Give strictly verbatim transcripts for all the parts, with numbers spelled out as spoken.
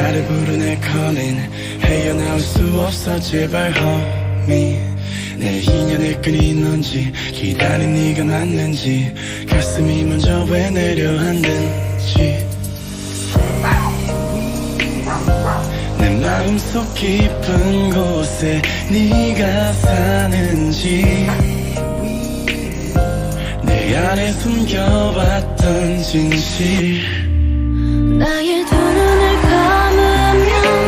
나를 부르네 calling 헤어나올 수 없어 제발 homie 내 인연의 끈이 넌지 기다린 네가 맞는지 가슴이 먼저 왜 내려앉는지 내 마음속 깊은 곳에 네가 사는지 내 안에 숨겨왔던 진실 나의 두 눈을 감으면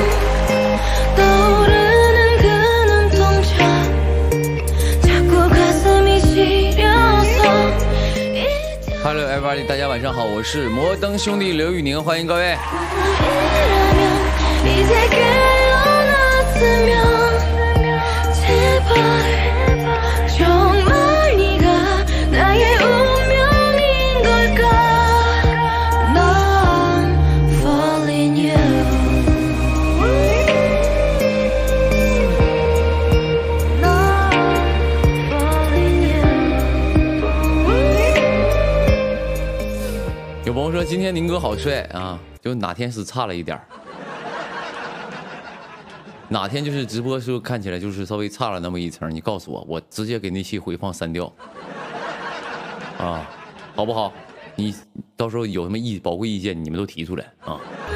떠오르는 그 눈동자 자꾸 가슴이 시려서 Hello everybody， 大家晚上好，我是摩登兄弟刘宇宁，欢迎各位。 이제 깨어났으면 제발 정말 네가 나의 운명인 걸까 난 falling you 난 falling you 有朋友说今天宁哥好帅啊，就哪天是差了一点儿。 哪天就是直播时候看起来就是稍微差了那么一层，你告诉我，我直接给那期回放删掉，啊，好不好？你到时候有什么意宝贵意见，你们都提出来啊。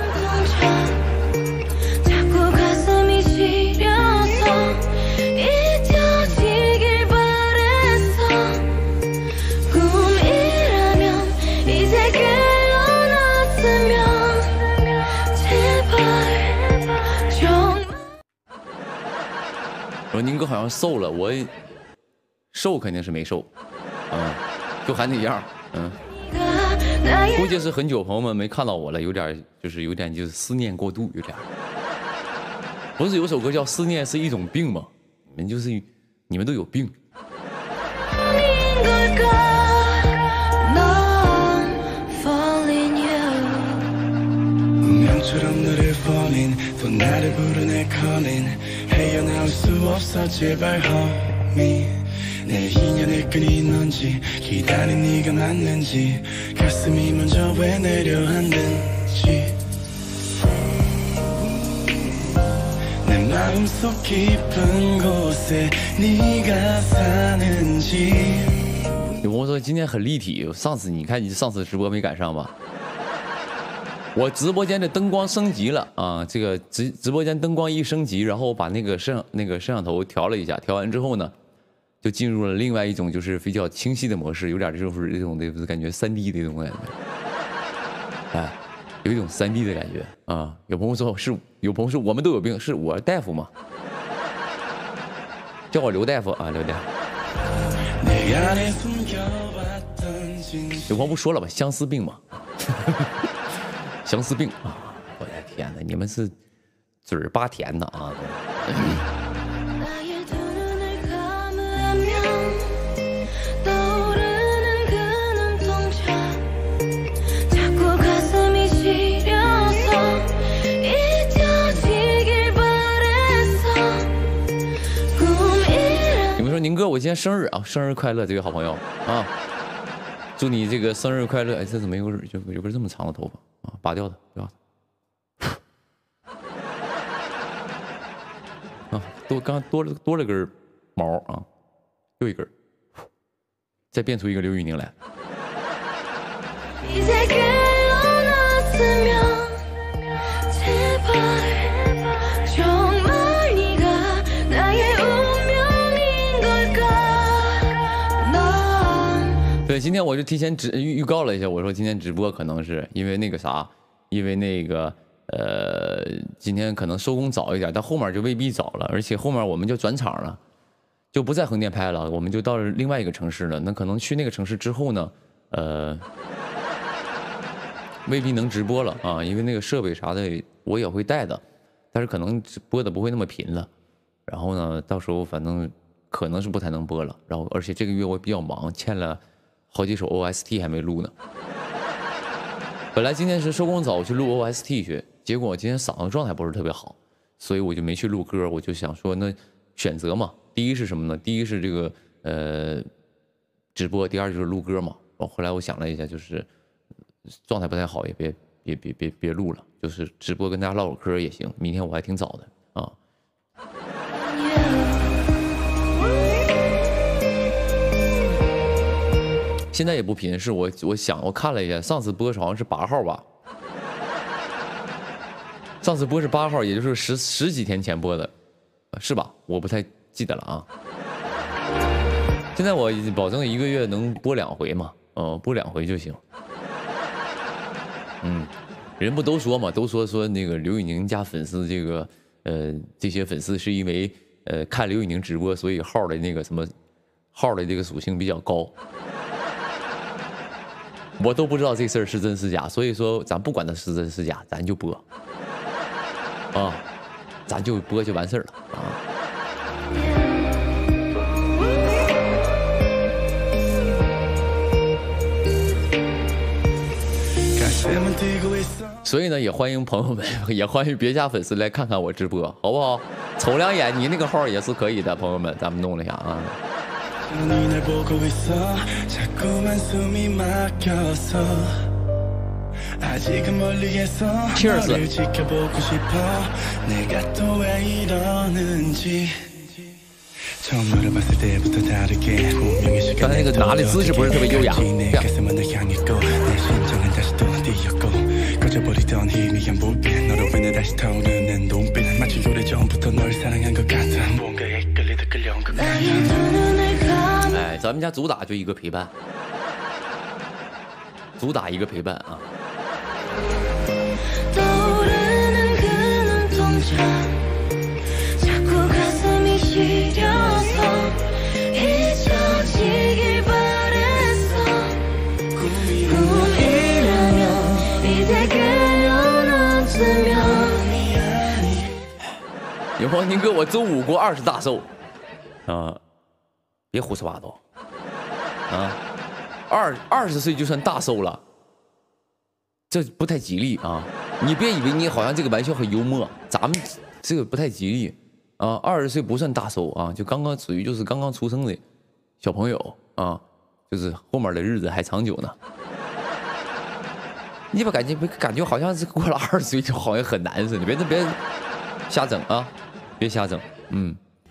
我说宁哥好像瘦了，我瘦肯定是没瘦，嗯，就还那样，嗯，估计是很久朋友们没看到我了，有点就是有点就是思念过度，有点。不是有首歌叫《思念是一种病》吗？你们就是你们都有病。 처럼 너를 falling 또 나를 부르네 calling 헤어나올 수 없어 제발 homie 내 인연의 끈이 넌지 기다린 네가 맞는지 가슴이 먼저 왜 내려앉는지 내 마음속 깊은 곳에 네가 사는지 有朋友说今天很立体，上次你看你上次直播没赶上吧？ 我直播间的灯光升级了啊！这个直直播间灯光一升级，然后把那个摄那个摄像头调了一下，调完之后呢，就进入了另外一种就是比较清晰的模式，有点就是这种的感觉三 D 的这种感觉，哎，有一种三 D 的感觉啊！有朋友说是有朋友说我们都有病，是我大夫吗？叫我刘大夫啊，刘大夫。有朋友不说了吧，相思病嘛。相思病啊！我的天哪，你们是嘴儿巴甜的啊！你们说宁哥，我今天生日啊，生日快乐，这位好朋友啊！祝你这个生日快乐！哎，这怎么有个有有个这么长的头发？ 啊，拔掉它，不要它。啊，多刚多了多了根毛啊，又一根，再变出一个刘宇宁来。对，今天我就提前直预预告了一下，我说今天直播可能是因为那个啥，因为那个呃，今天可能收工早一点，但后面就未必早了，而且后面我们就转场了，就不在横店拍了，我们就到了另外一个城市了。那可能去那个城市之后呢，呃，未必能直播了啊，因为那个设备啥的我也会带的，但是可能播的不会那么频了。然后呢，到时候反正可能是不太能播了。然后而且这个月我比较忙，欠了。 好几首 O S T 还没录呢。本来今天是收工早去录 O S T 去，结果我今天嗓子状态不是特别好，所以我就没去录歌。我就想说，那选择嘛，第一是什么呢？第一是这个呃直播，第二就是录歌嘛。然后后来我想了一下，就是状态不太好，也别别别别别录了，就是直播跟大家唠会嗑也行。明天我还挺早的啊。现在也不频，是我我想我看了一下，上次播好像是八号吧。上次播是八号，也就是十十几天前播的，是吧？我不太记得了啊。现在我保证一个月能播两回嘛，哦，播两回就行。嗯，人不都说嘛，都说说那个刘宇宁家粉丝这个呃这些粉丝是因为呃看刘宇宁直播，所以号的那个什么号的这个属性比较高。我都不知道这事儿是真是假，所以说咱不管它是真是假，咱就播啊，咱就播就完事儿了啊。所以呢，也欢迎朋友们，也欢迎别家粉丝来看看我直播，好不好？瞅两眼，你那个号也是可以的，朋友们，咱们弄了一下啊。Cheers。刚才那个拿的姿势不是特别优雅。哎，咱们家主打就一个陪伴，主打一个陪伴啊。有朋友听哥，我周五过二十大寿啊，别胡说八道啊！二二十岁就算大寿了，这不太吉利啊！你别以为你好像这个玩笑很幽默，咱们这个不太吉利啊！二十岁不算大寿啊，就刚刚属于就是刚刚出生的小朋友啊，就是后面的日子还长久呢。你把感觉感觉好像是过了二十岁就好像很难似的，别别瞎整啊！别瞎整，嗯。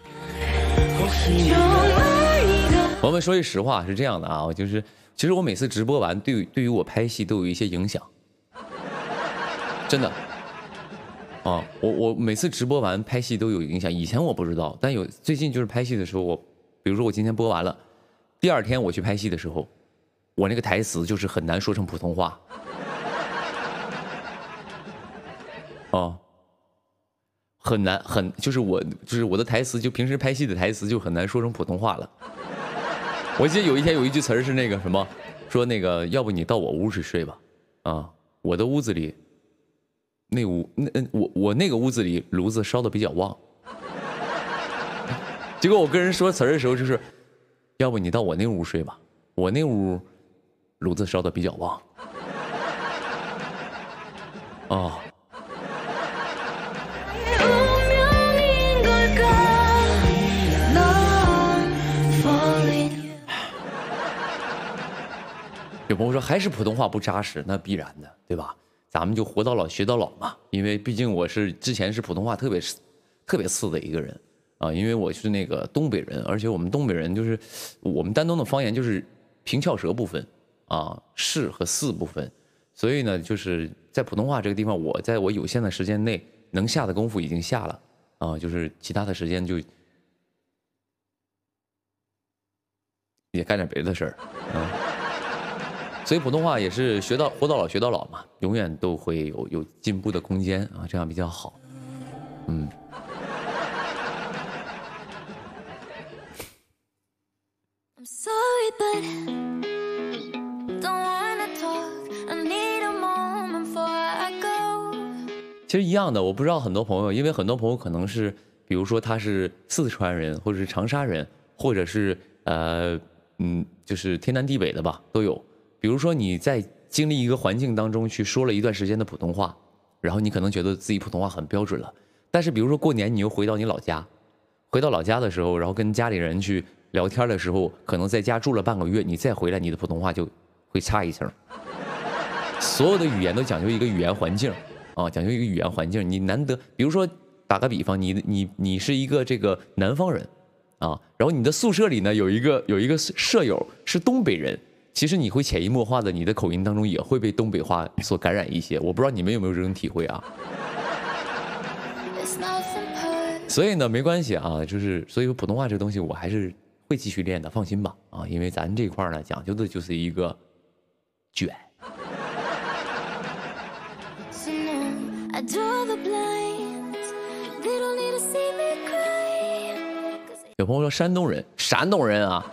我们说句实话，是这样的啊，就是其实我每次直播完，对对于我拍戏都有一些影响，真的。啊，我我每次直播完拍戏都有影响，以前我不知道，但有最近就是拍戏的时候，我比如说我今天播完了，第二天我去拍戏的时候，我那个台词就是很难说成普通话。哦。很难，很就是我就是我的台词，就平时拍戏的台词就很难说成普通话了。我记得有一天有一句词儿是那个什么，说那个要不你到我屋去睡吧，啊，我的屋子里，那屋那我我那个屋子里炉子烧的比较旺。结果我跟人说词儿的时候就是，要不你到我那屋睡吧，我那屋炉子烧的比较旺。哦。有朋友说还是普通话不扎实，那必然的，对吧？咱们就活到老学到老嘛。因为毕竟我是之前是普通话特别特别次的一个人啊，因为我是那个东北人，而且我们东北人就是我们丹东的方言就是平翘舌不分啊，是和四不分，所以呢，就是在普通话这个地方，我在我有限的时间内能下的功夫已经下了啊，就是其他的时间就也干点别的事儿啊。所以普通话也是学到活到老学到老嘛，永远都会有有进步的空间啊，这样比较好。嗯。其实一样的，我不知道很多朋友，因为很多朋友可能是，比如说他是四川人，或者是长沙人，或者是呃嗯，就是天南地北的吧，都有。比如说你在经历一个环境当中去说了一段时间的普通话，然后你可能觉得自己普通话很标准了，但是比如说过年你又回到你老家，回到老家的时候，然后跟家里人去聊天的时候，可能在家住了半个月，你再回来，你的普通话就会差一层。 所有的语言都讲究一个语言环境啊，讲究一个语言环境。你难得，比如说打个比方，你你你是一个这个南方人啊，然后你的宿舍里呢有一个有一个舍友是东北人，其实你会潜移默化的，你的口音当中也会被东北话所感染一些。我不知道你们有没有这种体会啊？所以呢，没关系啊，就是所以说普通话这个东西我还是会继续练的，放心吧啊，因为咱这块呢讲究的就是一个卷。有朋友说山东人，山东人啊，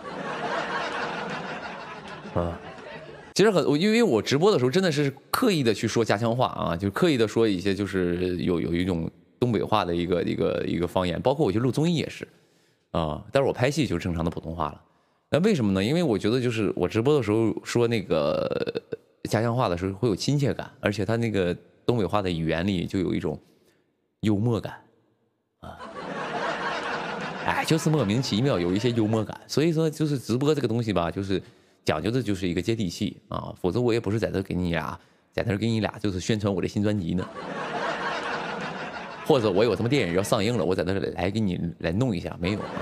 啊，其实很，因为我直播的时候真的是刻意的去说家乡话啊，就刻意的说一些就是有有一种东北话的一个一个一个方言，包括我去录综艺也是啊，但是我拍戏就是正常的普通话了。那为什么呢？因为我觉得就是我直播的时候说那个家乡话的时候会有亲切感，而且他那个东北话的语言里就有一种幽默感啊。哎，就是莫名其妙有一些幽默感，所以说就是直播这个东西吧，就是讲究的就是一个接地气啊，否则我也不是在这给你俩，在这给你俩就是宣传我的新专辑呢，或者我有什么电影要上映了，我在那来给你来弄一下，没有啊。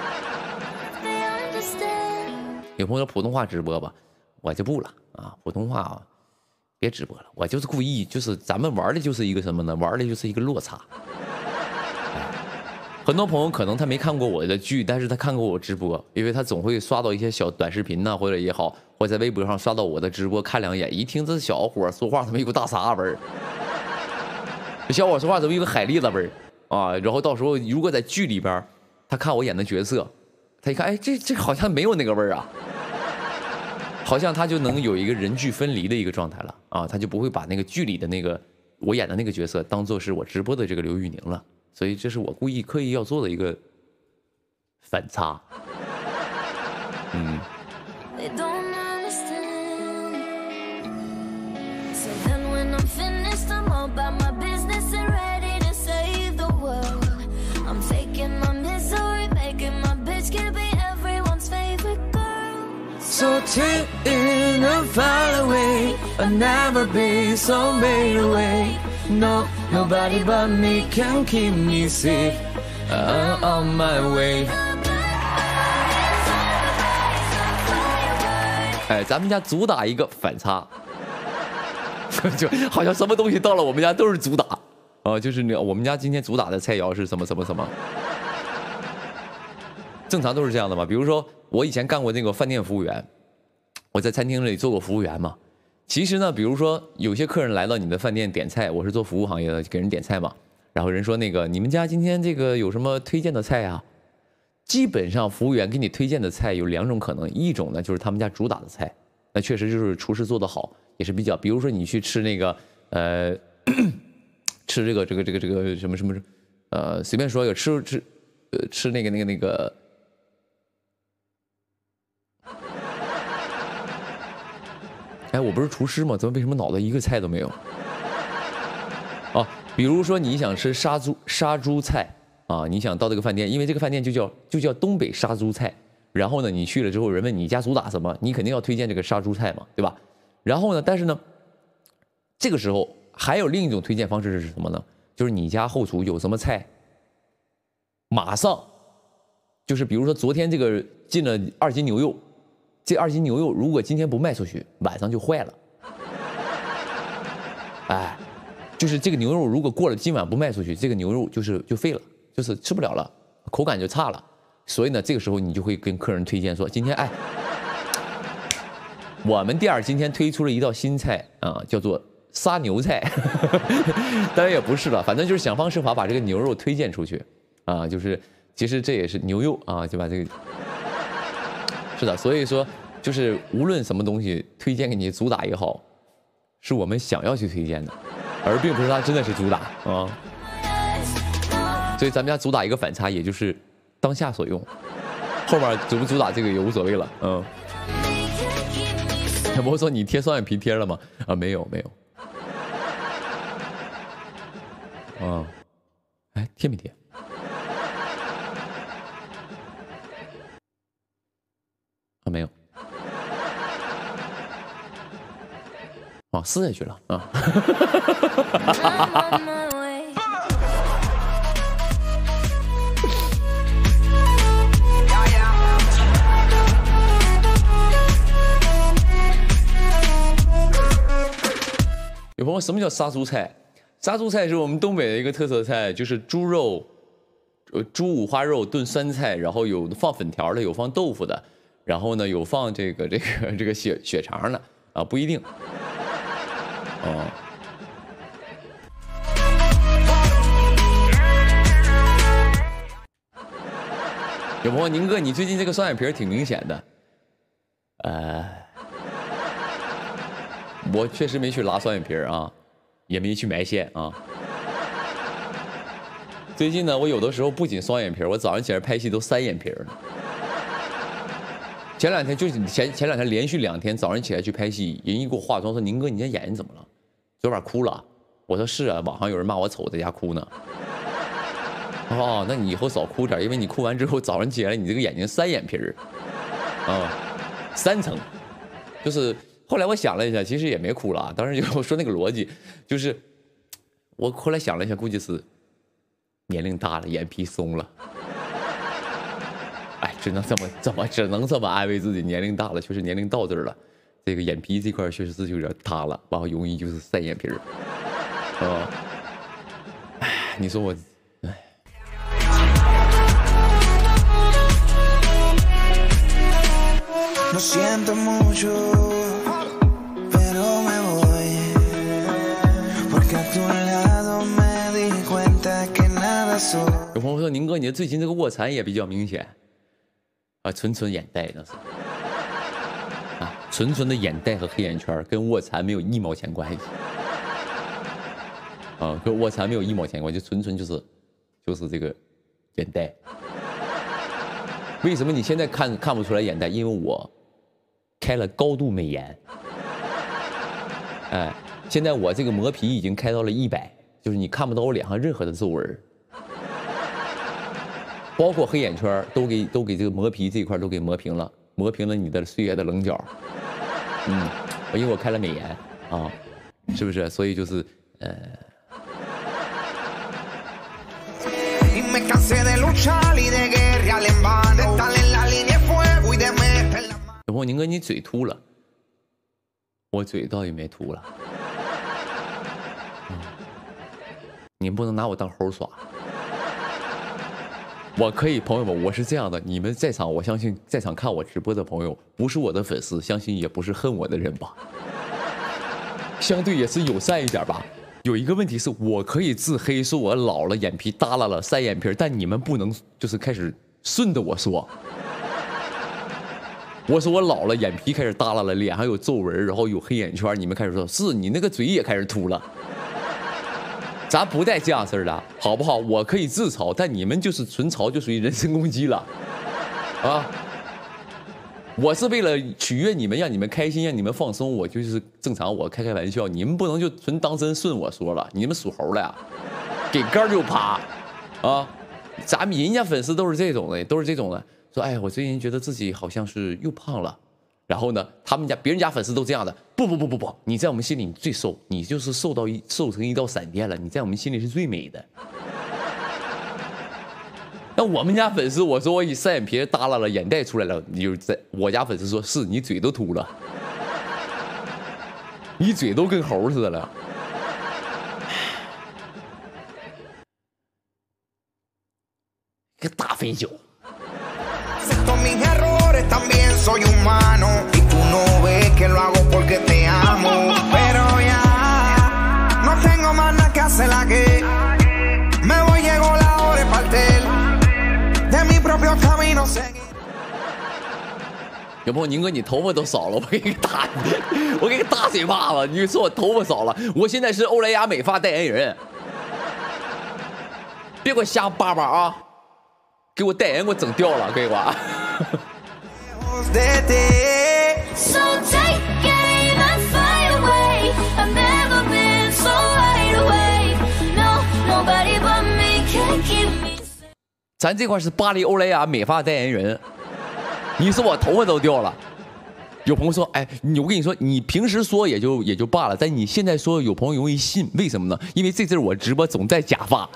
有朋友说普通话直播吧，我就不了啊，普通话啊，别直播了，我就是故意，就是咱们玩的就是一个什么呢？玩的就是一个落差。很多朋友可能他没看过我的剧，但是他看过我直播，因为他总会刷到一些小短视频呐、啊，或者也好，或者在微博上刷到我的直播，看两眼，一听这小伙说话怎么有个大碴味儿，这小伙说话怎么有个海蛎子味儿啊？然后到时候如果在剧里边，他看我演的角色，他一看，哎，这这好像没有那个味儿啊，好像他就能有一个人剧分离的一个状态了啊，他就不会把那个剧里的那个我演的那个角色当做是我直播的这个刘玉宁了。所以这是我故意刻意要做的一个反差。嗯。So take in and far away, I'll never be so made away. No, nobody but me can keep me safe. I'm on my way. 哎，咱们家主打一个反差，就好像什么东西到了我们家都是主打啊，就是那我们家今天主打的菜肴是什么什么什么。正常都是这样的嘛，比如说我以前干过那个饭店服务员，我在餐厅里做过服务员嘛。其实呢，比如说有些客人来到你的饭店点菜，我是做服务行业的，给人点菜嘛。然后人说那个你们家今天这个有什么推荐的菜啊？基本上服务员给你推荐的菜有两种可能，一种呢就是他们家主打的菜，那确实就是厨师做得好，也是比较，比如说你去吃那个呃吃这个这个这个这个什么什么呃随便说一个吃吃呃吃那个那个那个。哎，我不是厨师吗？怎么为什么脑袋一个菜都没有？哦，比如说你想吃杀猪杀猪菜啊，你想到这个饭店，因为这个饭店就叫就叫东北杀猪菜。然后呢，你去了之后，人问你家主打什么，你肯定要推荐这个杀猪菜嘛，对吧？然后呢，但是呢，这个时候还有另一种推荐方式是什么呢？就是你家后厨有什么菜，马上就是比如说昨天这个进了二斤牛肉。这二斤牛肉如果今天不卖出去，晚上就坏了。哎，就是这个牛肉如果过了今晚不卖出去，这个牛肉就是就废了，就是吃不了了，口感就差了。所以呢，这个时候你就会跟客人推荐说，今天哎，我们店儿今天推出了一道新菜啊，叫做杀牛菜。当然也不是了，反正就是想方设法把这个牛肉推荐出去啊，就是其实这也是牛肉啊，就把这个。是的，所以说就是无论什么东西推荐给你主打也好，是我们想要去推荐的，而并不是它真的是主打啊。所以咱们家主打一个反差，也就是当下所用，后面主不主打这个也无所谓了。嗯。小波说你贴双眼皮贴了吗？啊，没有没有。啊，哎，贴没贴？没有。 哦，撕下去了啊。有朋友，什么叫杀猪菜？杀猪菜是我们东北的一个特色菜，就是猪肉，呃，猪五花肉炖酸菜，然后有放粉条的，有放豆腐的，然后呢有放这个这个这个血血肠的啊，不一定。哦。有朋友，宁哥，你最近这个双眼皮挺明显的，呃。我确实没去拉双眼皮啊，也没去埋线啊。最近呢，我有的时候不仅双眼皮，我早上起来拍戏都三眼皮了。前两天就前前两天连续两天早上起来去拍戏，人一给我化妆说：“宁哥，你这眼睛怎么了？昨晚哭了？”我说：“是啊，网上有人骂我丑，在家哭呢。”哦，那你以后少哭点，因为你哭完之后早上起来你这个眼睛三眼皮儿，啊，三层，就是。后来我想了一下，其实也没哭了啊。当时就我说那个逻辑，就是我后来想了一下，估计是年龄大了，眼皮松了。哎，只能这么这么只能这么安慰自己，年龄大了，确实年龄到这儿了，这个眼皮这块确实是有点塌了，然后容易就是三眼皮儿。啊，哎，你说我，哎。Lo siento mucho. 有朋友说：“宁哥，你的最近这个卧蚕也比较明显啊，纯纯眼袋那是啊，纯纯的眼袋和黑眼圈跟卧蚕没有一毛钱关系啊，跟卧蚕没有一毛钱关系，就纯纯就是就是这个眼袋。为什么你现在看看不出来眼袋？因为我开了高度美颜，哎，现在我这个磨皮已经开到了一百。”就是你看不到我脸上任何的皱纹，包括黑眼圈都给都给这个磨皮这一块都给磨平了，磨平了你的岁月的棱角。嗯，因为我开了美颜啊，是不是？所以就是呃。有朋友，宁哥，你嘴秃了，我嘴倒也没秃了。你们不能拿我当猴耍，我可以，朋友们，我是这样的，你们在场，我相信在场看我直播的朋友，不是我的粉丝，相信也不是恨我的人吧，相对也是友善一点吧。有一个问题是我可以自黑，说我老了，眼皮耷拉了，三眼皮，但你们不能就是开始顺着我说，我说我老了，眼皮开始耷拉了，脸上有皱纹，然后有黑眼圈，你们开始说是你那个嘴也开始秃了。咱不带这样式儿的，好不好？我可以自嘲，但你们就是纯嘲，就属于人身攻击了，啊！我是为了取悦你们，让你们开心，让你们放松，我就是正常，我开开玩笑，你们不能就纯当真顺我说了，你们属猴的呀，给杆就趴，啊！咱们人家粉丝都是这种的，都是这种的，说哎，我最近觉得自己好像是又胖了。然后呢，他们家别人家粉丝都这样的，不不不不不，你在我们心里你最瘦，你就是瘦到一瘦成一道闪电了，你在我们心里是最美的。那我们家粉丝，我说我三眼皮耷拉了，眼袋出来了，你就在我家粉丝说是你嘴都秃了，你嘴都跟猴似的了。个大肥酒。Soy humano y tú no ves que lo hago porque te amo, pero ya no tengo más nada que hacer la que me voy llegó la hora de partir de mi propio camino seguir。有朋友，宁哥，你头发都少了，我给你打，我给你大嘴巴子！你说我头发少了，我现在是欧莱雅美发代言人，别给我瞎叭叭啊！给我代言给我整掉了，给我。So take aim and fly away. I've never been so wide awake. No, nobody but me can keep me. 咱这块是巴黎欧莱雅美发代言人，你说我头发都掉了， 有朋友说，哎，你我跟你说，你平时说也就也就罢了，但你现在说有朋友容易信，为什么呢？因为这阵我直播总在假发，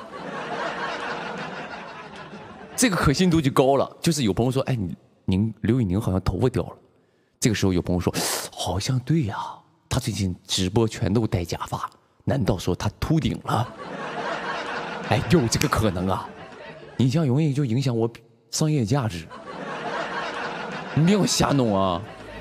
这个可信度就高了。就是有朋友说，哎，你您刘宇宁好像头发掉了，这个时候有朋友说，好像对呀、啊，他最近直播全都戴假发，难道说他秃顶了？哎，有这个可能啊！你这样容易就影响我商业价值，你别给我瞎弄啊！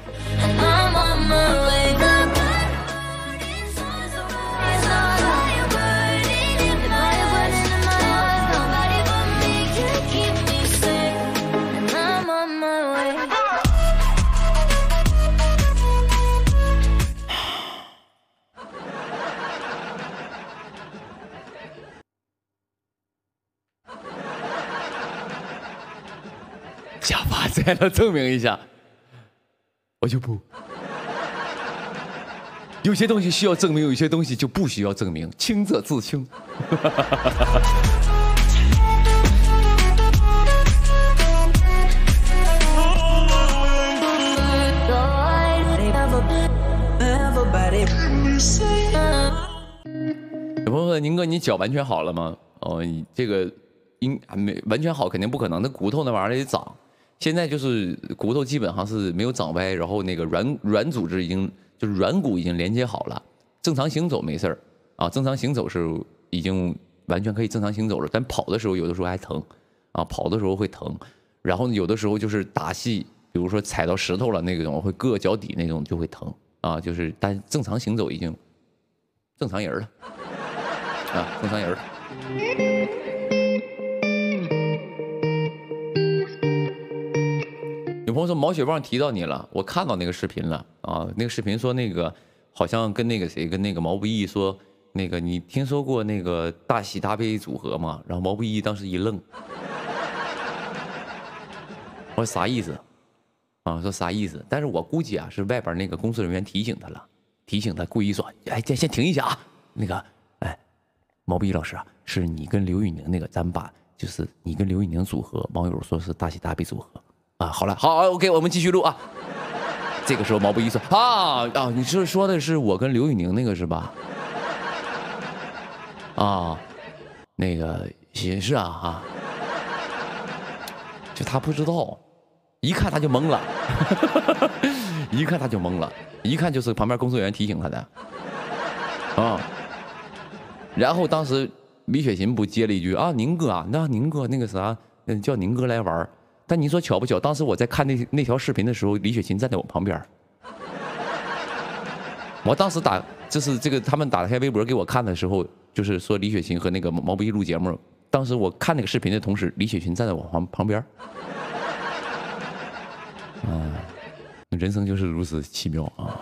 假发摘了，证明一下，我就不。有些东西需要证明，有些东西就不需要证明，清者自清。有朋友说：“宁哥，你脚完全好了吗？”哦，你这个应还没完全好，肯定不可能。那骨头那玩意儿得长。现在就是骨头基本上是没有长歪，然后那个软软组织已经就是软骨已经连接好了，正常行走没事儿啊，正常行走是已经完全可以正常行走了，但跑的时候有的时候还疼啊，跑的时候会疼，然后有的时候就是打戏，比如说踩到石头了那种会硌脚底那种就会疼啊，就是但正常行走已经正常人了啊，正常人了。有朋友说毛血旺提到你了，我看到那个视频了啊，那个视频说那个好像跟那个谁跟那个毛不易说那个你听说过那个大喜大悲组合吗？然后毛不易当时一愣，我说啥意思啊？说啥意思？但是我估计啊是外边那个工作人员提醒他了，提醒他故意说，哎，先先停一下啊，那个哎，毛不易老师啊，是你跟刘宇宁那个，咱们把就是你跟刘宇宁组合，网友说是大喜大悲组合。啊，好了，好 ，OK， 我们继续录啊。这个时候，毛不易说：“啊啊，你是说的是我跟刘宇宁那个是吧？啊，那个也是啊啊，就他不知道，一看他就懵了，一看他就懵了，一看就是旁边工作人员提醒他的啊。然后当时李雪琴不接了一句啊，宁哥啊，那宁哥那个啥，叫宁哥来玩。”但你说巧不巧？当时我在看那那条视频的时候，李雪琴站在我旁边。我当时打就是这个，他们打开微博给我看的时候，就是说李雪琴和那个毛不易录节目。当时我看那个视频的同时，李雪琴站在我旁旁边。啊，人生就是如此奇妙啊！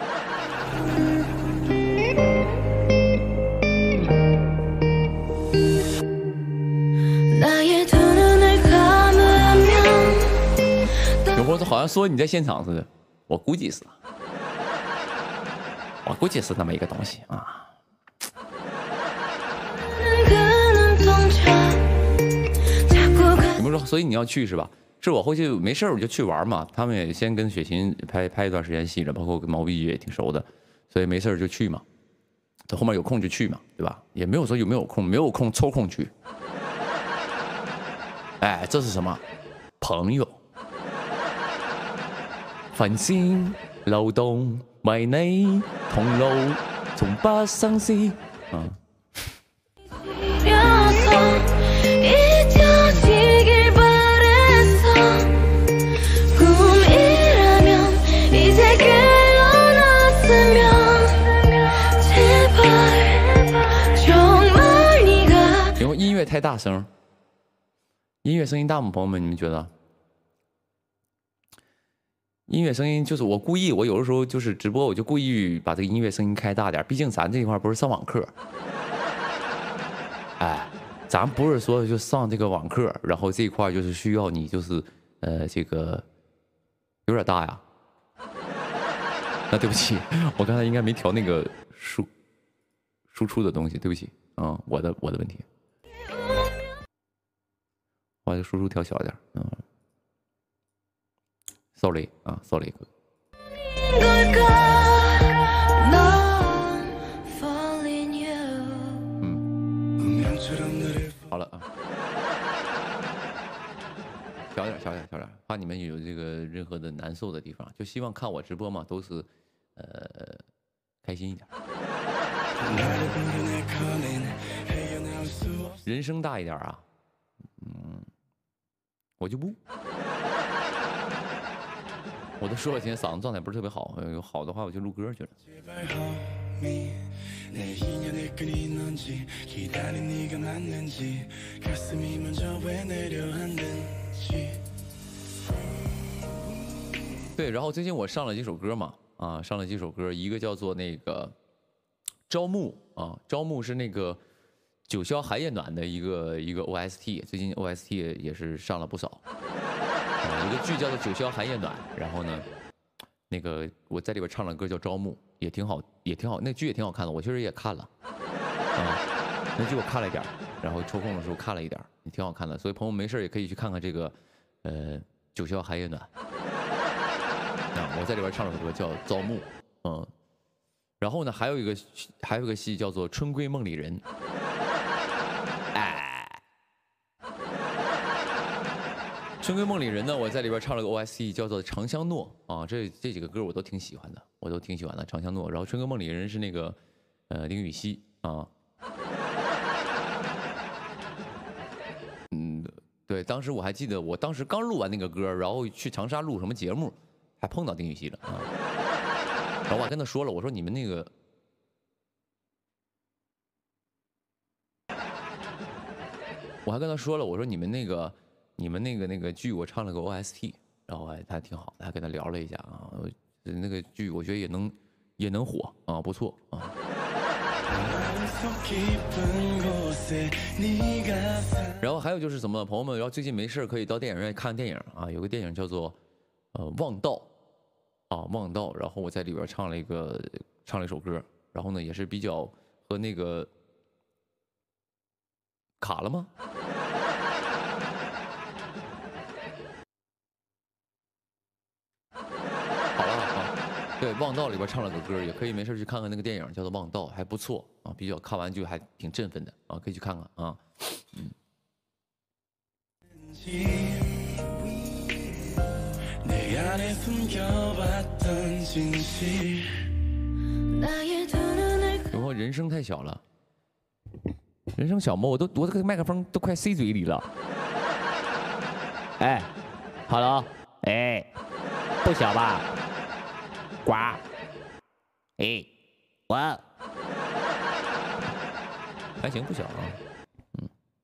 有朋友说好像说你在现场似的，我估计是，我估计是那么一个东西啊。有朋友说，所以你要去是吧？是我后期没事我就去玩嘛。他们也先跟雪琴拍拍一段时间戏了，包括跟毛不易也挺熟的，所以没事就去嘛。等后面有空就去嘛，对吧？也没有说有没有空，没有空抽空去。哎，这是什么？朋友。繁星流動，迷你同路，從不相思。啊。因为音乐太大声，音乐声音大吗？朋友们，你们觉得？音乐声音就是我故意，我有的时候就是直播，我就故意把这个音乐声音开大点，毕竟咱这一块不是上网课，哎，咱不是说就上这个网课，然后这一块就是需要你就是呃这个有点大呀。那对不起，我刚才应该没调那个输输出的东西，对不起啊、嗯，我的我的问题，我把这输出调小点，嗯。sorry 啊 ，sorry 哥。 걸까? 넌 falling you. 好了啊，小点小点小点，怕你们有这个任何的难受的地方，就希望看我直播嘛，都是呃开心一点，人生大一点啊，嗯，我就不，我都说了，今天嗓子状态不是特别好，有好的话我就录歌去了。 내 인연의 끈이 있는지 기다린 네가 맞는지 가슴이 먼저 왜 내려앉는지 对，然后最近我上了几首歌嘛，啊，上了几首歌，一个叫做那个招募啊，招募是那个九霄寒夜暖的一个一个 O S T， 最近 O S T 也是上了不少，啊，一个剧叫做九霄寒夜暖，然后呢，那个我在里边唱了歌叫招募。 也挺好，也挺好，那剧也挺好看的，我确实也看了，啊，那剧我看了一点，然后抽空的时候看了一点，也挺好看的，所以朋友没事也可以去看看这个，呃，九霄寒夜暖，啊，我在里边唱了首歌叫《招募》，嗯，然后呢，还有一个还有一个戏叫做《春闺梦里人》，哎，《春闺梦里人》呢，我在里边唱了个 O S T 叫做《长相诺》啊，这这几个歌我都挺喜欢的。 我都挺喜欢的《长相诺》，然后《春闺梦里人》是那个，呃，林雨熙啊，嗯，对，当时我还记得，我当时刚录完那个歌，然后去长沙录什么节目，还碰到丁禹兮了啊，然后我还跟他说了，我说你们那个，我还跟他说了，我说你们那个，你们那个那个剧我唱了个 O S T， 然后还还挺好的，还跟他聊了一下啊。 那个剧我觉得也能也能火啊，不错啊。然后还有就是什么，朋友们，然后最近没事可以到电影院看电影啊，有个电影叫做呃《望道》啊，《望道》，然后我在里边唱了一个唱了一首歌，然后呢也是比较和那个卡了吗？对，《望道》里边唱了个歌，也可以没事去看看那个电影，叫做《望道》，还不错啊，比较看完就还挺振奋的啊，可以去看看啊。嗯。然后人声太小了，人声小吗？我都我这个麦克风都快塞嘴里了。哎，好了，哎，不小吧？ 呱，哎，我还行，不小啊，嗯。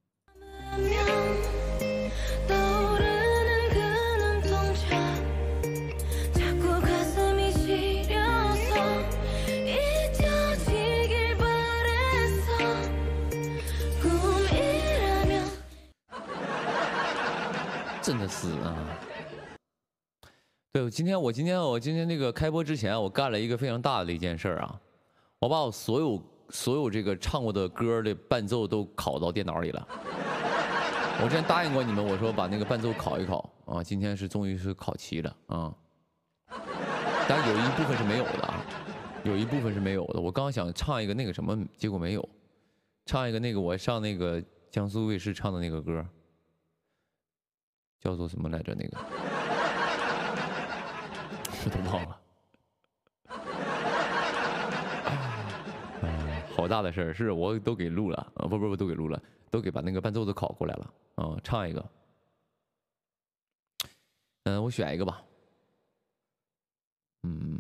真的是啊。 对，我今天我今天我今天那个开播之前，我干了一个非常大的一件事啊，我把我所有所有这个唱过的歌的伴奏都拷到电脑里了。我之前答应过你们，我说把那个伴奏拷一拷啊，今天是终于是拷齐了啊。但有一部分是没有的啊，有一部分是没有的。我刚想唱一个那个什么，结果没有，唱一个那个我上那个江苏卫视唱的那个歌，叫做什么来着？那个。 我都忘了，嗯，好大的事儿，是我都给录了啊，不不不，都给录了，都给把那个伴奏都拷过来了啊，唱一个，嗯，我选一个吧，嗯，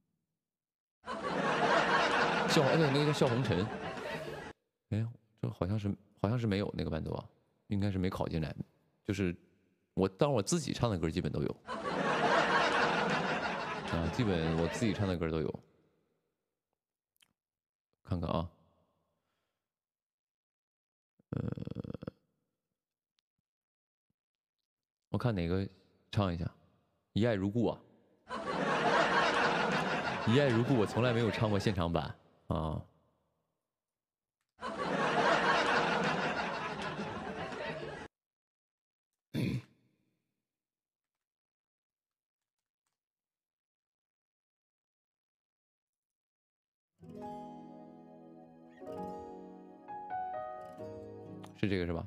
笑，而且那个叫笑红尘，哎，这好像是好像是没有那个伴奏啊，应该是没拷进来，就是我当然我自己唱的歌基本都有。 啊，基本我自己唱的歌都有，看看啊，呃，我看哪个唱一下，《一爱如故》啊，《一爱如故》我从来没有唱过现场版啊。 是这个是吧？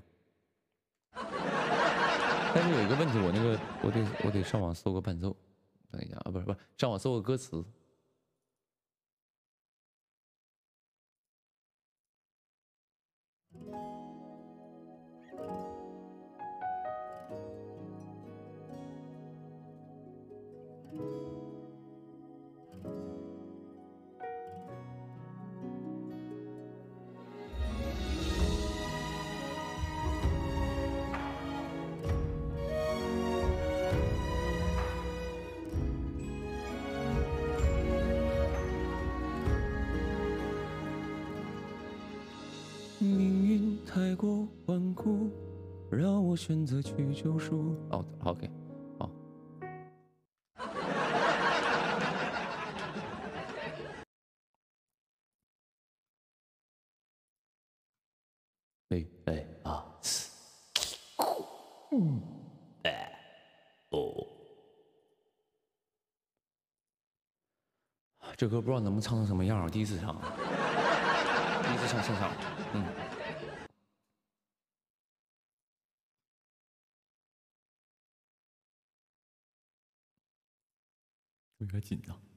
但是有一个问题，我那个我得我得上网搜个伴奏，等一下啊，不是不是，上网搜个歌词。命运太过顽固，让我选择去救赎。哦 ，OK， 好。一、二、四，嗯，哎，哦，这歌不知道能不能唱成什么样，我第一次唱。第一次上现场，嗯，我有点紧张。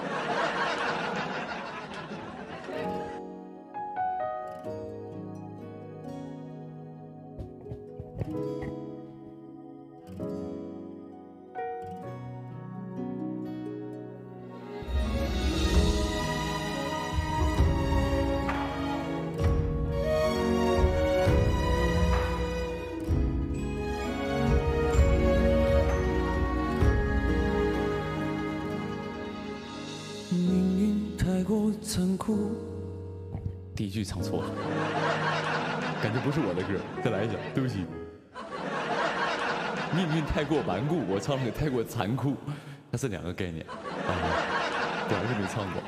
残酷，第一句唱错了，感觉不是我的歌，再来一下，对不起。命运太过顽固，我唱了个太过残酷，那是两个概念啊，果然是没唱过。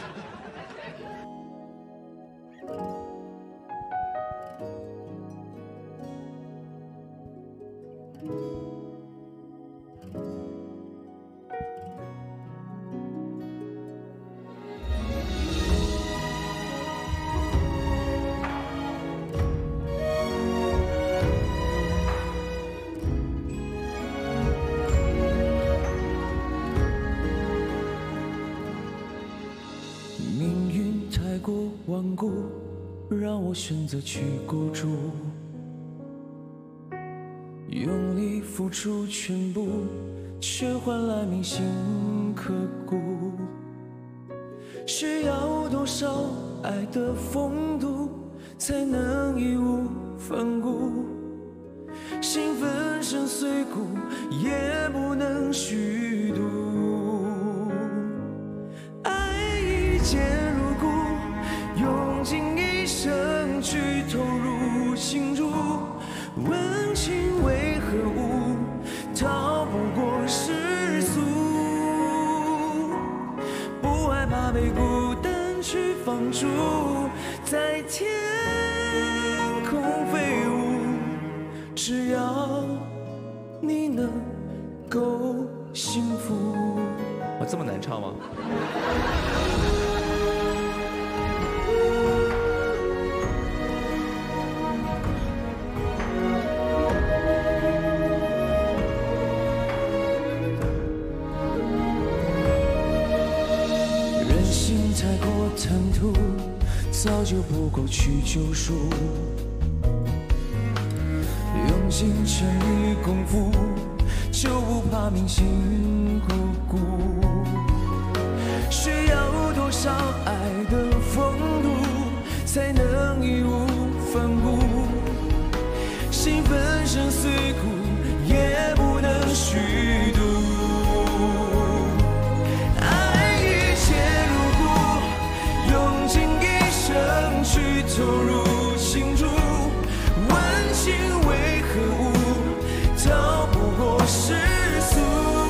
顽固，让我选择去孤注，用力付出全部，却换来铭心刻骨。需要多少爱的风度，才能义无反顾？心粉身碎骨，也不能虚度。爱已渐入骨，用尽一生去投入情注，问情为何物，逃不过世俗。不害怕被孤单去放逐，在天空飞舞，只要你能够幸福。我这么难唱吗？太过贪图，早就不够去救赎。用尽全力功夫，就不怕铭心刻骨。需要多少爱的风度，才能义无反顾？心粉身碎骨，也不能虚度。去投入情注，问情为何物，逃不过世俗。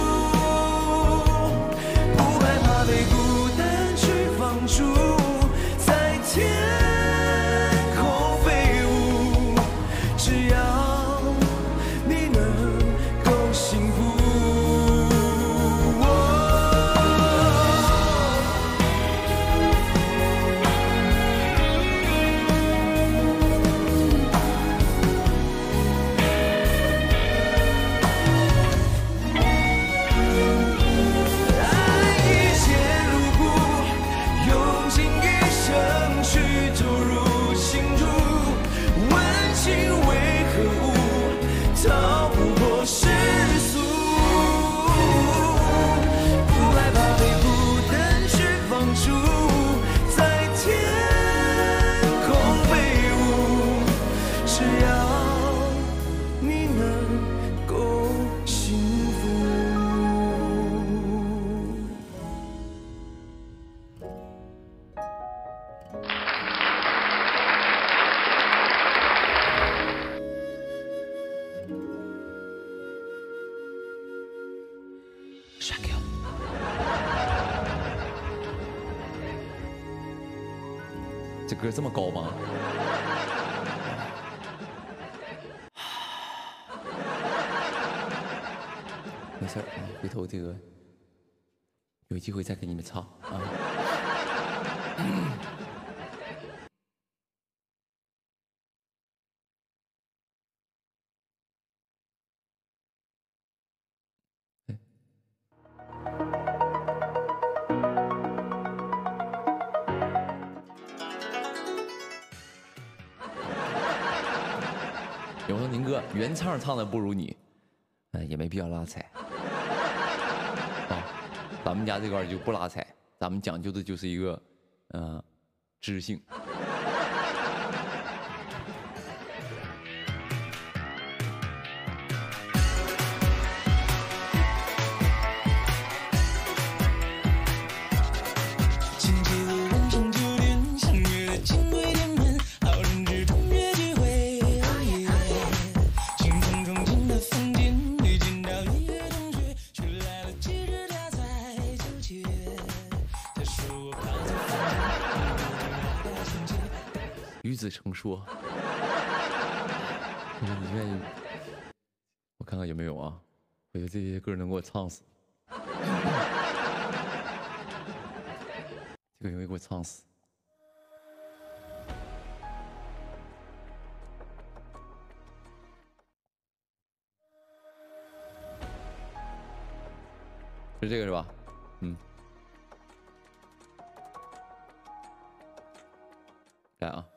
不害怕被孤单去放逐，在天空飞舞，只要你能够幸福。 这歌这么高吗？没事啊，回头这个有机会再给你们唱啊。有人说宁哥原唱唱的不如你，嗯、呃，也没必要拉踩。啊，咱们家这块就不拉踩，咱们讲究的就是一个，呃，知性。与子成说，你愿意？我看看有没有啊？我觉得这些歌能给我唱死，这个容易给我唱死。是这个是吧？嗯。来啊！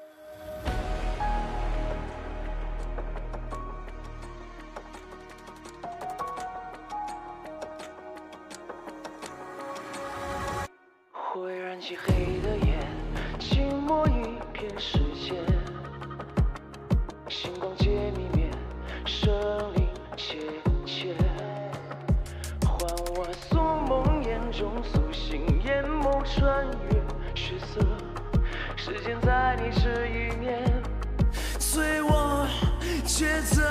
会燃起黑的烟，静默一片时间，星光皆泯灭，生灵切切，还我素梦魇中苏醒，眼眸穿越血色，时间在你这一面，随我抉择。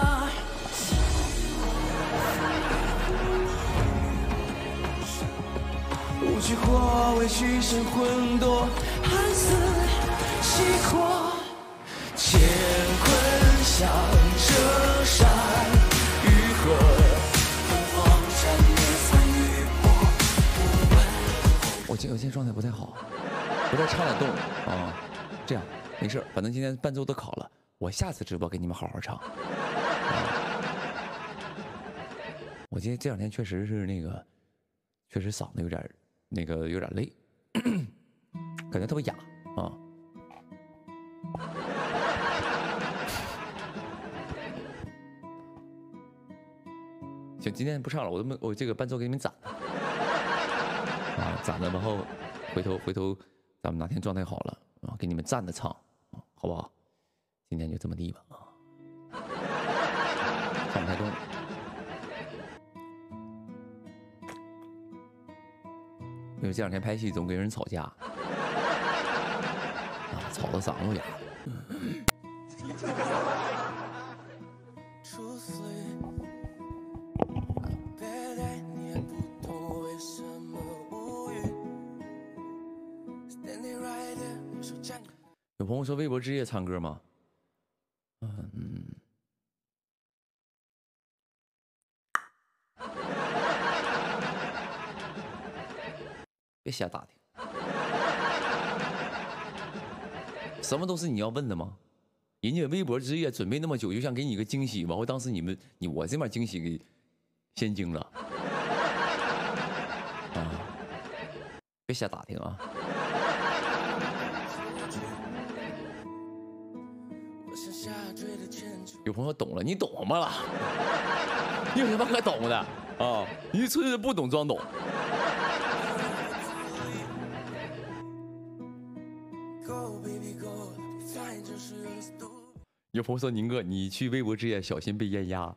无惧或畏惧生魂夺，寒死熄火，乾坤向这山与河，凤凰战灭三余波。 我今我今天状态不太好，不太唱得动啊。这样没事，反正今天伴奏都考了，我下次直播给你们好好唱。啊、我今天这两天确实是那个，确实嗓子有点那个有点累，感觉特别哑啊。行，今天不唱了，我都我这个伴奏给你们攒了啊，攒了，然后回头回头咱们哪天状态好了啊，给你们站着唱啊，好不好？今天就这么地吧啊，唱不太动了。因为这两天拍戏总跟人吵架，啊，吵得嗓子都哑了。有朋友说微博之夜唱歌吗？嗯。别瞎打听，什么都是你要问的吗？人家微博之夜准备那么久，就想给你一个惊喜，完后当时你们你我这边惊喜给先惊了啊！别瞎打听啊！有朋友懂了，你懂吗了？你有什么可懂的啊？你纯是不懂装懂。有朋友说：“宁哥，你去微博之夜小心被淹压。”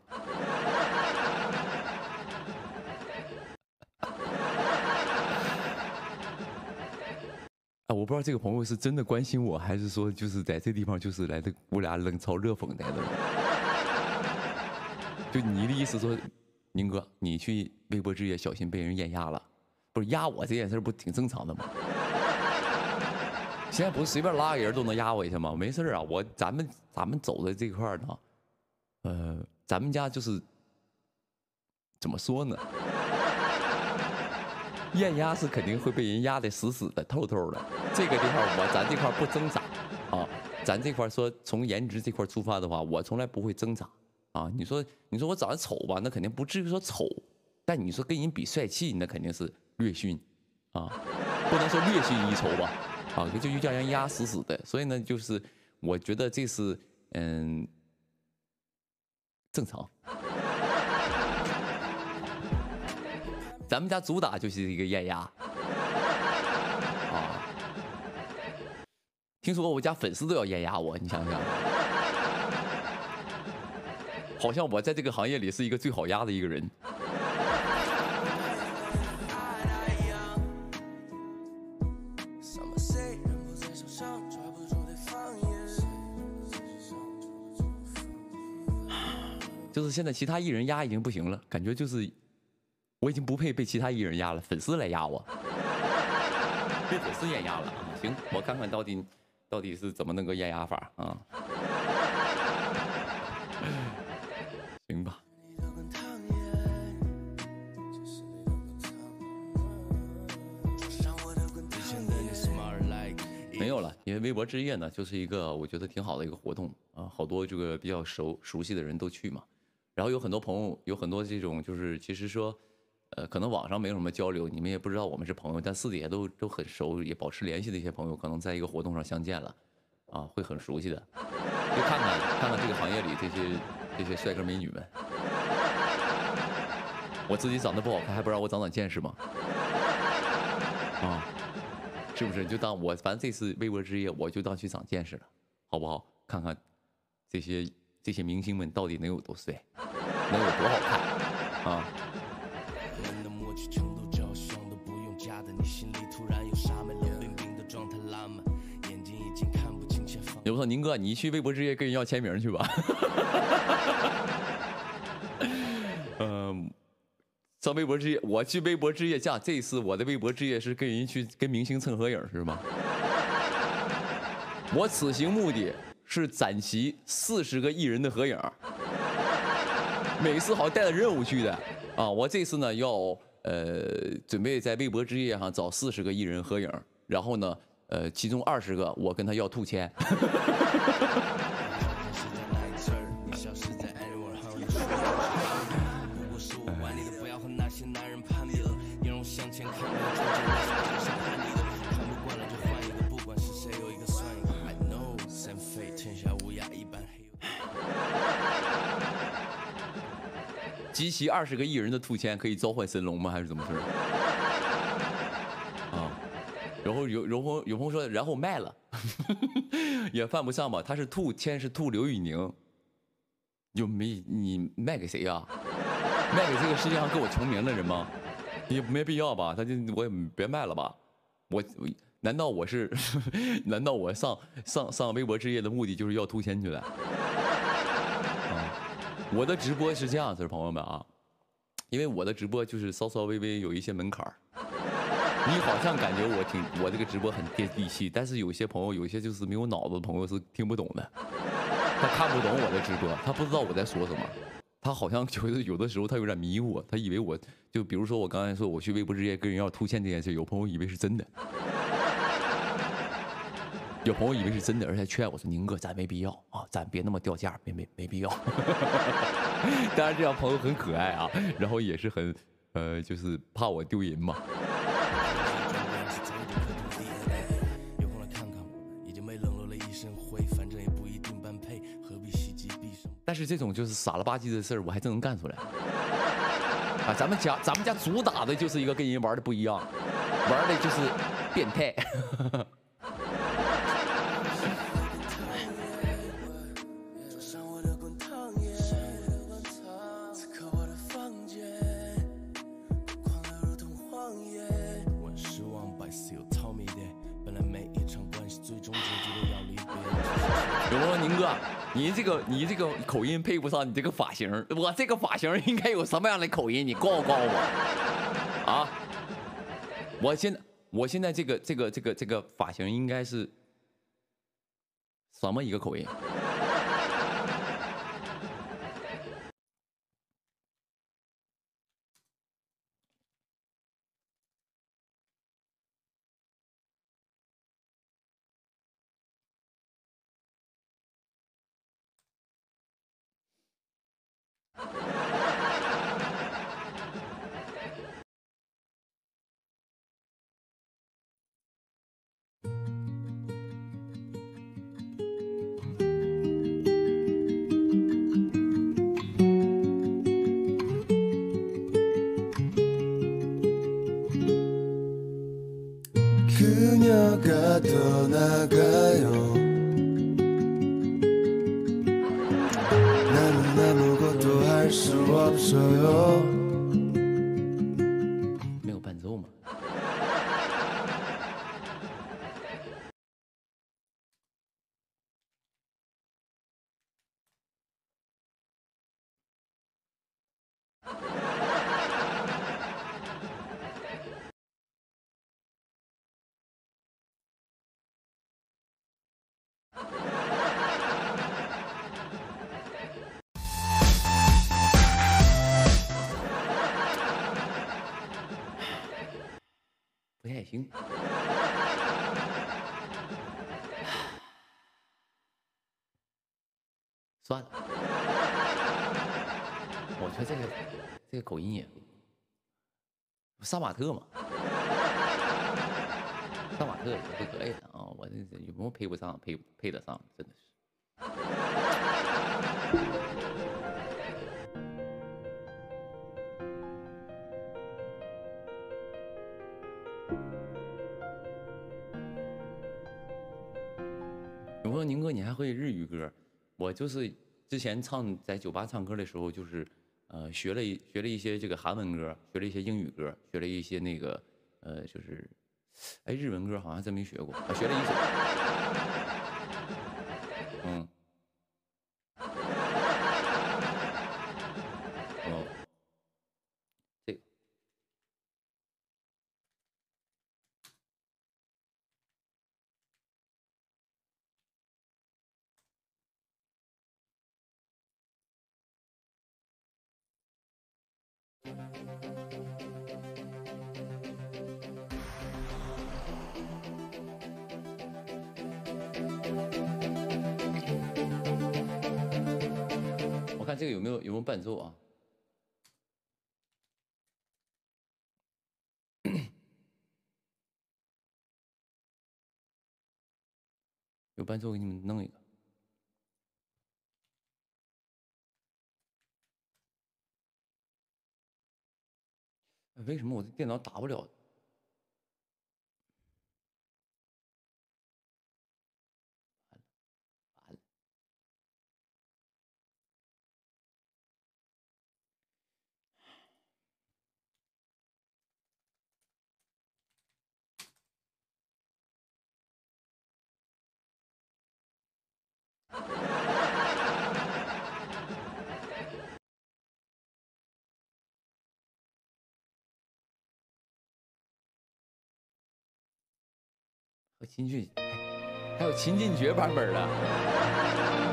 啊，我不知道这个朋友是真的关心我，还是说就是在这地方就是来的我俩冷嘲热讽来的。就你的意思说， 宁哥，你去微博之夜小心被人艳压了，不是压我这件事不挺正常的吗？现在不是随便拉个人都能压我一下吗？没事啊，我咱们咱们走的这块呢，呃，咱们家就是怎么说呢？艳压是肯定会被人压得死死的、透透的。这个地方我咱这块不挣扎啊，咱这块说从颜值这块出发的话，我从来不会挣扎啊。你说你说我长得丑吧，那肯定不至于说丑，但你说跟人比帅气，那肯定是略逊啊，不能说略逊一筹吧。啊，就就叫人压死死的，所以呢，就是我觉得这是嗯正常。咱们家主打就是一个艳压啊，听说我家粉丝都要艳压我，你想想，好像我在这个行业里是一个最好压的一个人。就是现在其他艺人压已经不行了，感觉就是我已经不配被其他艺人压了，粉丝来压我，被粉丝艳压了啊！行，我看看到底到底是怎么那个艳压法啊？行吧。没有了，因为微博之夜呢，就是一个我觉得挺好的一个活动啊，好多这个比较熟熟悉的人都去嘛。然后有很多朋友，有很多这种就是其实说，呃，可能网上没有什么交流，你们也不知道我们是朋友，但私底下都都很熟，也保持联系的一些朋友，可能在一个活动上相见了，啊，会很熟悉的，就看看看看这个行业里这些这些帅哥美女们。我自己长得不好看，还不让我长长见识吗？啊，是不是？就当我反正这次微博之夜，我就当去长见识了，好不好？看看这些这些明星们到底能有多帅。能有多好看啊！有不说宁哥，你去微博之夜跟人要签名去吧。嗯，上微博之夜，我去微博之夜，这样这一次我的微博之夜是跟人去跟明星蹭合影是吗？我此行目的是攒齐四十个艺人的合影。每次好像带着任务去的啊！我这次呢要呃准备在微博之夜上找四十个艺人合影，然后呢呃其中二十个我跟他要兔签。集齐二十个艺人的兔签可以召唤神龙吗？还是怎么事？啊，然后有有朋有朋友说，然后卖了，也犯不上吧？他是兔签是兔刘宇宁，就没你卖给谁呀、啊？卖给这个世界上跟我重名的人吗？也没必要吧？他就我也别卖了吧？我难道我是？难道我上上上微博之夜的目的就是要兔签去了？我的直播是这样子，朋友们啊，因为我的直播就是稍稍微微有一些门槛儿。你好像感觉我挺我这个直播很接地气，但是有些朋友，有些就是没有脑子的朋友是听不懂的，他看不懂我的直播，他不知道我在说什么，他好像就是有的时候他有点迷糊，他以为我就比如说我刚才说我去微博之夜跟人要兔签这件事，有朋友以为是真的。有朋友以为是真的，而且劝我说：“宁哥，咱没必要啊，咱别那么掉价，没没没必要。”当然，这样朋友很可爱啊，然后也是很，呃，就是怕我丢人嘛。但是这种就是傻了吧唧的事儿，我还真能干出来。啊，咱们家咱们家主打的就是一个跟人玩的不一样，玩的就是变态。有朋友说宁哥， 你这个你这个口音配不上你这个发型，我这个发型应该有什么样的口音？你告诉告诉我啊！我现在我现在这个这个这个这个发型应该是什么一个口音？没有伴奏吗？不太行。算了，我觉得这个这个口音也杀马特嘛，杀马特也是可以的啊。我这有什么配不上，配配得上，真的是。有朋友宁哥，你还会日语歌？我就是之前唱在酒吧唱歌的时候，就是呃学了一学了一些这个韩文歌，学了一些英语歌，学了一些那个呃就是哎日文歌好像真没学过，我学了一首。嗯。哦。这个。我看这个有没有有没有伴奏啊？有伴奏给你们弄一个。为什么我的电脑打不了？完了，完了！和秦俊，还有秦晋爵版本的。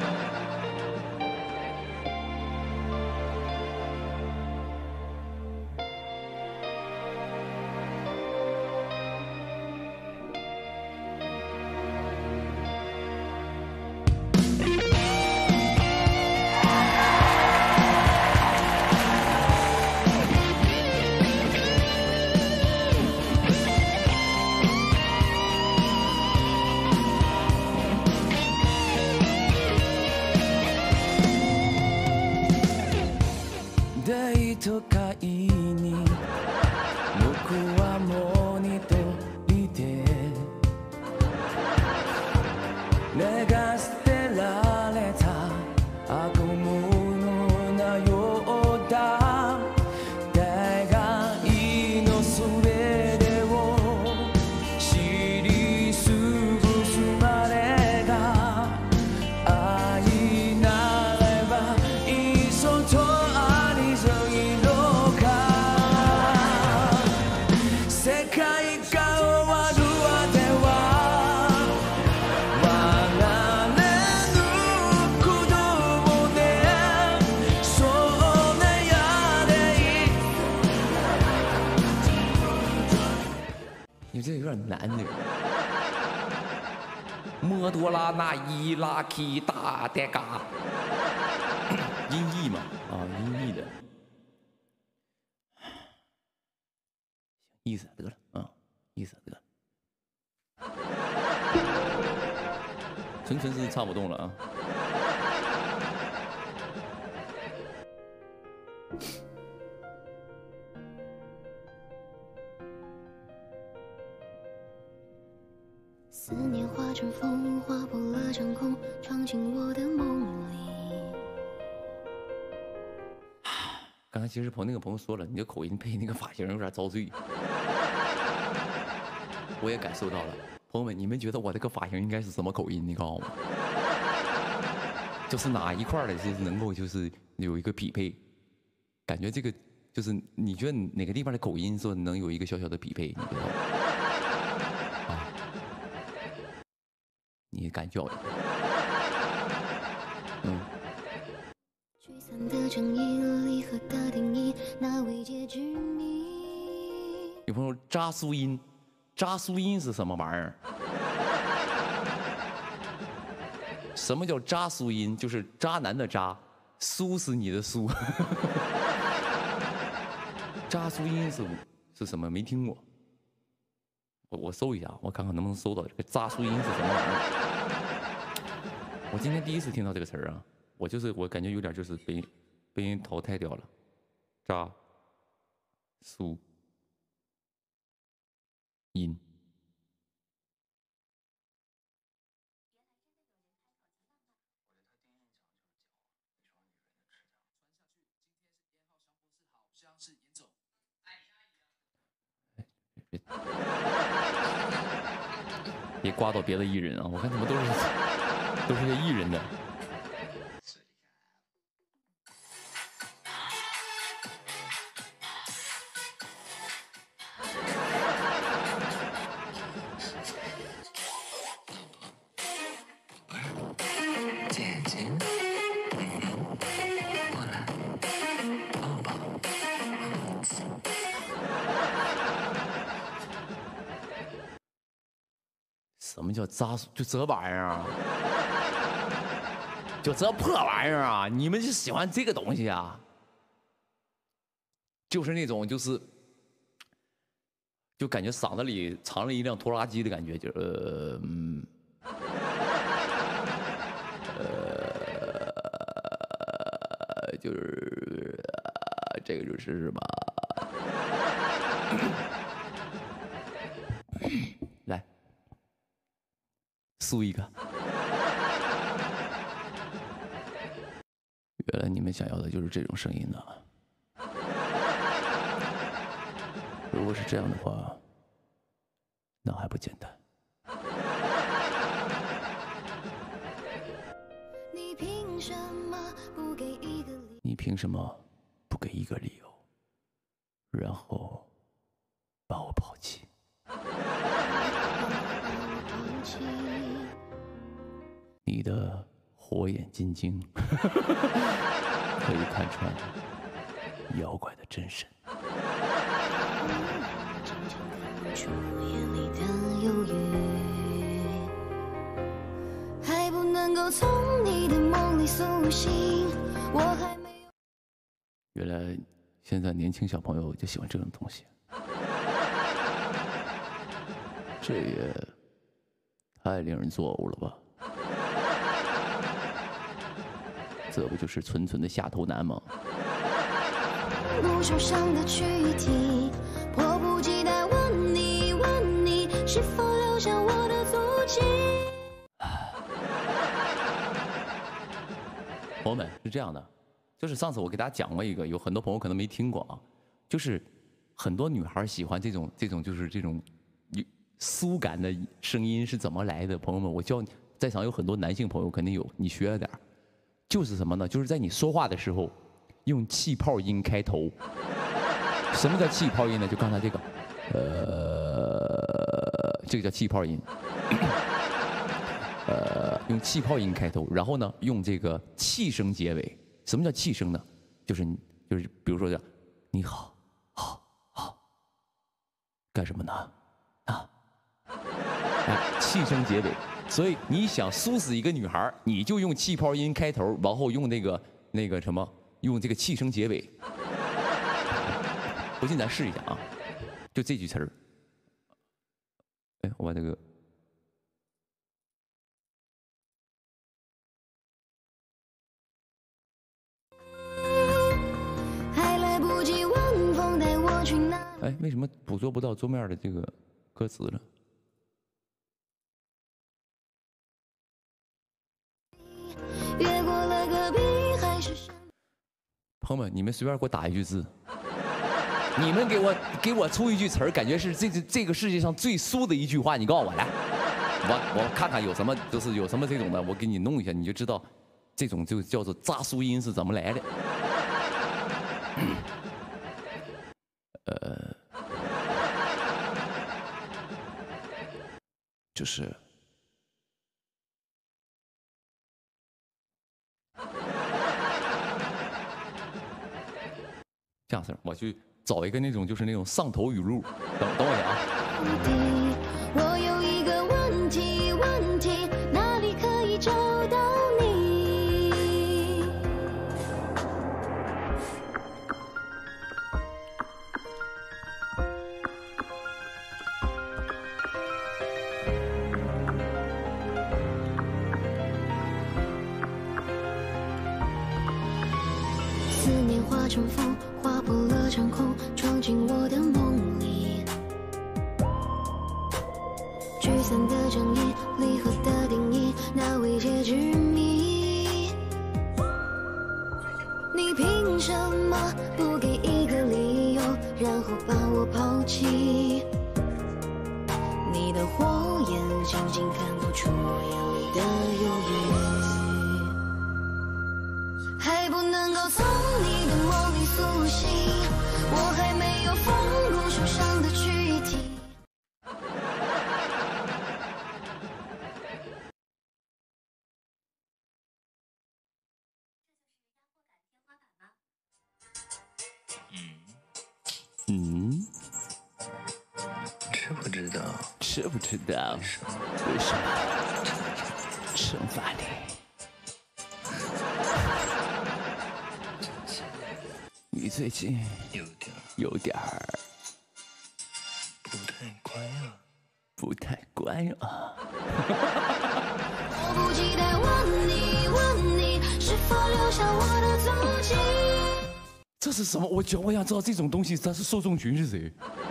デート会に僕はもう二度いて寝が捨てられた悪夢のようだ互いの全てを知り過ごすまでが愛么多啦，那一拉 K 大带嘎，音译嘛，啊，音译的，意思得了，啊，意思得了，纯纯是唱不动了啊。 思念化成风，划破了长空，闯进我的梦里。 刚才其实朋那个朋友说了，你的口音配那个发型有点遭罪，我也感受到了。朋友们，你们觉得我这个发型应该是什么口音？你告诉我，就是哪一块的是能够就是有一个匹配？感觉这个就是你觉得哪个地方的口音说能有一个小小的匹配？你知道吗？你敢叫？嗯。 聚散的正义，离合的定义，那未解之谜。 有朋友渣苏音，渣苏音是什么玩意儿？什么叫渣苏音？就是渣男的渣，苏是你的苏。渣苏音是是什么？没听过。我我搜一下，我看看能不能搜到这个渣苏音是什么玩意儿。我今天第一次听到这个词儿啊，我就是我感觉有点就是被被人淘汰掉了。渣苏音，别别刮到别的艺人啊！我看他们都是都是些艺人的。 姐姐，过来，抱抱。 什么叫渣？就这玩意儿啊？就这破玩意儿啊？你们就喜欢这个东西啊？就是那种就是，就感觉嗓子里藏了一辆拖拉机的感觉，就是呃嗯。呃，就是、呃、这个就是什么？来，苏一个。原来你们想要的就是这种声音呢。如果是这样的话，那还不简单？ 你凭什么不给一个理？ 你凭什么不给一个理由，然后把我抛弃？你的火眼金睛可以看穿妖怪的真身。 出眼里的忧郁，还不能够从你的梦里苏醒，我还没有。 原来现在年轻小朋友就喜欢这种东西，这也太令人作呕了吧！这不就是纯纯的下头男吗？ 不受伤的躯体，迫不及待问你问你，是否留下我的足迹？ 朋友们是这样的，就是上次我给大家讲过一个，有很多朋友可能没听过啊，就是很多女孩喜欢这种这种就是这种酥感的声音是怎么来的？朋友们，我教你，在场有很多男性朋友肯定有，你学了点，就是什么呢？就是在你说话的时候，用气泡音开头。什么叫气泡音呢？就刚才这个，呃，这个叫气泡音。呃，用气泡音开头，然后呢，用这个气声结尾。什么叫气声呢？就是你，就是比如说这，你好，好，好，干什么呢？啊，哎，气声结尾， 所以你想酥死一个女孩，你就用气泡音开头，然后用那个那个什么，用这个气声结尾。不信咱试一下啊，就这句词儿。哎，我把这个。 还来不及问风带我去哪？ 哎，为什么捕捉不到桌面的这个歌词了？ 越过了戈壁还是山？ 朋友们，你们随便给我打一句字，你们给我给我出一句词儿，感觉是这个这个世界上最酥的一句话，你告诉我来，我我看看有什么，就是有什么这种的，我给你弄一下，你就知道这种就叫做扎苏音是怎么来的。呃，就是这样式儿，我去找一个那种就是那种上头语录，等等我一下啊。 我有一个问题，问题哪里可以找到你？思念化成风，划破了长空，闯进我的梦里。聚散的正义，离合的定义，那未解之谜。你凭什么不给一个理由，然后把我抛弃？你的火焰仅仅看不出我眼里的忧郁，还不能够从你的梦里苏醒，我还没有放过受伤的躯体。 嗯， 知不知道？ 知不知道为什么惩罚你？你最近有点有点儿不太乖啊。 不太乖啊。 迫不及待问你，问你是否留下我的踪迹？ 这是什么？我觉我想知道这种东西它是受众群是谁？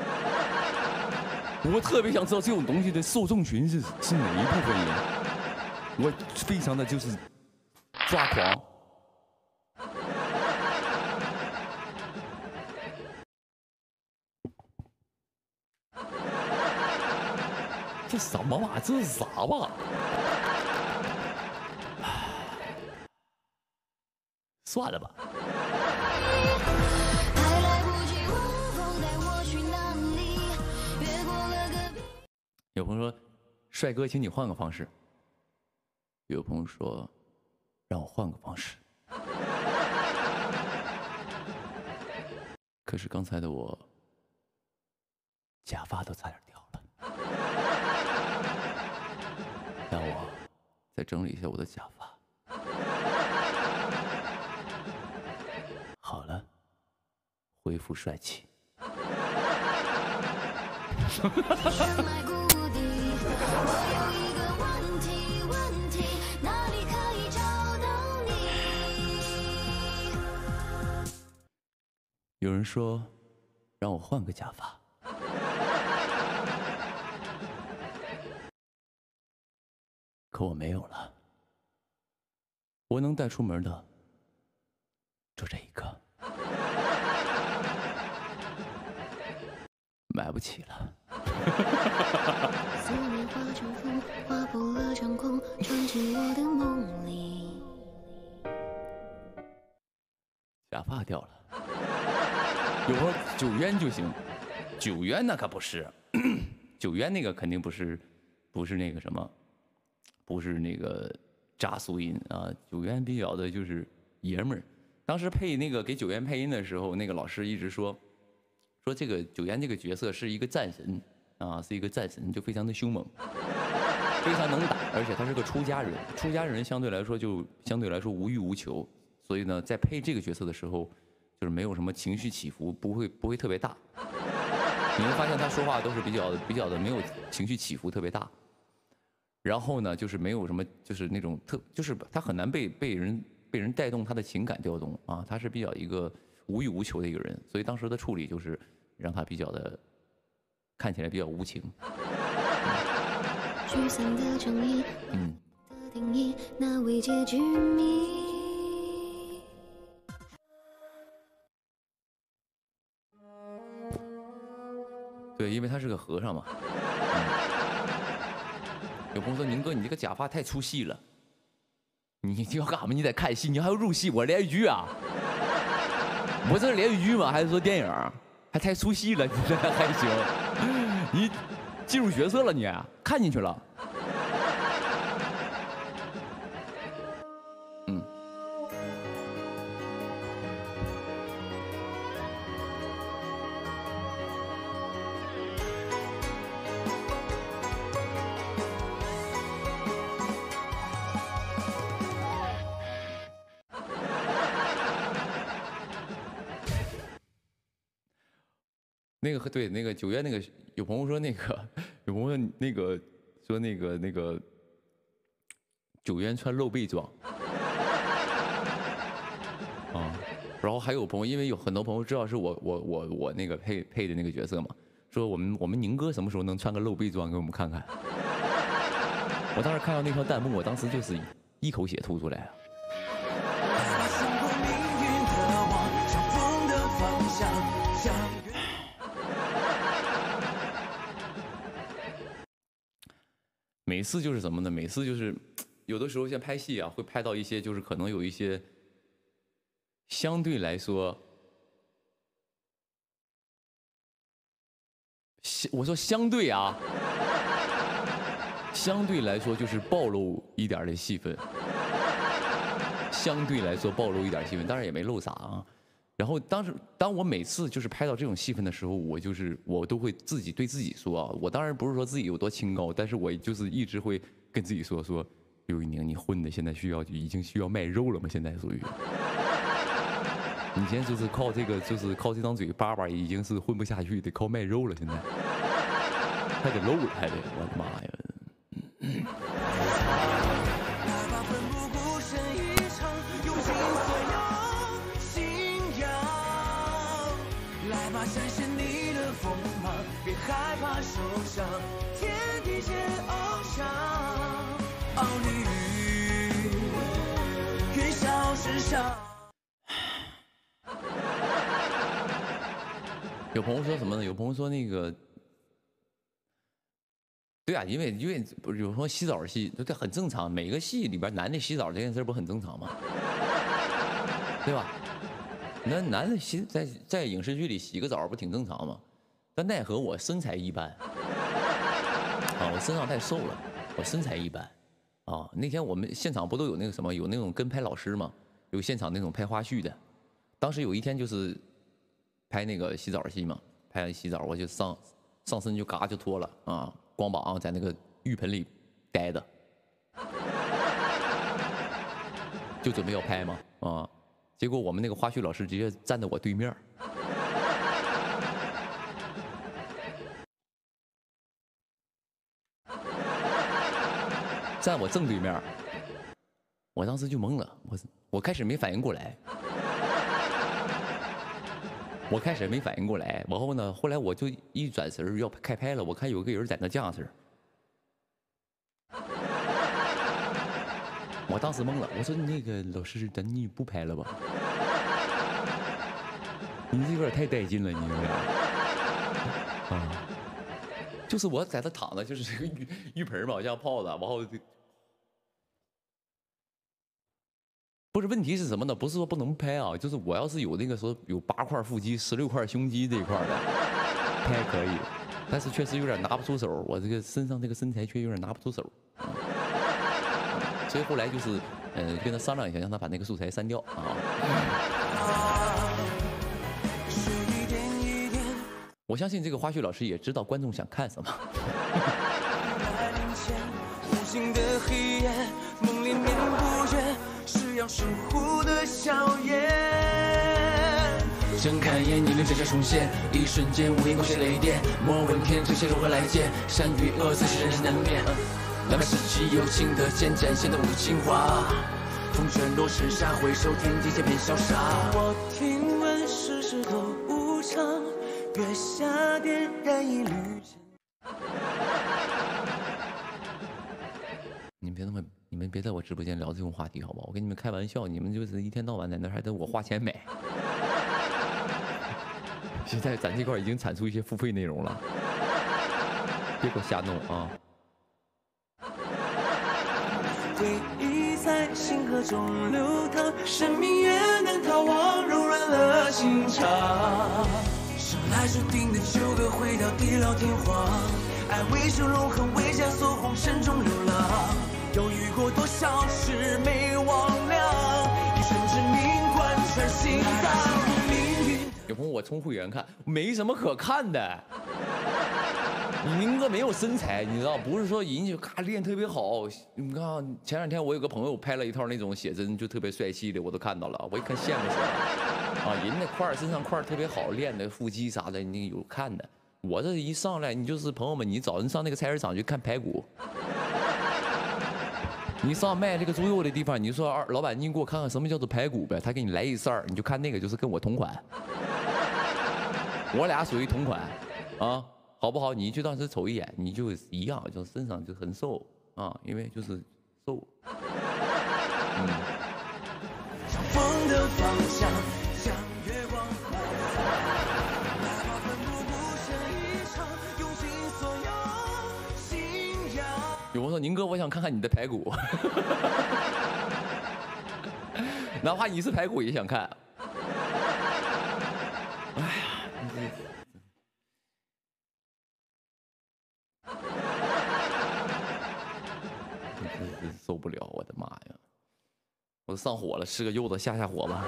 我特别想知道这种东西的受众群是是哪一部分人？我非常的就是抓狂。这什么玩意儿？这是啥玩意儿？算了吧。 还来不及问风带我去哪里？越过了戈壁。 有朋友说：“帅哥，请你换个方式。”有朋友说：“让我换个方式。”可是刚才的我，假发都差点掉了。让我再整理一下我的假发。好了，恢复帅气。 深埋谷底，我有一个问题，问题哪里可以找到你？ 有人说，让我换个假发。可我没有了，我能带出门的就这一个，买不起了。 思念化成风，划破了长空，闯进我的梦里。 假发掉了，有朋友九渊就行，九渊那可不是，九渊那个肯定不是，不是那个什么。不是那个扎苏音啊，九渊比较的就是爷们儿。当时配那个给九渊配音的时候，那个老师一直说，说这个九渊这个角色是一个战神啊，是一个战神，就非常的凶猛，非常能打。 而且他是个出家人，出家人相对来说就相对来说无欲无求，所以呢，在配这个角色的时候，就是没有什么情绪起伏，不会不会特别大。你会发现他说话都是比较比较的没有情绪起伏特别大，然后呢，就是没有什么就是那种特就是他很难被被人被人带动他的情感调动啊，他是比较一个无欲无求的一个人，所以当时的处理就是让他比较的看起来比较无情。 沮丧的正义，嗯，的定义，那未解之谜。 对，因为他是个和尚嘛。嗯、有朋友说：“宁哥，你这个假发太出戏了，你要干嘛？你得看戏，你还要入戏？我连续剧啊？我这是连续剧吗？还是说电影？还太出戏了？你这还行？你进入角色了你，你看进去了。”嗯。那个对那个九月那个有朋友说那个有朋友那个说那个那个九渊穿露背装啊，然后还有朋友因为有很多朋友知道是我我我我那个配配的那个角色嘛，说我们我们宁哥什么时候能穿个露背装给我们看看？我当时看到那条弹幕，我当时就是一口血吐出来了。每次就是什么呢？每次就是有的时候像拍戏啊，会拍到一些就是可能有一些相对来说，我说相对啊，相对来说就是暴露一点的戏份，相对来说暴露一点戏份，当然也没露啥啊。然后当时当我每次就是拍到这种戏份的时候，我就是我都会自己对自己说啊，我当然不是说自己有多清高，但是我就是一直会跟自己说说，刘宇宁，你混的现在需要已经需要卖肉了吗？现在属于，你现在就是靠这个就是靠这张嘴叭叭已经是混不下去，得靠卖肉了，现在还得露了，还得，我的妈呀！嗯展现你的锋芒，别害怕受伤，天地间翱翔。哦，你云霄之上。 有朋友说什么呢？有朋友说那个，对啊，因为因为不是有时候洗澡戏，这很正常，每个戏里边男的洗澡这件事不很正常吗？对吧？那男的洗在在影视剧里洗个澡不挺正常吗？但奈何我身材一般啊，我身上太瘦了，我身材一般啊。那天我们现场不都有那个什么，有那种跟拍老师嘛，有现场那种拍花絮的。当时有一天就是拍那个洗澡戏嘛，拍完洗澡我就上上身就嘎就脱了啊，光膀在那个浴盆里待着，就准备要拍嘛啊。结果我们那个花絮老师直接站在我对面，站我正对面，我当时就懵了，我我开始没反应过来，我开始没反应过来，然后呢，后来我就一转身要开拍了，我看有个人在那架势，我当时懵了，我说那个老师，咱你不拍了吧？你这有点太带劲了，你有点啊，就是我在这躺着，就是这个浴浴盆嘛，像泡子，然后不是问题是什么呢？不是说不能拍啊，就是我要是有那个说有八块腹肌、十六块胸肌这一块的，拍可以，但是确实有点拿不出手，我这个身上这个身材却有点拿不出手。所以后来就是，呃，跟他商量一下，让他把那个素材删掉啊。我相信这个花絮老师也知道观众想看什么。 静的黑夜，梦连绵不绝，是要守护的笑颜。睁开眼，你能真相重现，一瞬间无言勾写雷电。莫问天这些如何来见，善与恶自是人生难免。两百世纪友情的剑，展现的无情话。风卷落尘沙，回首天地间变潇洒。我听闻世事都无常，月下点燃一缕尘。 你们别那么，你们别在我直播间聊这种话题，好不好？我跟你们开玩笑，你们就是一天到晚在那还得我花钱买。现在咱这块已经产出一些付费内容了，别给我瞎弄啊！ 回忆在星河中流淌，生命也难逃亡，柔软了心肠。生来注定的纠葛，回到地老天荒。爱为生永恒，为枷锁，红尘中流浪。犹豫过多少事没忘了，一生之命贯穿心脏。 有朋友我充会员看，没什么可看的。你宁哥没有身材，你知道，不是说人家咔练特别好。你看前两天我有个朋友拍了一套那种写真，就特别帅气的，我都看到了，我一看羡慕死了。啊，人那块儿身上块儿特别好，练的腹肌啥的，你有看的。我这一上来，你就是朋友们，你早晨上那个菜市场去看排骨。你上卖这个猪肉的地方，你说二老板，你给我看看什么叫做排骨呗？他给你来一扇儿，你就看那个，就是跟我同款。我俩属于同款，啊，好不好？你就当时瞅一眼，你就一样，就身上就很瘦啊，因为就是瘦。嗯。 向风的方向，向月光快走，哪怕奋不顾身一场，用尽所有信仰。 有人说宁哥，我想看看你的排骨，哪怕你是排骨也想看。哎呀。受不了，我的妈呀！我都上火了，吃个柚子下下火吧。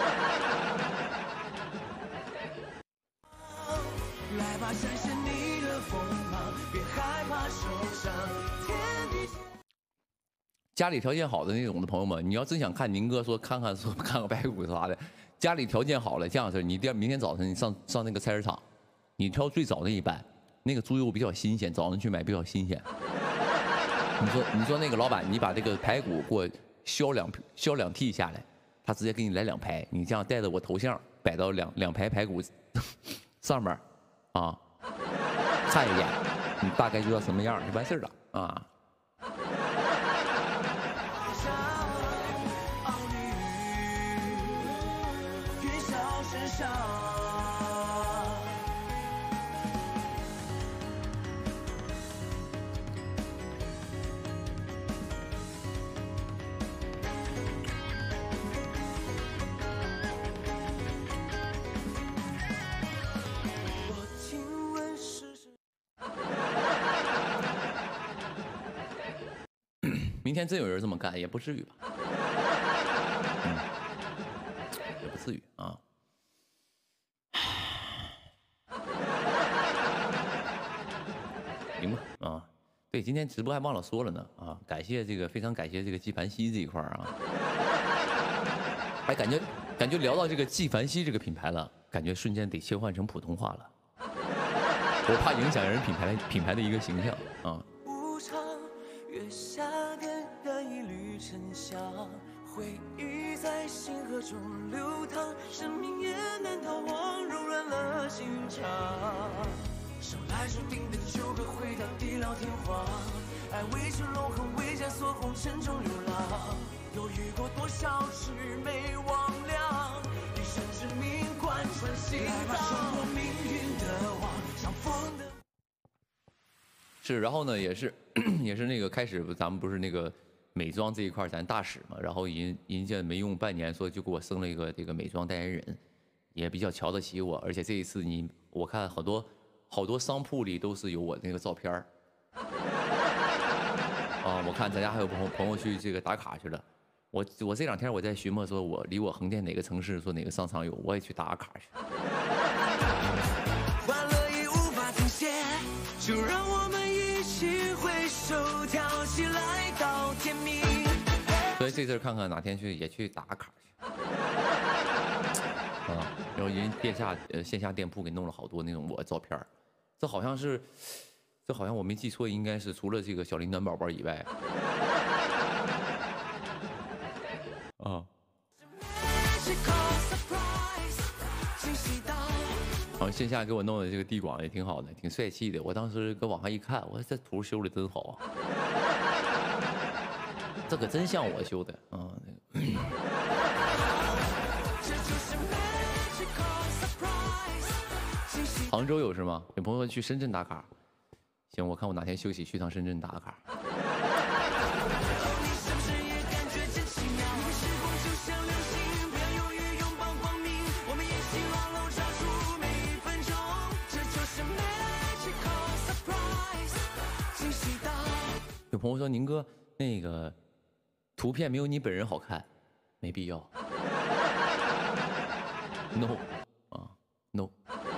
来吧，闪闪你的锋芒，别害怕受伤。天地家里条件好的那种的朋友们，你要真想看宁哥说看看说看个排骨啥的，家里条件好了，这样式你第二明天早晨你上上那个菜市场，你挑最早那一班，那个猪肉比较新鲜，早上去买比较新鲜。你说你说那个老板，你把这个排骨给我削两削两屉下来，他直接给你来两排，你这样带着我头像摆到两两排排骨上面，啊，看一眼，你大概知道什么样就完事了啊。明天真有人这么干，也不至于吧？嗯，也不至于啊。行吧，啊，对，今天直播还忘了说了呢，啊，感谢这个，非常感谢这个纪梵希这一块啊。哎，感觉感觉聊到这个纪梵希这个品牌了，感觉瞬间得切换成普通话了，我怕影响人品牌品牌的一个形象啊。 月下点燃一缕沉香，回忆在星河中流淌，生命也难逃亡，柔软了心肠。生来注定的纠葛，回到地老天荒。爱为成永恒，为枷锁，红尘中流浪。犹豫过多少事没忘了，一生之命贯穿心脏。冲破命运的网，像风的。 是，然后呢，也是，也是那个开始，咱们不是那个美妆这一块咱大使嘛，然后人人家没用半年，说就给我升了一个这个美妆代言人，也比较瞧得起我，而且这一次你，我看好多好多商铺里都是有我那个照片儿，啊，我看咱家还有朋友朋友去这个打卡去了，我我这两天我在寻摸说，我离我横店哪个城市说哪个商场有，我也去打卡去。 完了已无法停歇，就让我们一起挥手跳起来。 这阵看看哪天去也去打卡去。啊，然后人店下呃线下店铺给弄了好多那种我的照片，这好像是，这好像我没记错，应该是除了这个小铃铛宝宝以外，啊。然后线下给我弄的这个地广也挺好的，挺帅气的。我当时搁网上一看，我说这图修的真好啊，这可真像我修的啊。那个杭州有是吗？有朋友去深圳打卡，行，我看我哪天休息去趟深圳打个卡。有朋友说宁哥那个图片没有你本人好看，没必要。No 啊 No。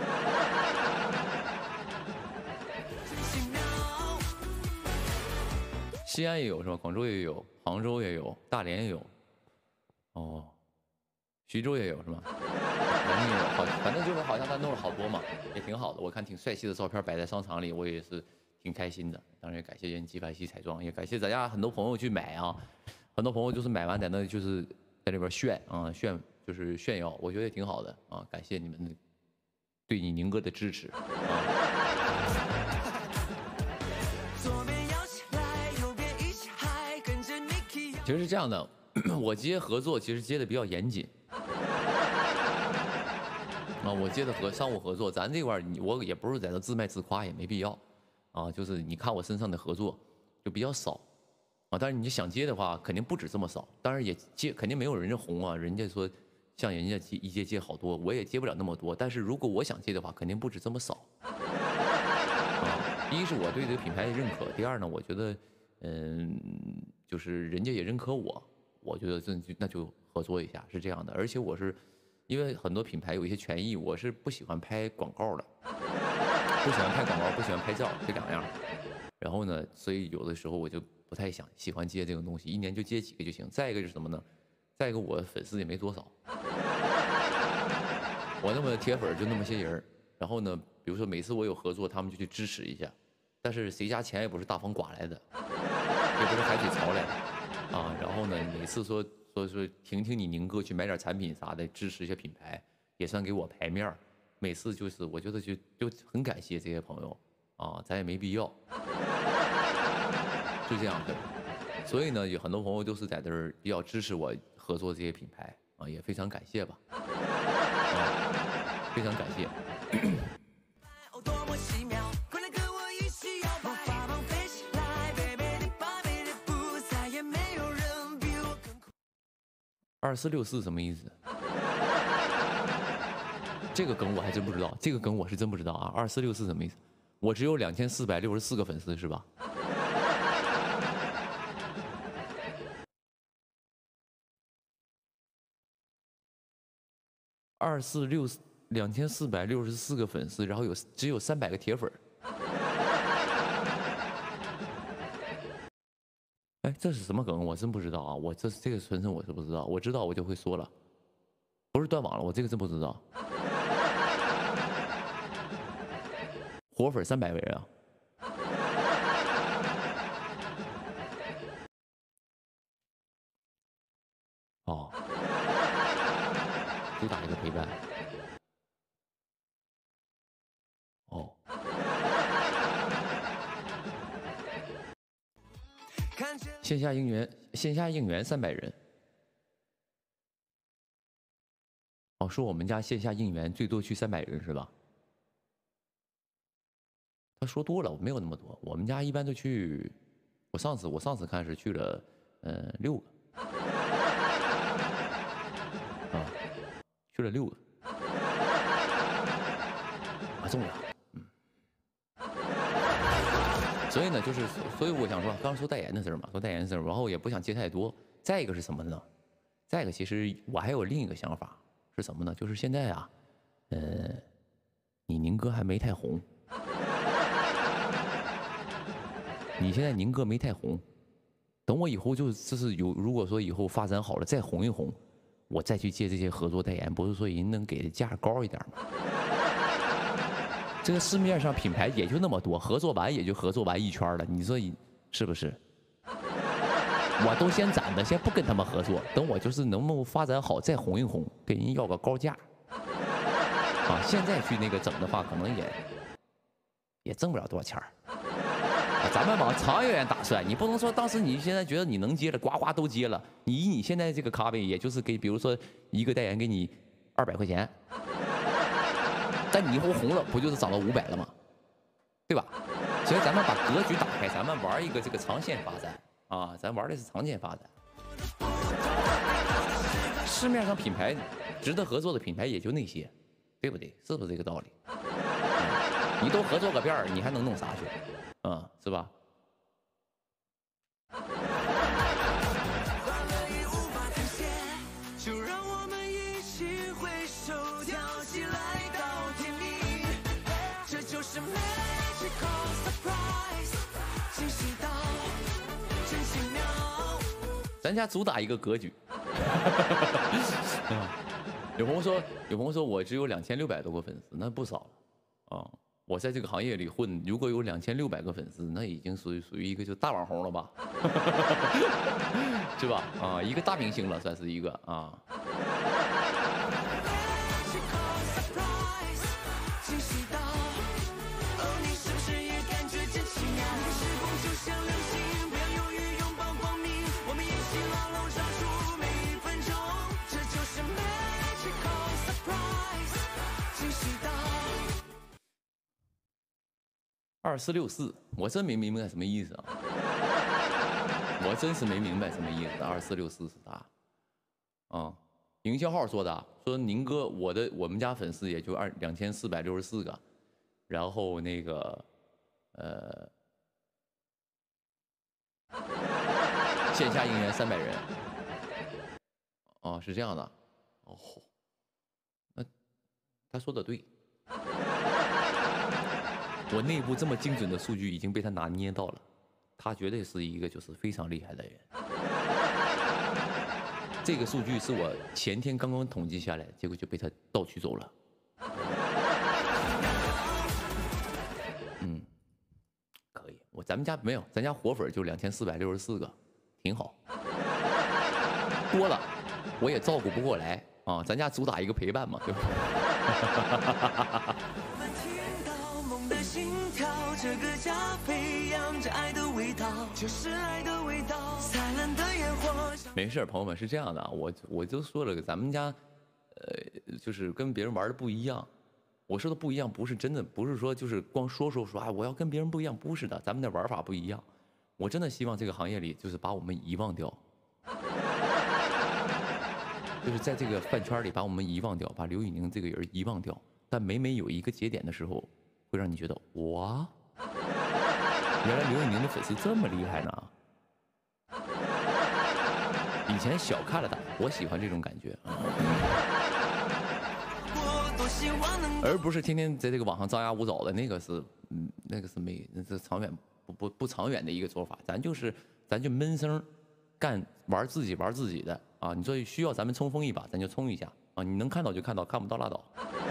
西安也有是吧？广州也有，杭州也有，大连也有，哦，徐州也有是吧？南京也有，好，反正就是好像他弄了好多嘛，也挺好的。我看挺帅气的照片摆在商场里，我也是挺开心的。当然也感谢人纪梵希彩妆，也感谢咱家很多朋友去买啊，很多朋友就是买完在那就是在里边炫啊炫，就是炫耀，我觉得也挺好的啊，感谢你们的对你宁哥的支持啊。其实是这样的，我接合作其实接的比较严谨啊，我接的和商务合作，咱这块你我也不是在这自卖自夸，也没必要啊。就是你看我身上的合作就比较少啊，但是你想接的话，肯定不止这么少。当然也接，肯定没有人家红啊，人家说像人家接一接接好多，我也接不了那么多。但是如果我想接的话，肯定不止这么少啊。一是我对这个品牌认可，第二呢，我觉得嗯。就是人家也认可我，我觉得这就那就合作一下是这样的。而且我是因为很多品牌有一些权益，我是不喜欢拍广告的，不喜欢拍广告，不喜欢拍照，这两样。然后呢，所以有的时候我就不太想喜欢接这种东西，一年就接几个就行。再一个是什么呢？再一个我粉丝也没多少，我那么铁粉就那么些人。然后呢，比如说每次我有合作，他们就去支持一下，但是谁家钱也不是大风刮来的。也不是海水潮来的啊，然后呢，每次说说说听听你宁哥去买点产品啥的，支持一些品牌，也算给我牌面。每次就是我觉得就就很感谢这些朋友啊，咱也没必要，就这样的。所以呢，有很多朋友都是在这儿比较支持我合作这些品牌啊，也非常感谢吧，啊，非常感谢。二四六四什么意思？这个梗我还真不知道，这个梗我是真不知道啊！二四六四什么意思？我只有两千四百六十四个粉丝是吧？二四六四两千四百六十四个粉丝，然后有只有三百个铁粉。哎，这是什么梗？我真不知道啊！我这这个纯纯我是不知道，我知道我就会说了，不是断网了，我这个真不知道。活粉三百位啊！哦，主打一个陪伴。哦。线下应援，线下应援三百人。哦，说我们家线下应援最多去三百人是吧？他说多了，我没有那么多。我们家一般都去，我上次我上次看是去了，呃，六个。啊，去了六个。啊，重要。所以呢，就是，所以我想说，刚刚说代言的事儿嘛，说代言的事儿，然后也不想接太多。再一个是什么呢？再一个，其实我还有另一个想法是什么呢？就是现在啊，呃，你宁哥还没太红，你现在宁哥没太红， 等我以后就就是有，如果说以后发展好了，再红一红，我再去接这些合作代言，不是说人能给的价高一点吗？这个市面上品牌也就那么多，合作完也就合作完一圈了，你说是不是？我都先攒着，先不跟他们合作，等我就是能不能发展好再红一红，给人要个高价。啊，现在去那个整的话，可能也也挣不了多少钱儿。咱们往长远打算，你不能说当时你现在觉得你能接了，呱呱都接了，你以你现在这个咖位，也就是给，比如说一个代言给你二百块钱，但你以后红了，不就是涨到五百了吗？对吧？所以咱们把格局打开，咱们玩一个这个长线发展啊，咱玩的是长线发展。市面上品牌值得合作的品牌也就那些，对不对？是不是这个道理？嗯、你都合作个遍儿，你还能弄啥去？嗯，是吧？就让我们一起挥手跳起来到天明，这就是 magical surprise， 惊喜到真奇妙。咱家主打一个格局。有朋友说，有朋友说我只有两千六百多个粉丝，那不少了啊。我在这个行业里混，如果有两千六百个粉丝，那已经属于属于一个就大网红了吧，是吧？啊，一个大明星了，算是一个啊。二四六四，我真没明白什么意思啊！我真是没明白什么意思。二四六四是啥？啊，营销号说的，说宁哥，我的我们家粉丝也就二两千四百六十四个，然后那个，呃，线下应援三百人。哦，是这样的。哦，那他说的对。我内部这么精准的数据已经被他拿捏到了，他绝对是一个就是非常厉害的人。这个数据是我前天刚刚统计下来，结果就被他盗取走了。嗯，可以，我咱们家没有，咱家活粉就两千四百六十四个，挺好。多了，我也照顾不过来啊，咱家主打一个陪伴嘛，对吧？这个家培养着爱的味道，就是爱的味道，灿烂的烟火。没事，朋友们是这样的，我我就说了，咱们家，呃，就是跟别人玩的不一样。我说的不一样，不是真的，不是说就是光说说说啊，我要跟别人不一样，不是的，咱们的玩法不一样。我真的希望这个行业里，就是把我们遗忘掉，就是在这个饭圈里把我们遗忘掉，把刘宇宁这个人遗忘掉。但每每有一个节点的时候，会让你觉得哇。原来刘宇宁的粉丝这么厉害呢！以前小看了他，我喜欢这种感觉，而不是天天在这个网上张牙舞爪的，那个是，嗯，那个是没，那是长远不不不长远的一个做法。咱就是，咱就闷声干，玩自己玩自己的啊！你说需要咱们冲锋一把，咱就冲一下啊！你能看到就看到，看不到拉倒。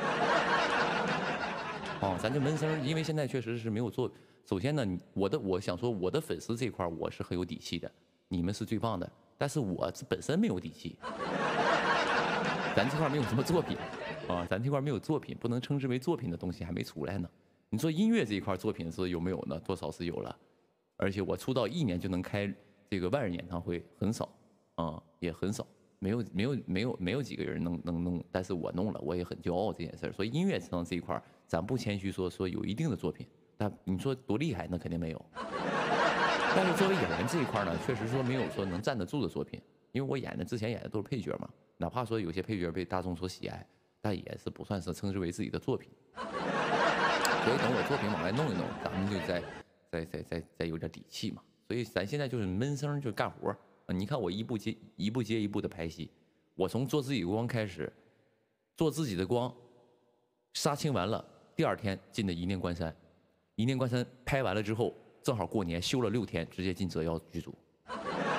哦，咱就闷声，因为现在确实是没有做。首先呢，我的我想说，我的粉丝这块我是很有底气的，你们是最棒的，但是我本身没有底气。咱这块没有什么作品啊，咱这块没有作品，不能称之为作品的东西还没出来呢。你说音乐这一块作品是有没有呢？多少是有了，而且我出道一年就能开这个万人演唱会，很少啊，也很少。没有没有没有没有几个人能能弄，但是我弄了，我也很骄傲这件事儿。所以音乐上这一块，咱不谦虚说说有一定的作品，但你说多厉害，那肯定没有。但是作为演员这一块呢，确实说没有说能站得住的作品，因为我演的之前演的都是配角嘛，哪怕说有些配角被大众所喜爱，但也是不算是称之为自己的作品。所以等我作品往外弄一弄，咱们就再再再再再有点底气嘛。所以咱现在就是闷声就干活。你看我一步接一步接一步的拍戏，我从做自己的光开始，做自己的光，杀青完了，第二天进的一念关山，一念关山拍完了之后，正好过年休了六天，直接进折腰剧组。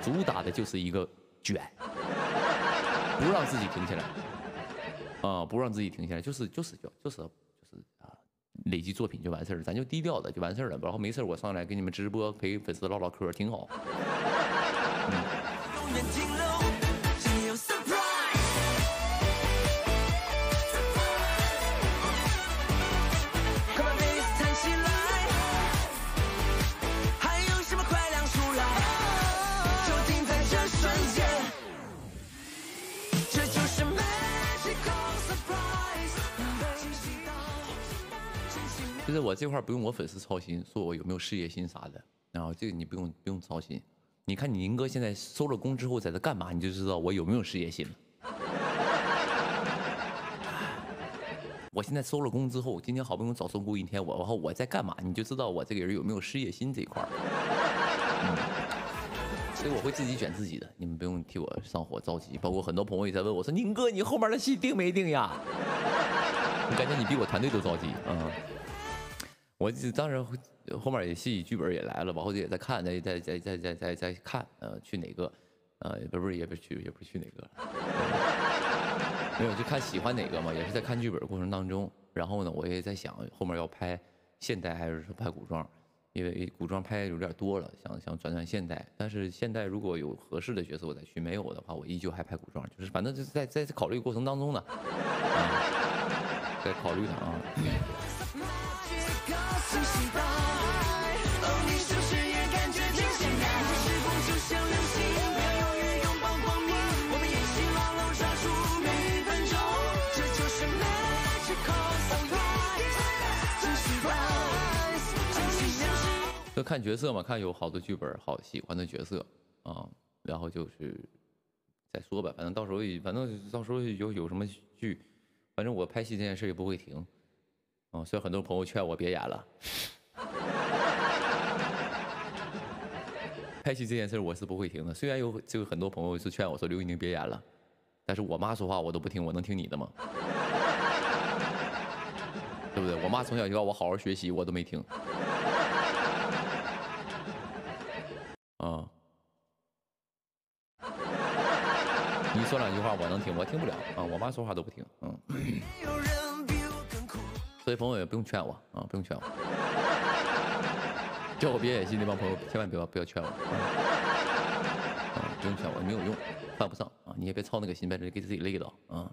主打的就是一个卷，不让自己停下来，啊，不让自己停下来，就是就是就就是就是啊，累积作品就完事儿，咱就低调的就完事儿了。然后没事我上来给你们直播，陪粉丝唠唠嗑，挺好。嗯。就是我这块不用我粉丝操心，说我有没有事业心啥的，然后这个你不用不用操心。你看你宁哥现在收了工之后在这干嘛，你就知道我有没有事业心了。我现在收了工之后，今天好不容易早收工一天，我然后我在干嘛，你就知道我这个人有没有事业心这一块。嗯，所以我会自己卷自己的，你们不用替我上火着急。包括很多朋友也在问我说：“宁哥，你后面的戏定没定呀？”我感觉你比我团队都着急啊。嗯，我当时后面也戏剧本也来了，往后也在看，在在在在在在在看，呃，去哪个，呃，不是也不是去也不是去哪个，没有就看喜欢哪个嘛，也是在看剧本过程当中。然后呢，我也在想后面要拍现代还是拍古装，因为古装拍有点多了，想想转转现代。但是现代如果有合适的角色我再去，没有的话我依旧还拍古装，就是反正就是在在考虑过程当中呢，啊，在考虑呢啊。就看角色嘛，看有好的剧本，好喜欢的角色啊，然后就是再说吧，反正到时候反正到时候有有什么剧，反正我拍戏这件事也不会停啊。虽然很多朋友劝我别演了，拍戏这件事我是不会停的。虽然有就很多朋友是劝我说刘宇宁别演了，但是我妈说话我都不听，我能听你的吗？对不对？我妈从小就让我好好学习，我都没听。啊！你说两句话我能听，我听不了啊！我妈说话都不听，嗯。所以朋友也不用劝我啊，不用劝我。叫我别演戏那帮朋友，千万不要不要劝我啊！啊，不用劝我，没有用，犯不上啊！你也别操那个心，别给自己累到啊。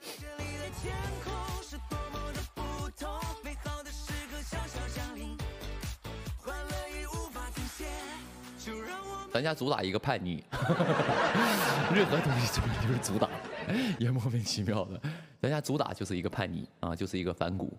咱家主打一个叛逆，任何东西出来就是主打，也莫名其妙的。咱家主打就是一个叛逆啊，就是一个反骨。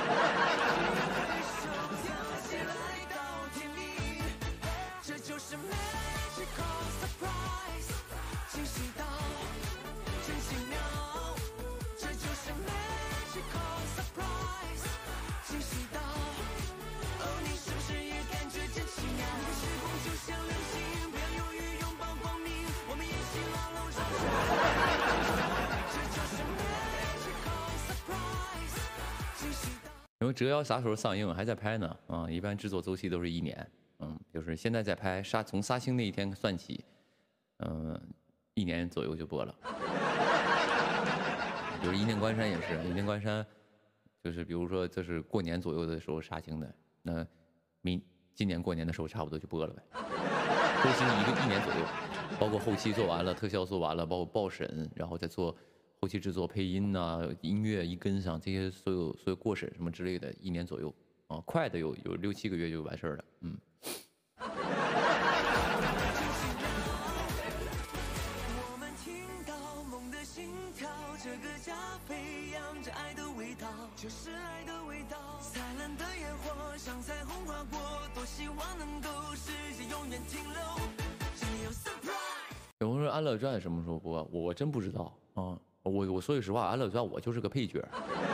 因为《折腰》啥时候上映？还在拍呢啊！一般制作周期都是一年，嗯，就是现在在拍杀，从杀青那一天算起，嗯，一年左右就播了。比如《一念关山》也是，《一念关山》就是比如说这是过年左右的时候杀青的，那明今年过年的时候差不多就播了呗。周期一个一年左右，包括后期做完了，特效做完了，包括报审，然后再做。后期制作、配音呐、啊，音乐一跟上，这些所有所有过审什么之类的，一年左右啊，快的有有六七个月就完事儿了，嗯。有人说《安乐传》什么时候播？我我真不知道啊。我我说句实话，《安乐传》我就是个配角，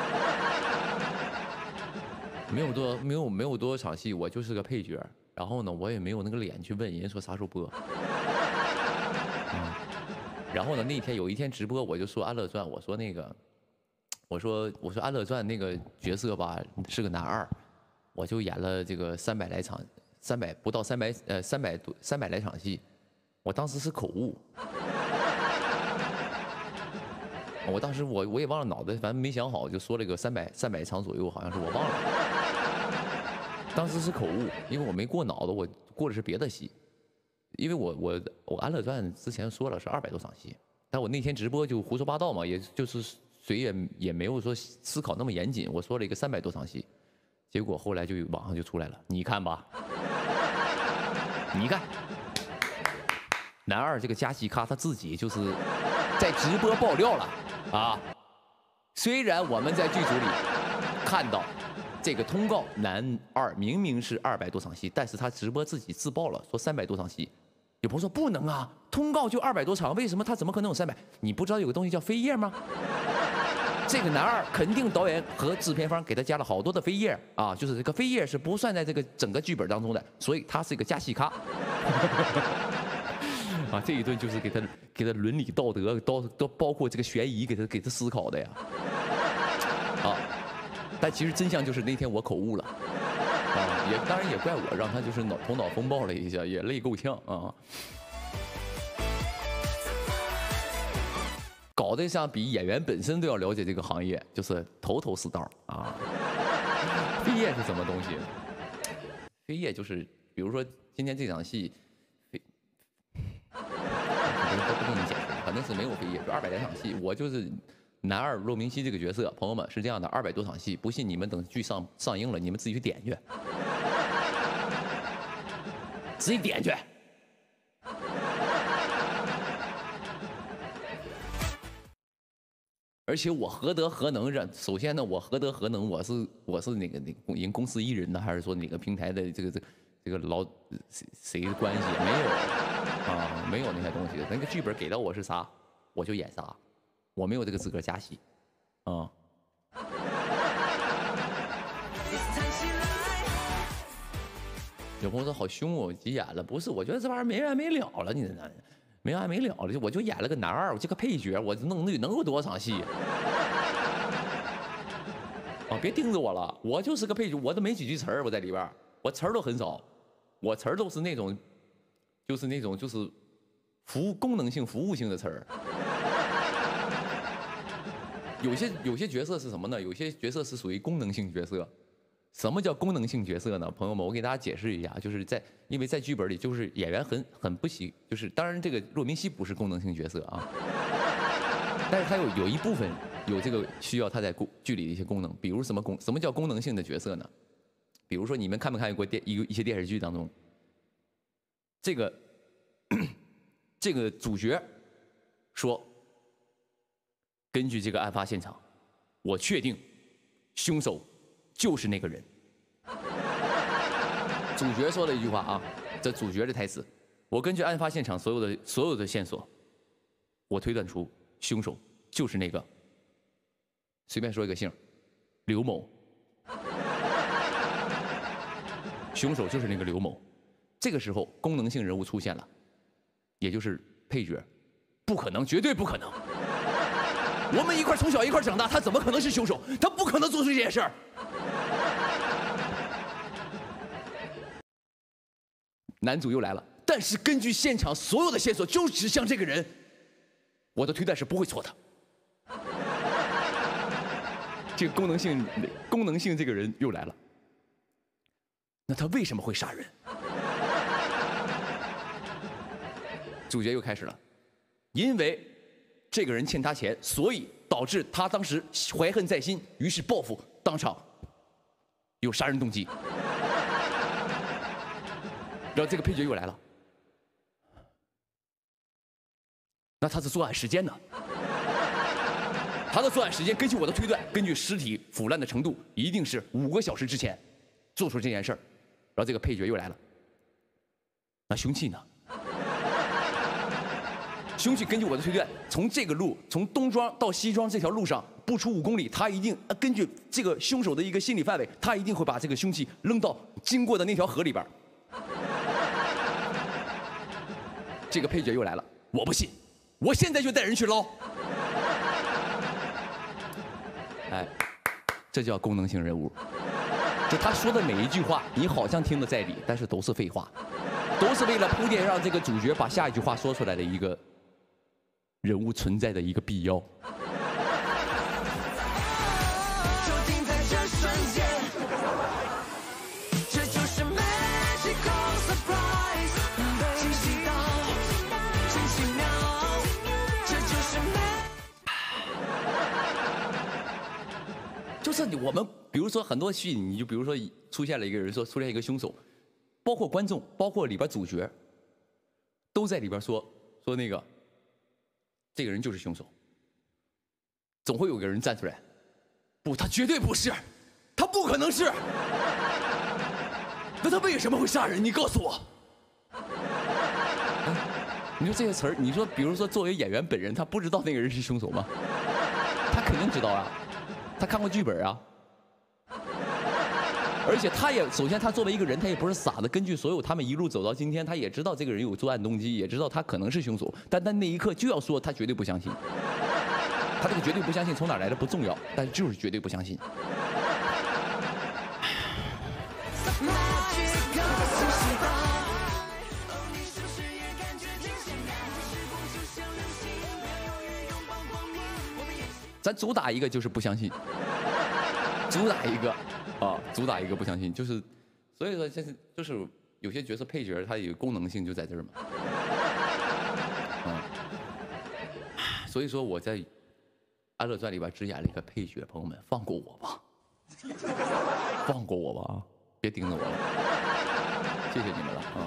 没有多没有没有多少场戏，我就是个配角。然后呢，我也没有那个脸去问人家说啥时候播。嗯、然后呢，那天有一天直播，我就说《安乐传》，我说那个，我说我说《安乐传》那个角色吧是个男二，我就演了这个三百来场，三百不到三百呃三百多三百来场戏。 我当时是口误。我当时我我也忘了脑袋，反正没想好，就说了个三百三百场左右，好像是我忘了。当时是口误，因为我没过脑子，我过的是别的戏。因为我我我《安乐传》之前说了是二百多场戏，但我那天直播就胡说八道嘛，也就是谁也也没有说思考那么严谨，我说了一个三百多场戏，结果后来就网上就出来了，你看吧，你看，男二这个加戏咖他自己就是在直播爆料了。啊，虽然我们在剧组里看到这个通告男二明明是二百多场戏，但是他直播自己自爆了，说三百多场戏。有朋友说不能啊，通告就二百多场，为什么他怎么可能有三百？你不知道有个东西叫飞页吗？这个男二肯定导演和制片方给他加了好多的飞页啊，就是这个飞页是不算在这个整个剧本当中的，所以他是一个加戏咖。啊，这一顿就是给他给他伦理道德都都包括这个悬疑给他给他思考的呀，啊，但其实真相就是那天我口误了，啊，也当然也怪我让他就是脑头脑风暴了一下，也累够呛啊，搞得像比演员本身都要了解这个行业，就是头头是道啊。飞页是什么东西？飞页就是比如说今天这场戏。都不跟你解释，反正是没有飞页，就二百来场戏。我就是男二骆明熙这个角色，朋友们是这样的，二百多场戏，不信你们等剧上上映了，你们自己去点去，自己点去。而且我何德何能让？首先呢，我何德何能？我是我是哪个哪人公司艺人呢？还是说哪个平台的这个这个这个老谁谁的关系？没有。啊，没有那些东西，那个剧本给到我是啥，我就演啥，我没有这个资格加戏，啊。有朋友说好凶哦，急眼了，不是，我觉得这玩意儿没完没了了，你这没完没了了，就我就演了个男二，我这个配角，我能能有多少场戏？啊，别盯着我了，我就是个配角，我都没几句词儿，我在里边，我词儿都很少，我词儿都是那种。就是那种就是服务功能性、服务性的词儿。有些有些角色是什么呢？有些角色是属于功能性角色。什么叫功能性角色呢？朋友们，我给大家解释一下，就是在因为在剧本里，就是演员很很不喜，就是当然这个骆明熙不是功能性角色啊，但是他有有一部分有这个需要他在剧里的一些功能，比如什么功什么叫功能性的角色呢？比如说你们看没看过电一个一些电视剧当中？这个这个主角说，根据这个案发现场，我确定凶手就是那个人。主角说了一句话啊，这主角的台词，我根据案发现场所有的所有的线索，我推断出凶手就是那个，随便说一个姓，刘某。凶手就是那个刘某。这个时候，功能性人物出现了，也就是配角，不可能，绝对不可能。我们一块从小一块长大，他怎么可能是凶手？他不可能做出这件事儿。男主又来了，但是根据现场所有的线索，就指向这个人，我的推断是不会错的。这个功能性，功能性这个人又来了，那他为什么会杀人？主角又开始了，因为这个人欠他钱，所以导致他当时怀恨在心，于是报复，当场有杀人动机。然后这个配角又来了，那他的作案时间呢？他的作案时间，根据我的推断，根据尸体腐烂的程度，一定是五个小时之前做出这件事儿。然后这个配角又来了，那凶器呢？凶器根据我的推断，从这个路，从东庄到西庄这条路上不出五公里，他一定根据这个凶手的一个心理范围，他一定会把这个凶器扔到经过的那条河里边。这个配角又来了，我不信，我现在就带人去捞。哎，这叫功能性人物。就他说的每一句话，你好像听得在理，但是都是废话。 都是为了铺垫让这个主角把下一句话说出来的一个人物存在的一个必要。就是你我们，比如说很多戏，你就比如说出现了一个人说出现一个凶手，包括观众，包括里边主角，都在里边说说那个这个人就是凶手，总会有个人站出来，不，他绝对不是，他不可能是，那他为什么会杀人？你告诉我。哎，你说这些词儿，你说比如说作为演员本人，他不知道那个人是凶手吗？他肯定知道啊。他看过剧本啊，而且他也首先他作为一个人，他也不是傻的。根据所有他们一路走到今天，他也知道这个人有作案动机，也知道他可能是凶手，但他那一刻就要说他绝对不相信。他这个绝对不相信从哪来的不重要，但就是绝对不相信。咱主打一个就是不相信，主打一个啊，主打一个不相信，就是所以说这是就是有些角色配角他有功能性就在这儿嘛，嗯，所以说我在《安乐传》里边只演了一个配角，朋友们放过我吧，放过我吧啊，别盯着我了，谢谢你们了啊。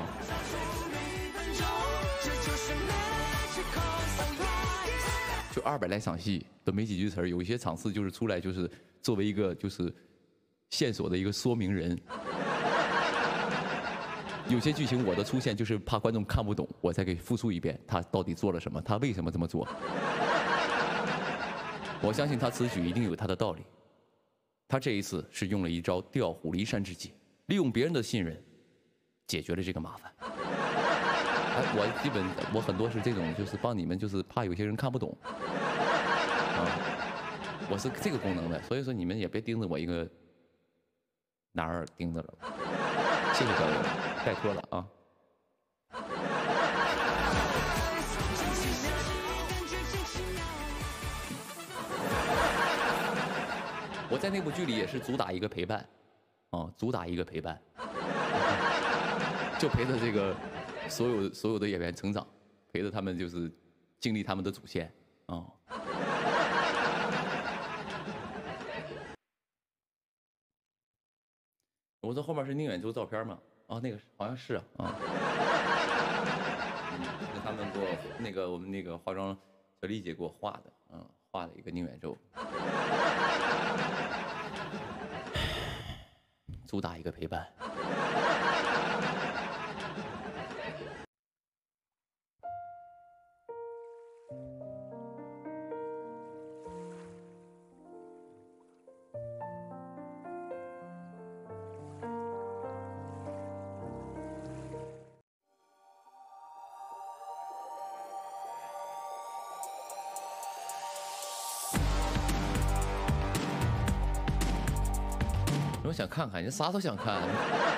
就二百来场戏都没几句词儿，有一些场次就是出来就是作为一个就是线索的一个说明人，有些剧情我的出现就是怕观众看不懂，我再给复述一遍他到底做了什么，他为什么这么做。我相信他此举一定有他的道理，他这一次是用了一招调虎离山之计，利用别人的信任解决了这个麻烦。哎，我基本我很多是这种，就是帮你们，就是怕有些人看不懂，啊，我是这个功能的，所以说你们也别盯着我一个哪儿盯着了，谢谢各位，拜托了啊。我在那部剧里也是主打一个陪伴，啊，主打一个陪伴，就陪着这个。所有所有的演员成长，陪着他们就是经历他们的主线啊。哦、我这后面是宁远舟照片吗？啊，那个好像是啊。啊嗯，是他们给我那个我们那个化妆小丽姐给我画的，嗯，画了一个宁远舟，主打一个陪伴。我想看看，你啥都想看。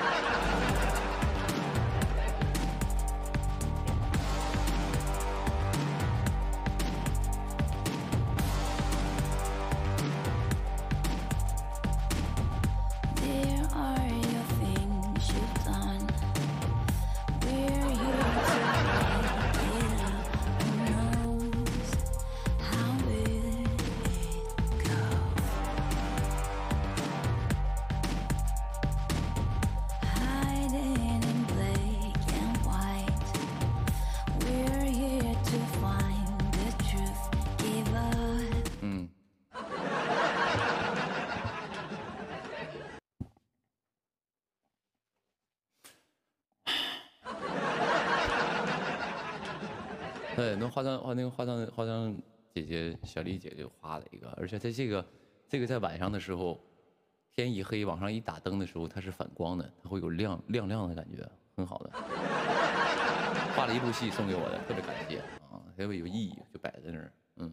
对，那化妆化那个化妆化妆姐姐小丽姐就画了一个，而且在这个这个在晚上的时候，天一黑往上一打灯的时候，它是反光的，它会有亮亮亮的感觉，很好的。画了一部戏送给我的，特别感谢啊，特别有意义，就摆在那儿，嗯。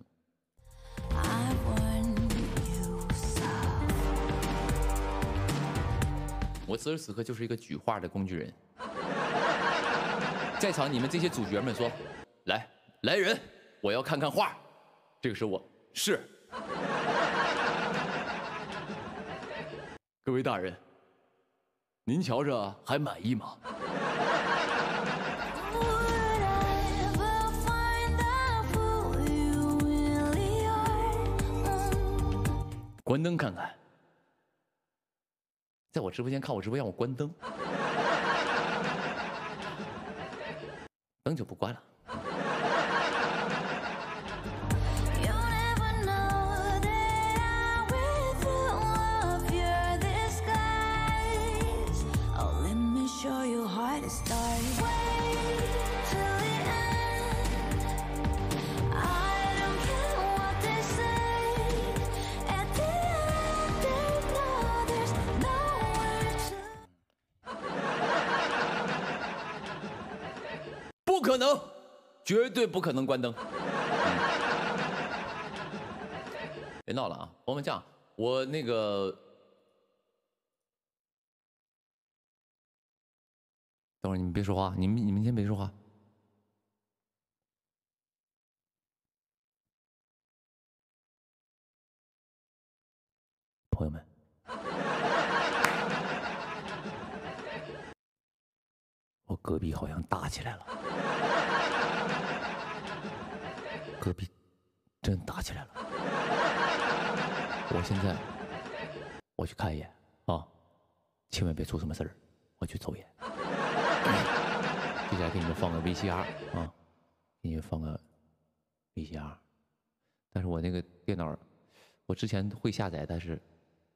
我此时此刻就是一个举画的工具人。 在场你们这些主角们说，来来人，我要看看画。这个时候我是。各位大人，您瞧着还满意吗？关灯看看，在我直播间看我直播让我关灯，灯就不关了。不可能，绝对不可能关灯。别闹了啊，朋友们，这样我那个。等会儿你们别说话，你们你们先别说话。朋友们，我隔壁好像打起来了，隔壁真打起来了。我现在我去看一眼啊，千万别出什么事儿，我去抽烟。接下来给你们放个 V C R 啊，给你们放个 V C R， 但是我那个电脑，我之前会下载，但是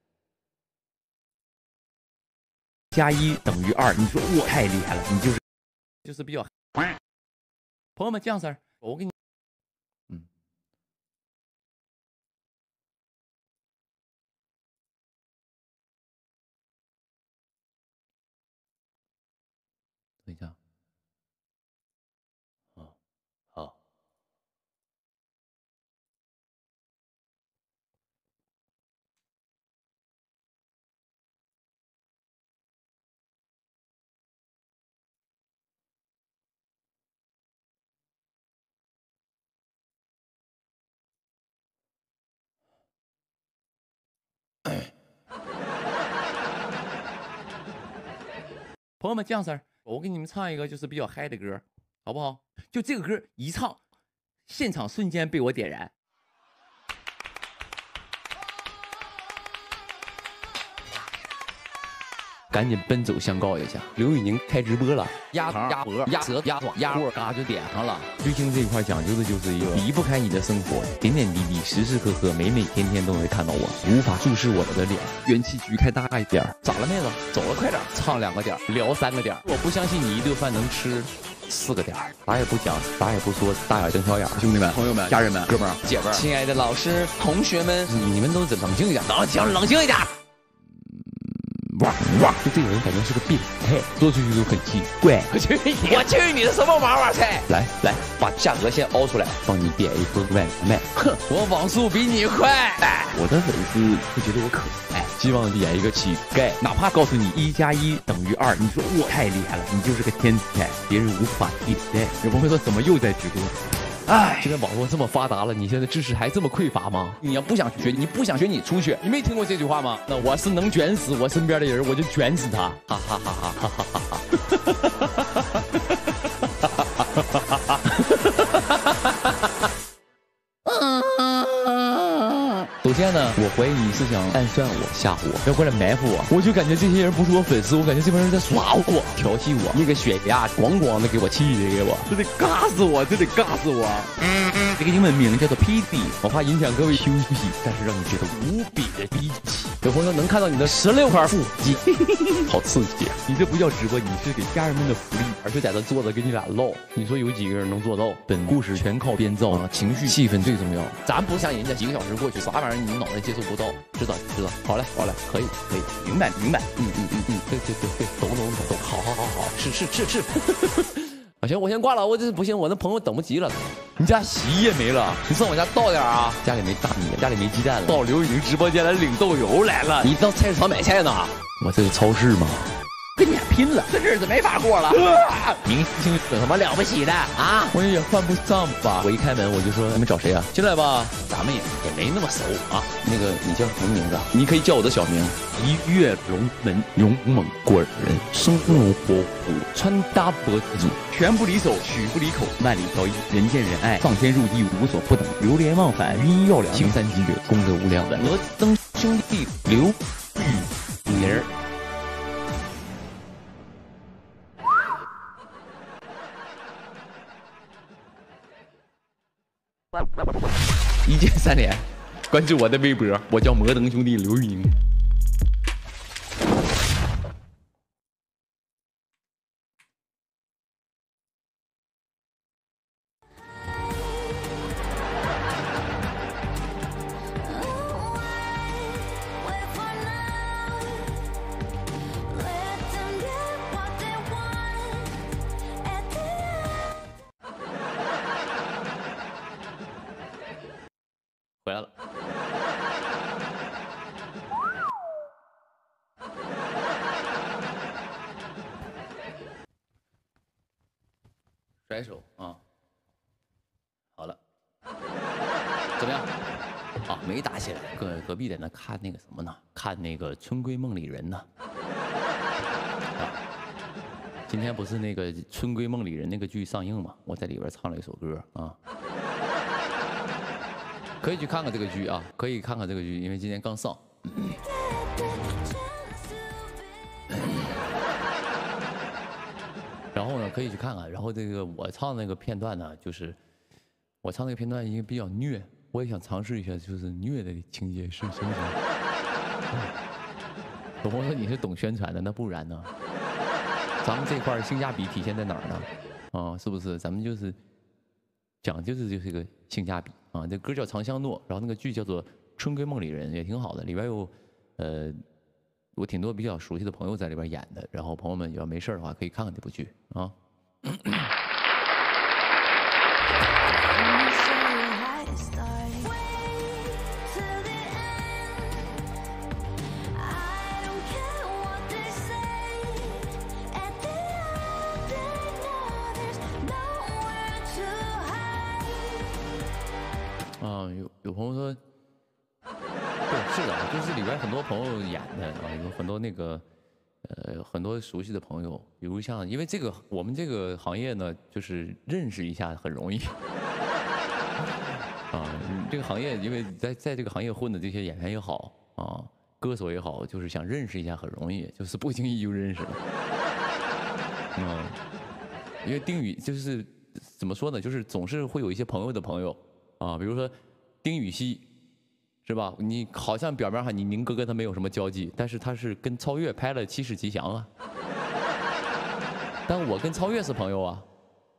加一等于二，你说我太厉害了，你就是就是比较。朋友们，这样式儿，我给你，嗯，等一下。朋友们，这样式儿，我给你们唱一个就是比较嗨的歌，好不好？就这个歌一唱，现场瞬间被我点燃。赶紧奔走相告一下，刘宇宁开直播了，鸭肠、鸭脖、鸭舌、鸭爪、鸭货，嘎就点上了。追星这一块讲究的就是一个离不开你的生活，点点滴滴，时时刻刻，每每天天都会看到我，无法注视我的脸，元气局开大一点。咋了，妹子？走了，快点，唱两个点，聊三个点。我不相信你一顿饭能吃四个点，啥也不讲，啥也不说，大眼瞪小眼。兄弟们、朋友们、家人们、哥们儿、姐们儿，亲爱的老师、同学们，你们都冷静一点，冷静，冷静一点。哇哇！就这个人感觉是个变态，说出去都很奇怪。我去你！我去你的什么娃娃菜！来来，把价格先凹出来，帮你点一份外卖。哼，我网速比你快。我的粉丝会觉得我可爱，希望演一个乞丐，哪怕告诉你一加一等于二，你说我太厉害了，你就是个天才，别人无法替代。有朋友说怎么又在直播？哎，现在网络这么发达了，你现在知识还这么匮乏吗？你要不想学，你不想学，你出去。你没听过这句话吗？那我是能卷死我身边的人，我就卷死他。哈哈哈哈哈哈哈哈！首先呢，我怀疑你是想暗算我、吓唬我，要过来埋伏我。我就感觉这些人不是我粉丝，我感觉这帮人在耍我、调戏我。那个血压咣咣的给我气的，给我，这得尬死我，这得尬死我。嗯嗯，这个英文名叫做 P D， 我怕影响各位休息，但是让你觉得无比的逼气。有朋友能看到你的十六块腹肌，好刺激！你这不叫直播，你是给家人们的福利，而且在这坐着跟你俩唠。你说有几个人能做到？本故事全靠编造，情绪气氛最重要。咱不像人家几个小时过去，啥玩意儿你脑袋接受不到，知道知道。好嘞好嘞，可以可以，明白明白。嗯嗯嗯嗯，对对对对，懂懂懂懂，好好好好，是是是是。啊行，我先挂了，我这不行，我那朋友等不及了。你家洗衣液没了，你上我家倒点啊。家里没大米，家里没鸡蛋了。到刘宇宁直播间来领豆油来了。你到菜市场买菜呢？我这是超市吗？跟你屁拼了，这日子没法过了。啊、明星有什么了不起的啊？ 我也犯不上吧。我一开门我就说你们找谁啊？进来吧。 咱们也也没那么熟啊。 那个你叫什么名字？你可以叫我的小名。 一跃龙门，勇猛过人， 生龙活虎，穿搭博主， 拳不离手，曲不离口，万里挑一，人见人爱，上天入地无所不等，流连忘返，晕药良， 行三积德，功德无量的鹅登兄弟刘玉玲儿。一键三连，关注我的微博，我叫摩登兄弟刘玉宁。回来了，甩手啊！好了，怎么样？啊，没打起来，隔隔壁在那看那个什么呢？看那个《春闺梦里人》呢。啊，今天不是那个《春闺梦里人》那个剧上映嘛？我在里边唱了一首歌啊。可以去看看这个剧啊，可以看看这个剧，因为今天刚上。然后呢，可以去看看。然后这个我唱那个片段呢，就是我唱那个片段因为比较虐，我也想尝试一下，就是虐的情节是行不行？有朋友说你是懂宣传的，那不然呢？咱们这块性价比体现在哪儿呢？啊，是不是？咱们就是讲究的就是个性价比。啊，这歌叫《长相诺》，然后那个剧叫做《春闺梦里人》，也挺好的。里边有，呃，我挺多比较熟悉的朋友在里边演的。然后朋友们要没事的话，可以看看这部剧啊。啊，有有朋友说，对，是的，就是里边很多朋友演的啊，有很多那个，呃，很多熟悉的朋友，比如像，因为这个我们这个行业呢，就是认识一下很容易，啊，这个行业，因为在在这个行业混的这些演员也好啊，歌手也好，就是想认识一下很容易，就是不经意就认识了，嗯，因为丁宇就是怎么说呢，就是总是会有一些朋友的朋友。啊，比如说丁禹兮，是吧？你好像表面上你宁哥跟他没有什么交际，但是他是跟超越拍了《七世吉祥》啊。但我跟超越是朋友啊，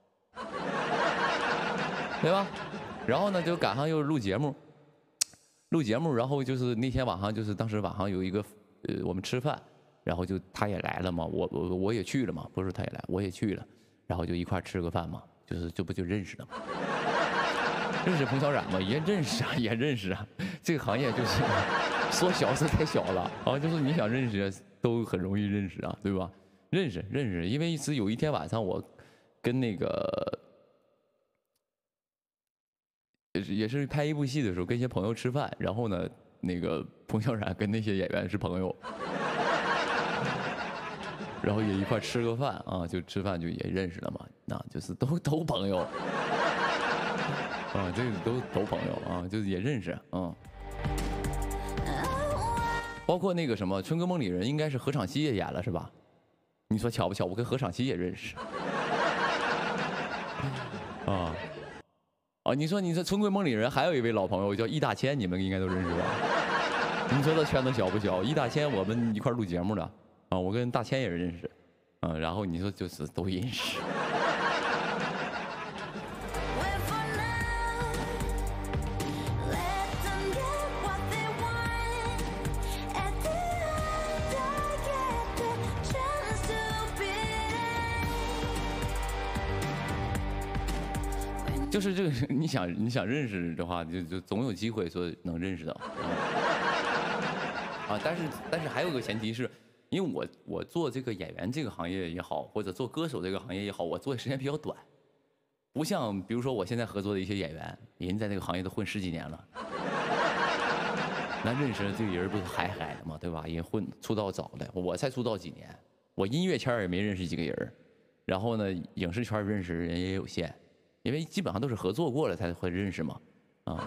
对吧？然后呢，就赶上又录节目，录节目，然后就是那天晚上，就是当时晚上有一个呃，我们吃饭，然后就他也来了嘛，我我我也去了嘛，不是他也来，我也去了，然后就一块吃个饭嘛，就是这不就认识了嘛。认识彭小冉吗？也认识啊，也认识啊。这个行业就是说小是太小了啊，就是你想认识都很容易认识啊，对吧？认识认识，因为一次有一天晚上我跟那个也是也是拍一部戏的时候，跟一些朋友吃饭，然后呢，那个彭小冉跟那些演员是朋友，然后也一块吃个饭啊，就吃饭就也认识了嘛，那就是都都朋友。啊，这个都都朋友啊，就是也认识啊、嗯，包括那个什么《春闺梦里人》，应该是何昶希也演了是吧？你说巧不巧？我跟何昶希也认识。啊啊！你说你说《春闺梦里人》还有一位老朋友叫易大千，你们应该都认识吧？你说这圈子小不小？易大千我们一块录节目的啊，我跟大千也认识，啊，然后你说就是都认识。就是这个，你想你想认识的话，就就总有机会说能认识到，啊，但是但是还有个前提是， 因为我我做这个演员这个行业也好，或者做歌手这个行业也好，我做的时间比较短，不像比如说我现在合作的一些演员，人在这个行业都混十几年了，那认识的这个人不是海海的嘛，对吧？人混出道早的，我才出道几年，我音乐圈也没认识几个人，然后呢，影视圈认识人也有限，因为基本上都是合作过了才会认识嘛，啊。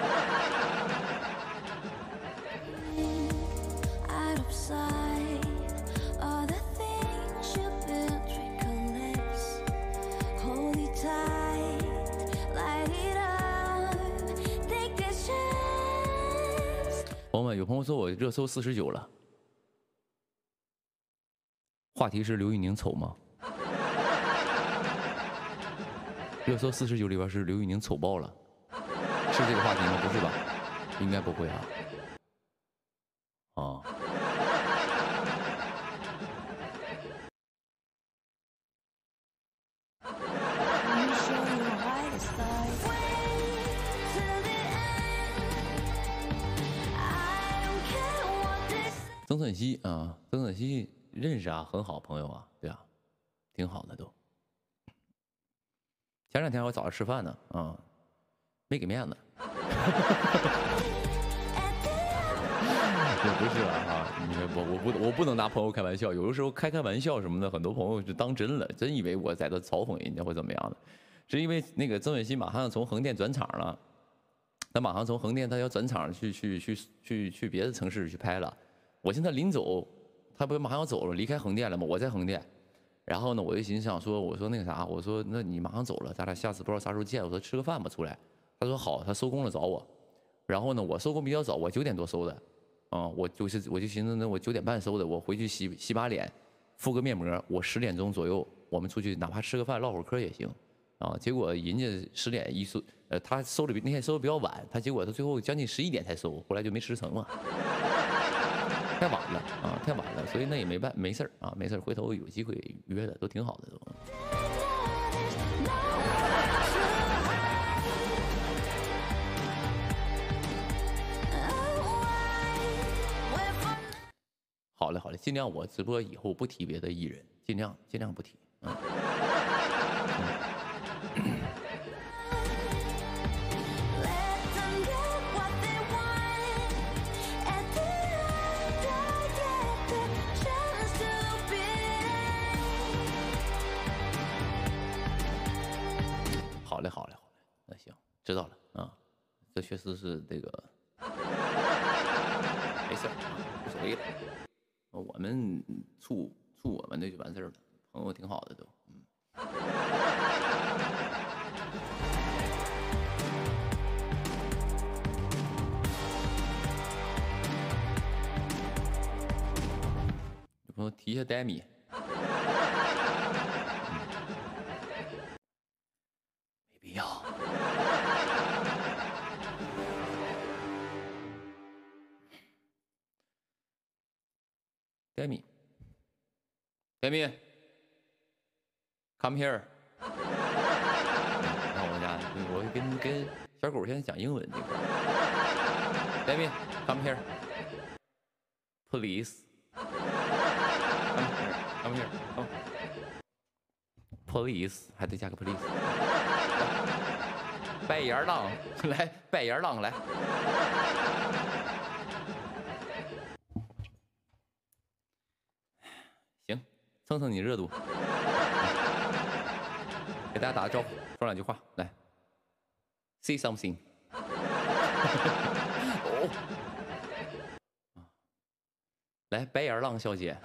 朋友们，有朋友说我热搜四十九了，话题是刘宇宁丑吗？热搜四十九里边是刘宇宁丑爆了，是这个话题吗？不是吧？应该不会啊。啊。曾舜晞啊，曾舜晞认识啊，很好朋友啊，对啊，挺好的都。前两天我找他吃饭呢，啊，没给面子。也不是啊，哈，你我我不我不能拿朋友开玩笑，有的时候开开玩笑什么的，很多朋友就当真了，真以为我在这嘲讽人家或怎么样的。是因为那个曾舜晞马上要从横店转场了，他马上从横店他要转场去去去去去别的城市去拍了。我现在临走，他不马上要走了，离开横店了吗？我在横店，然后呢，我就心想说，我说那个啥，我说那你马上走了，咱俩下次不知道啥时候见，我说吃个饭吧，出来。他说好，他收工了找我。然后呢，我收工比较早，我九点多收的，啊、嗯，我就是我就寻思那我九点半收的，我回去洗洗把脸，敷个面膜，我十点钟左右我们出去，哪怕吃个饭唠会儿嗑也行，啊，结果人家十点一收，呃，他收的比那天收的比较晚，他结果他最后将近十一点才收，后来就没吃成嘛。太晚了啊，太晚了，所以那也没办没事儿啊，没事儿，回头有机会约的都挺好的都。好嘞好嘞，尽量我直播以后不提别的艺人，尽量尽量不提。嗯。嗯好嘞，好嘞，好嘞，那行，知道了啊。这确实是这个，没事儿啊，无所谓了。我们处处我们的就完事儿了，朋友挺好的都，嗯。有朋友提一下戴米。必要。Demi Demi Come here 那我家我跟跟小狗现在讲英文这块 Demi Come here Please Come here Come here Police 还得加个 police 白眼狼来白眼狼来行蹭蹭你热度给大家打个招呼说两句话来 say something 哦来白眼狼小姐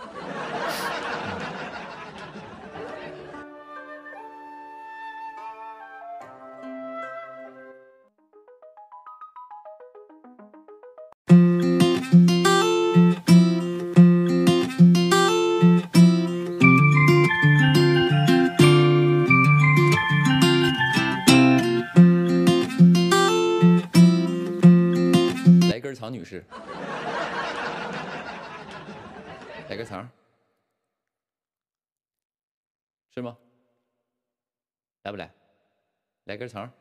女士，来个肠，是吗？来不来？来根肠。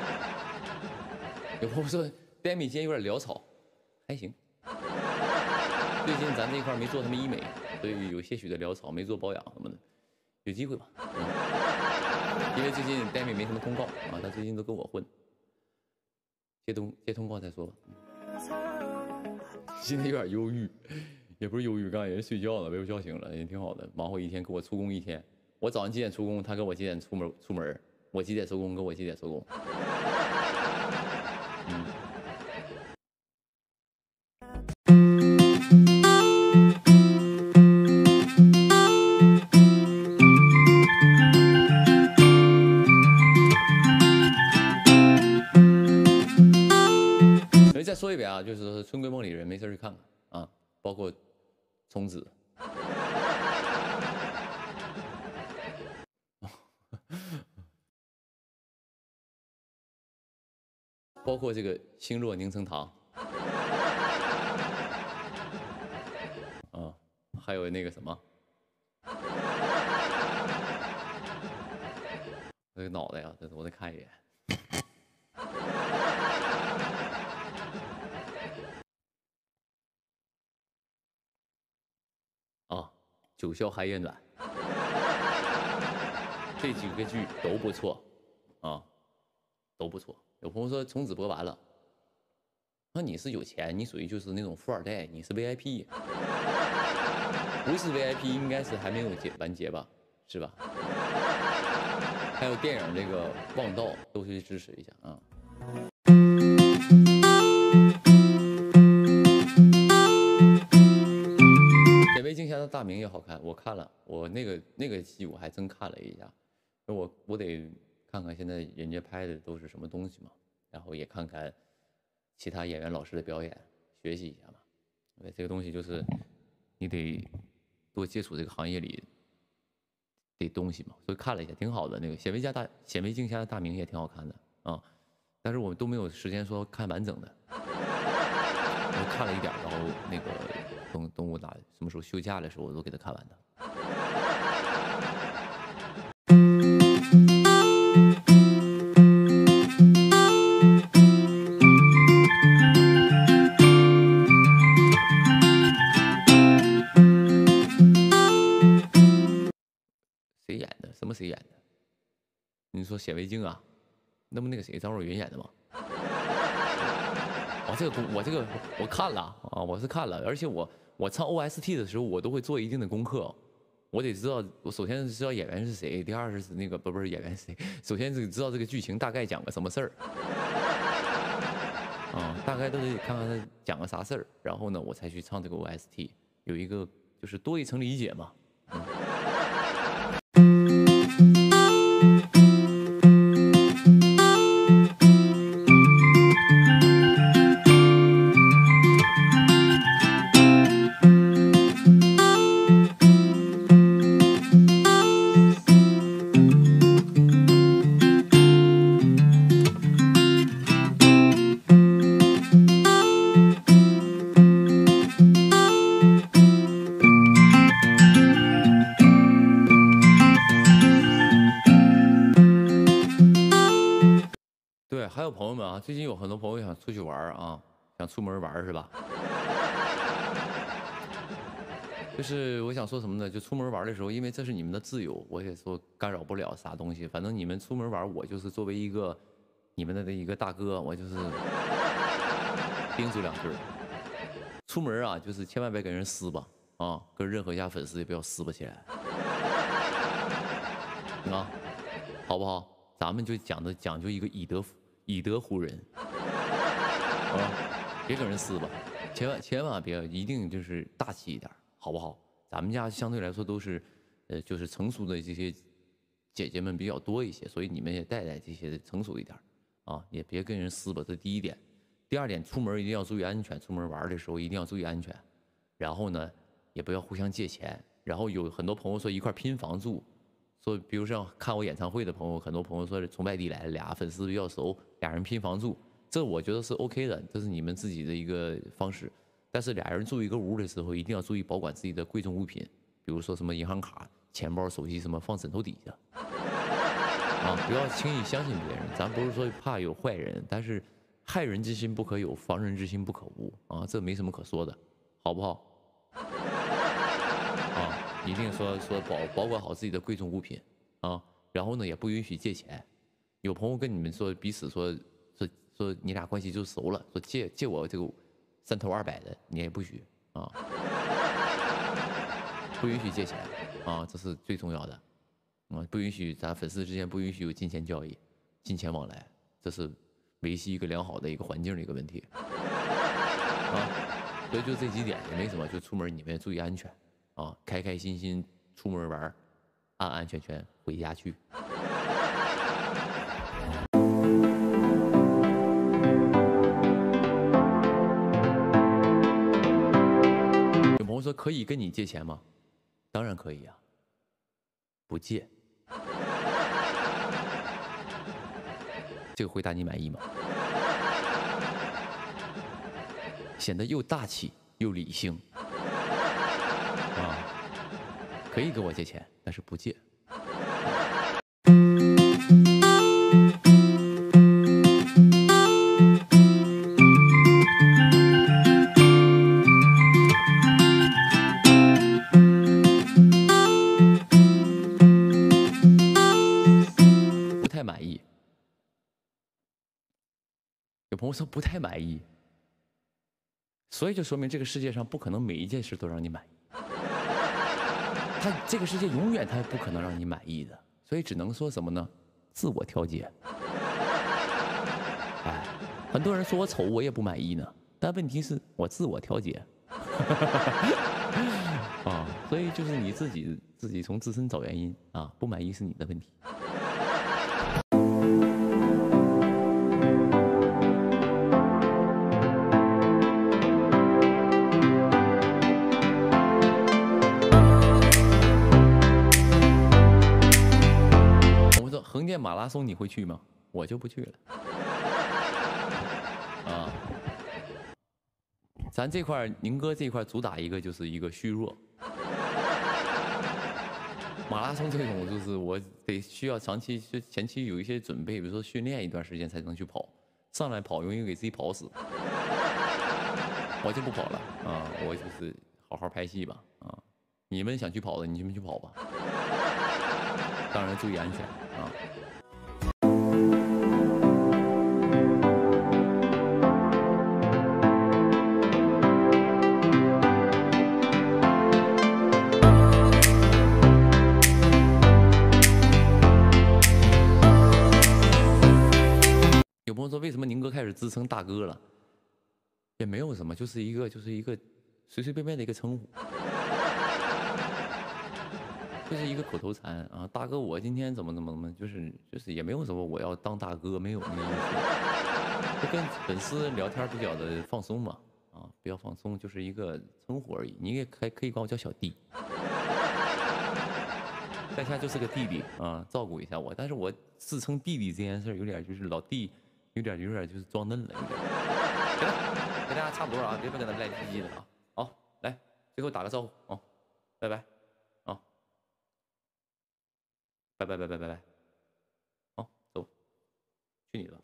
有朋友说戴米今天有点潦草，还行。 最近咱这一块没做他们医美，所以有些许的潦草，没做保养什么的，有机会吧？嗯、因为最近 Demi 没什么通告啊，他最近都跟我混，接通接通告再说吧。今天有点忧郁，也不是忧郁，刚才人睡觉了，被我叫醒了，也挺好的。忙活一天，给我出工一天。我早上几点出工，他跟我几点出门出门，我几点收工，跟我几点收工。嗯。再说一遍啊，就是春闺梦里人，没事去看看啊，包括虫子。包括这个星落凝成糖，啊，还有那个什么，这个脑袋呀，这我再看一眼。啊，九霄寒夜暖，这几个剧都不错，啊，都不错。有朋友说从此播完了，那你是有钱，你属于就是那种富二代，你是 V I P， 不是 V I P 应该是还没有结完结吧，是吧？还有电影这个《望道》都去支持一下啊。显微镜下的大明也好看，我看了，我那个那个戏我还真看了一下，我我得看看现在人家拍的都是什么东西嘛，然后也看看其他演员老师的表演，学习一下嘛。因为这个东西就是你得多接触这个行业里的东西嘛，所以看了一下，挺好的。那个显微镜大显微镜下的大明也挺好看的啊，但是我们都没有时间说看完整的，我看了一点，然后那个等等我哪什么时候休假的时候，我都给他看完的。谁演的？什么谁演的？你说显微镜啊？那不那个谁张若昀演的吗？哦，这个我这个我看了啊，我是看了，而且我我唱 O S T 的时候，我都会做一定的功课，我得知道，我首先是知道演员是谁，第二是那个不不是演员是谁，首先是知道这个剧情大概讲个什么事儿，啊，大概都得看看他讲个啥事儿，然后呢，我才去唱这个 O S T， 有一个就是多一层理解嘛。嗯还有朋友们啊，最近有很多朋友想出去玩啊，想出门玩是吧？就是我想说什么呢？就出门玩的时候，因为这是你们的自由，我也说干扰不了啥东西。反正你们出门玩，我就是作为一个你们的一个大哥，我就是叮嘱两句。出门啊，就是千万别跟人撕吧啊，跟任何一家粉丝也不要撕巴起来啊，好不好？咱们就讲的讲究一个以德以德服人啊，别跟人撕吧，千万千万别，一定就是大气一点，好不好？咱们家相对来说都是，呃，就是成熟的这些姐姐们比较多一些，所以你们也带带这些成熟一点啊，也别跟人撕吧，这第一点。第二点，出门一定要注意安全，出门玩的时候一定要注意安全。然后呢，也不要互相借钱。然后有很多朋友说一块拼房住。说，比如像看我演唱会的朋友，很多朋友说从外地来，俩粉丝比较熟，俩人拼房住，这我觉得是 OK 的，这是你们自己的一个方式。但是俩人住一个屋的时候，一定要注意保管自己的贵重物品，比如说什么银行卡、钱包、手机什么放枕头底下，啊，不要轻易相信别人。咱不是说怕有坏人，但是害人之心不可有，防人之心不可无啊，这没什么可说的，好不好？ 一定说说保保管好自己的贵重物品啊，然后呢也不允许借钱。有朋友跟你们说彼此说说说你俩关系就熟了，说借借我这个三头二百的，你也不许啊，不允许借钱啊，这是最重要的啊，不允许咱粉丝之间不允许有金钱交易、金钱往来，这是维系一个良好的一个环境的一个问题啊。所以就这几点也没什么，就出门你们注意安全啊，开开心心出门玩，安安全全回家去。有朋友说可以跟你借钱吗？当然可以呀、啊，不借。这个回答你满意吗？显得又大气又理性啊！可以跟我借钱，但是不借。不太满意。有朋友说不太满意。所以就说明这个世界上不可能每一件事都让你满意，他这个世界永远他不可能让你满意的，所以只能说什么呢？自我调节。哎，很多人说我丑，我也不满意呢，但问题是我自我调节。啊，所以就是你自己自己从自身找原因啊，不满意是你的问题。横店马拉松你会去吗？我就不去了。啊，咱这块宁哥这块主打一个就是一个虚弱。马拉松这种就是我得需要长期就前期有一些准备，比如说训练一段时间才能去跑，上来跑容易给自己跑死。我就不跑了啊，我就是好好拍戏吧啊。你们想去跑的，你们去跑吧。当然注意安全啊！有朋友说，为什么宁哥开始自称大哥了？也没有什么，就是一个就是一个随随便便的一个称呼。这是一个口头禅啊，大哥，我今天怎么怎么怎么，就是就是也没有什么我要当大哥，没有那个意思，就跟粉丝聊天比较的放松嘛，啊，比较放松，就是一个称呼而已。你也还可以管我叫小弟，在下就是个弟弟啊，照顾一下我。但是我自称弟弟这件事有点就是老弟，有点有点就是装嫩了，有点。行了，跟大家差不多啊，别别跟他们赖唧唧的啊。好，来，最后打个招呼啊，拜拜。拜拜拜拜拜拜，好，走，去你的。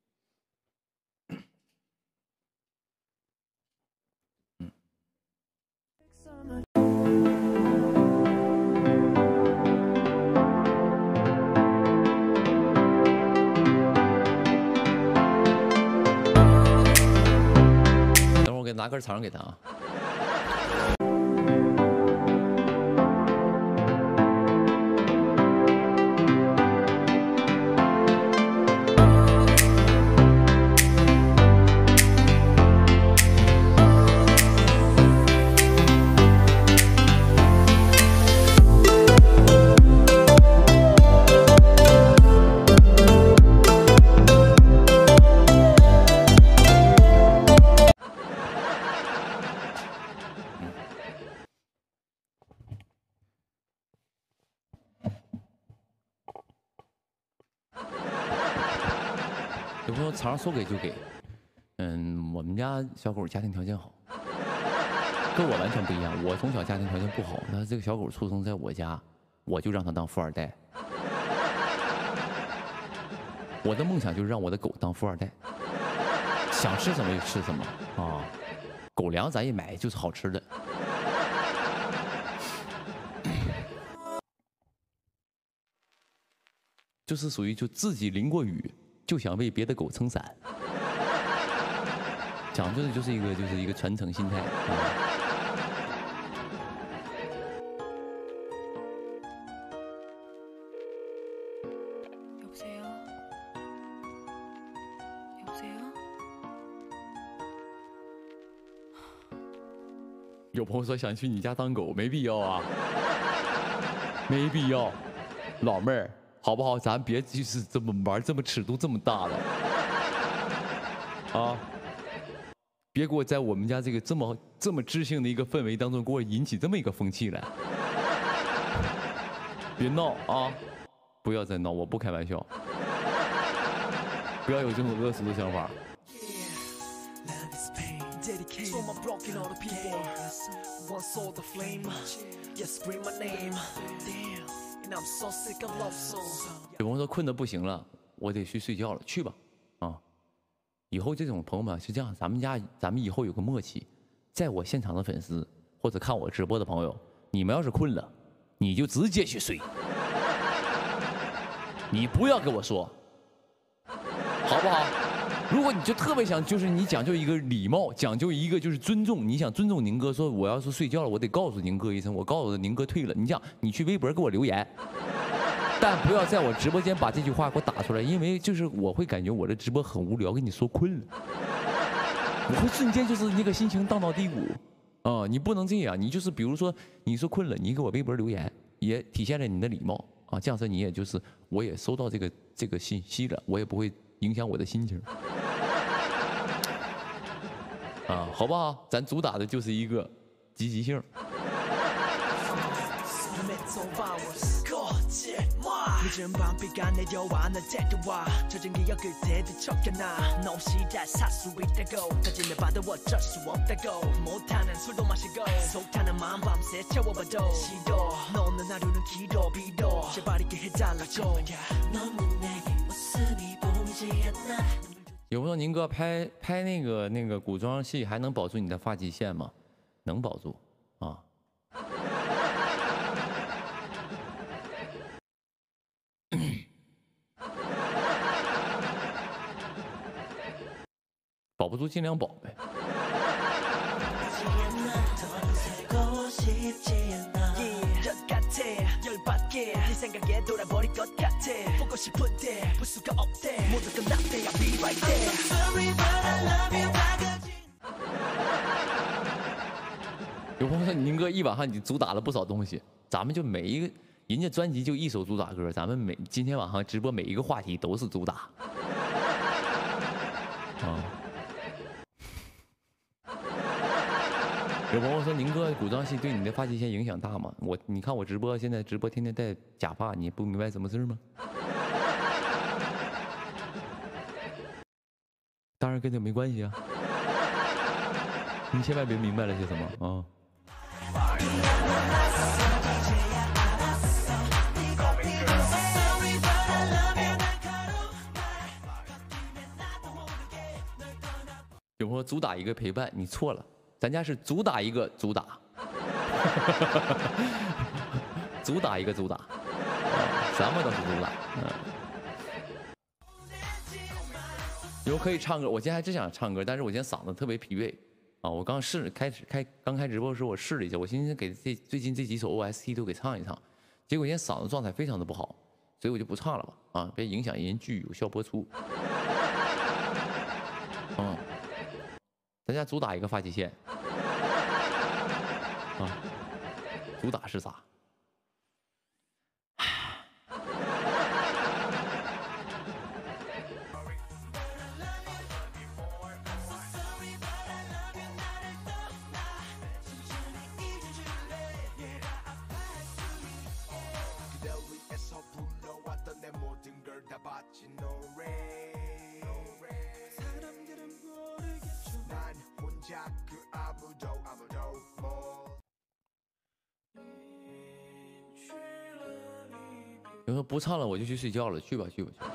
嗯。等会儿我给拿根肠给他啊。有朋友肠说给就给，嗯，我们家小狗家庭条件好，跟我完全不一样。我从小家庭条件不好，那这个小狗出生在我家，我就让它当富二代。我的梦想就是让我的狗当富二代，想吃什么就吃什么啊。狗粮咱一买就是好吃的。 就是属于就自己淋过雨，就想为别的狗撑伞，讲究的就是一个就是一个传承心态啊。 有朋友说想去你家当狗，没必要啊，没必要，老妹儿，好不好？咱别就是这么玩，这么尺度这么大的，啊，别给我在我们家这个这么这么知性的一个氛围当中，给我引起这么一个风气来，别闹啊！不要再闹，我不开玩笑，不要有这种恶俗的想法。 So I'm blocking all the people. One saw the flame. Yes, scream my name. Damn, and I'm so sick of love songs. 有朋友说困得不行了，我得去睡觉了，去吧，啊！以后这种朋友们是这样，咱们家咱们以后有个默契，在我现场的粉丝或者看我直播的朋友，你们要是困了，你就直接去睡，你不要跟我说，好不好？ 如果你就特别想，就是你讲究一个礼貌，讲究一个就是尊重，你想尊重宁哥，说我要是睡觉了，我得告诉宁哥一声，我告诉宁哥退了。你讲，你去微博给我留言，但不要在我直播间把这句话给我打出来，因为就是我会感觉我的直播很无聊，跟你说困了，我会瞬间就是那个心情荡到低谷啊、呃！你不能这样，你就是比如说你说困了，你给我微博留言，也体现了你的礼貌啊，这样子你也就是我也收到这个这个信息了，我也不会影响我的心情。 啊，好不好？咱主打的就是一个积极性。有朋友宁哥拍拍那个那个古装戏还能保住你的发际线吗？能保住啊。保不住尽量保呗。有朋友说宁哥一晚上你主打了不少东西，咱们就每一个人家专辑就一首主打歌，咱们每今天晚上直播每一个话题都是主打。啊。有朋友说宁哥古装戏对你的发际线影响大吗？我你看我直播现在直播天天戴假发，你不明白什么事吗？当然跟这没关系啊，你千万别明白了些什么啊。有朋友主打一个陪伴，你错了，咱家是主打一个主打，主打一个主打，什么都是主打。嗯。有可以唱歌，我今天还真想唱歌，但是我今天嗓子特别疲惫啊！我刚试开始开刚开直播的时候，我试了一下，我寻思给这最近这几首 O S T 都给唱一唱，结果今天嗓子状态非常的不好，所以我就不唱了吧啊，别影响人剧有效播出。嗯，咱家主打一个发际线啊，主打是啥？有人说不唱了，我就去睡觉了，去吧去吧去吧。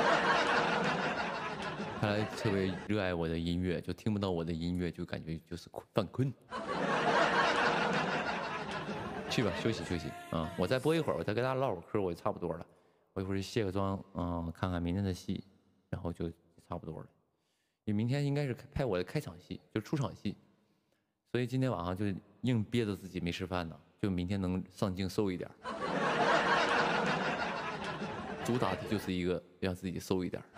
看来特别热爱我的音乐，就听不到我的音乐，就感觉就是犯困。去吧，休息休息啊！我再播一会儿，我再跟大家唠会儿嗑，我就差不多了。 我一会儿卸个妆，嗯，看看明天的戏，然后就差不多了。因为明天应该是拍我的开场戏，就出场戏，所以今天晚上就硬憋着自己没吃饭呢，就明天能上镜瘦一点。主打的就是一个让自己瘦一点。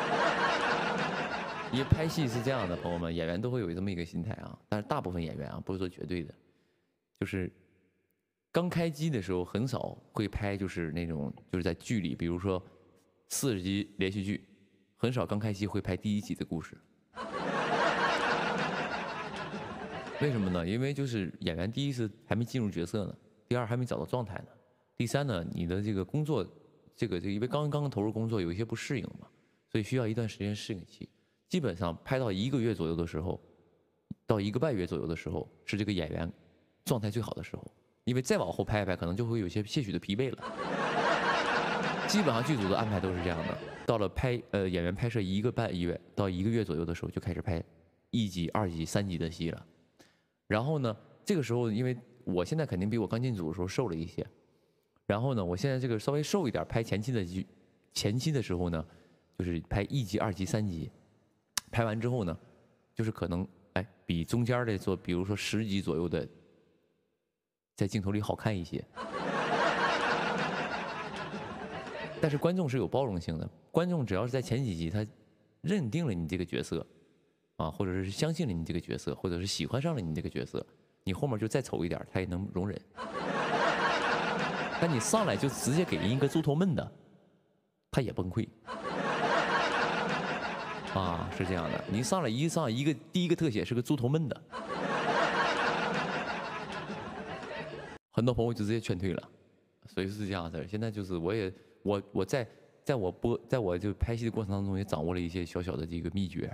因为拍戏是这样的，朋友们，演员都会有这么一个心态啊，但是大部分演员啊，不是说绝对的，就是刚开机的时候很少会拍，就是那种就是在剧里，比如说四十集连续剧，很少刚开机会拍第一集的故事。为什么呢？因为就是演员第一是还没进入角色呢，第二还没找到状态呢，第三呢，你的这个工作，这个这个因为刚刚投入工作有一些不适应嘛，所以需要一段时间适应期。基本上拍到一个月左右的时候，到一个半月左右的时候，是这个演员状态最好的时候。因为再往后拍一拍，可能就会有些些许的疲惫了。基本上剧组的安排都是这样的，到了拍呃演员拍摄一个半月到一个月左右的时候，就开始拍一集、二集、三集的戏了。然后呢，这个时候因为我现在肯定比我刚进组的时候瘦了一些，然后呢，我现在这个稍微瘦一点，拍前期的剧，前期的时候呢，就是拍一集、二集、三集。拍完之后呢，就是可能哎比中间的做，比如说十集左右的，在镜头里好看一些。但是观众是有包容性的，观众只要是在前几集他认定了你这个角色，啊，或者是相信了你这个角色，或者是喜欢上了你这个角色，你后面就再丑一点，他也能容忍。但你上来就直接给人一个猪头闷的，他也崩溃。啊，是这样的，你上来一上一个第一个特写是个猪头闷的，很多朋友就直接劝退了，所以是这样的。现在就是我也我我在在我播在我就拍戏的过程当中也掌握了一些小小的这个秘诀。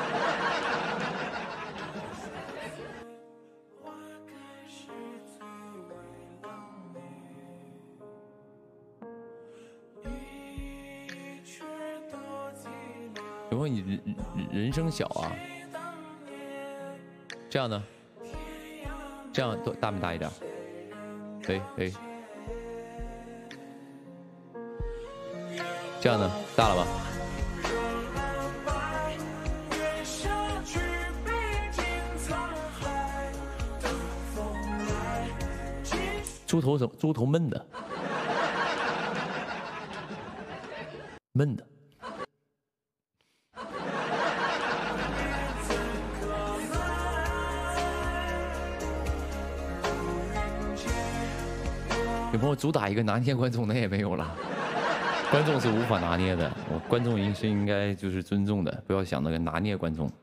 有没有你人人声小啊？这样呢？这样多大没大一点？哎哎，这样呢？大了吧？猪头什么？猪头闷的，闷的。有朋友主打一个拿捏观众，那也没有了。观众是无法拿捏的，我观众应是应该就是尊重的，不要想那个拿捏观众。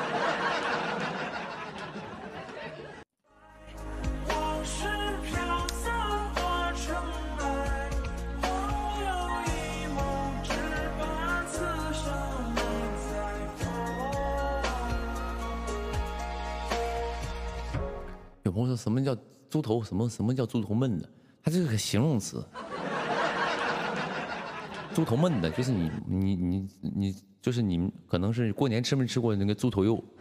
有朋友说什么叫猪头？什么什么叫猪头闷的？它这是个形容词。猪头闷的，就是你你你你，就是你可能是过年吃没吃过那个猪头肉？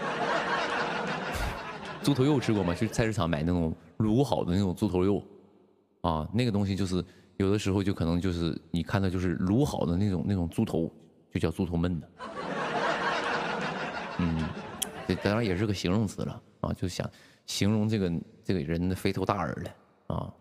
猪头肉吃过吗？去菜市场买那种卤好的那种猪头肉，啊，那个东西就是有的时候就可能就是你看到就是卤好的那种那种猪头，就叫猪头闷的。嗯，这当然也是个形容词了啊，就想形容这个这个人的肥头大耳的啊。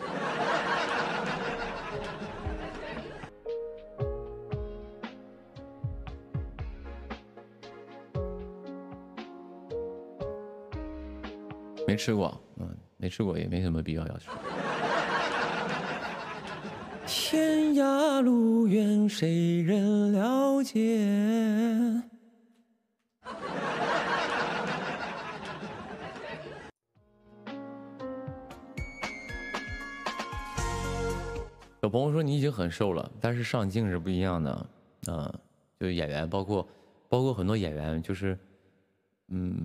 没吃过，嗯，没吃过也没什么必要要吃。天涯路远，谁人了解？有朋友说你已经很瘦了，但是上镜是不一样的，啊、呃，就是演员，包括包括很多演员，就是嗯。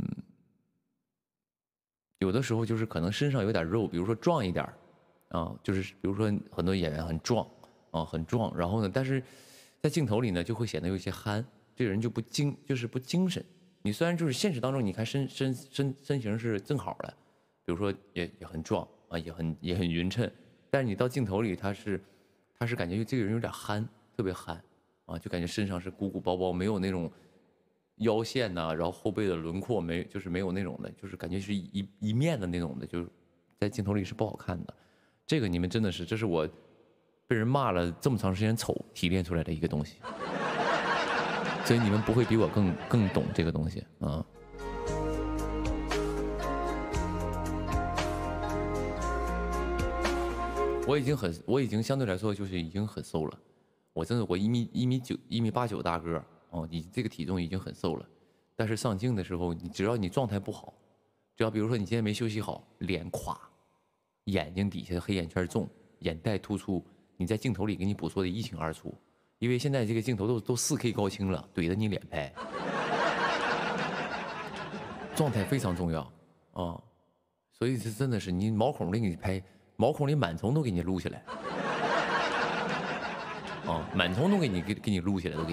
有的时候就是可能身上有点肉，比如说壮一点啊，就是比如说很多演员很壮啊，很壮，然后呢，但是在镜头里呢就会显得有些憨，这个人就不精，就是不精神。你虽然就是现实当中你看身身身身形是正好的，比如说也也很壮啊，也很也很匀称，但是你到镜头里他是他是感觉这个人有点憨，特别憨啊，就感觉身上是鼓鼓包包，没有那种腰线呐、啊，然后后背的轮廓没，就是没有那种的，就是感觉是一一面的那种的，就是在镜头里是不好看的。这个你们真的是，这是我被人骂了这么长时间丑提炼出来的一个东西，所以你们不会比我更更懂这个东西啊。我已经很，我已经相对来说就是已经很瘦了，我真的我一米一米九一米八九大个哦，你这个体重已经很瘦了，但是上镜的时候，你只要你状态不好，只要比如说你今天没休息好，脸垮，眼睛底下黑眼圈重，眼袋突出，你在镜头里给你捕捉的一清二楚，因为现在这个镜头都都 四K 高清了，怼着你脸拍，状态非常重要啊、哦，所以这真的是你毛孔里给你拍。毛孔里螨虫都给你撸起来，啊，螨虫都给你给给你撸起来，都给你。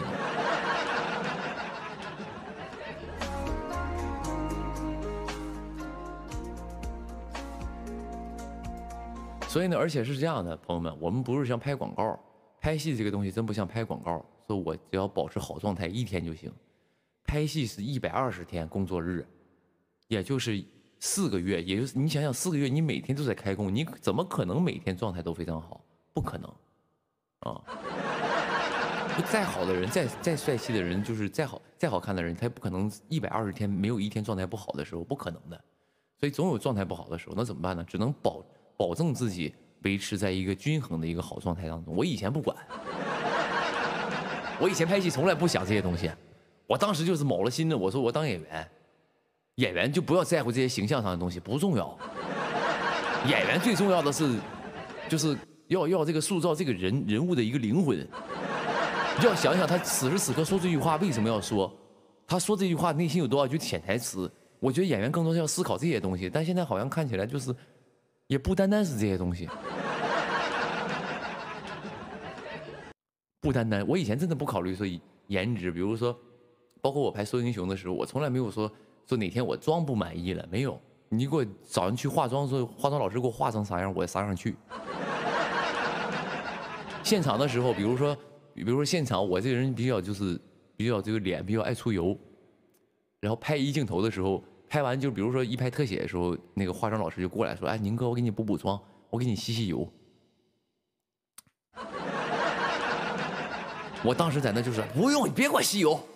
所以呢，而且是这样的，朋友们，我们不是像拍广告，拍戏这个东西真不像拍广告，说我只要保持好状态一天就行。拍戏是一百二十天工作日，也就是。四个月，也就是你想想，四个月你每天都在开工，你怎么可能每天状态都非常好？不可能，啊！再好的人，再再帅气的人，就是再好再好看的人，他也不可能一百二十天没有一天状态不好的时候，不可能的。所以总有状态不好的时候，那怎么办呢？只能保保证自己维持在一个均衡的一个好状态当中。我以前不管，我以前拍戏从来不想这些东西，我当时就是卯了心的，我说我当演员。演员就不要在乎这些形象上的东西，不重要。演员最重要的是，就是要要这个塑造这个人人物的一个灵魂。要想想他此时此刻说这句话为什么要说，他说这句话内心有多少句潜台词。我觉得演员更多是要思考这些东西，但现在好像看起来就是，也不单单是这些东西。不单单，我以前真的不考虑说颜值，比如说，包括我拍《说英雄》的时候，我从来没有说。说哪天我妆不满意了没有？你给我早上去化妆，说化妆老师给我化成啥样，我啥样去。现场的时候，比如说，比如说现场，我这个人比较就是比较这个脸比较爱出油，然后拍一镜头的时候，拍完就比如说一拍特写的时候，那个化妆老师就过来说：“哎，宁哥，我给你补补妆，我给你吸吸油。”我当时在那就是不用，你别给我吸油。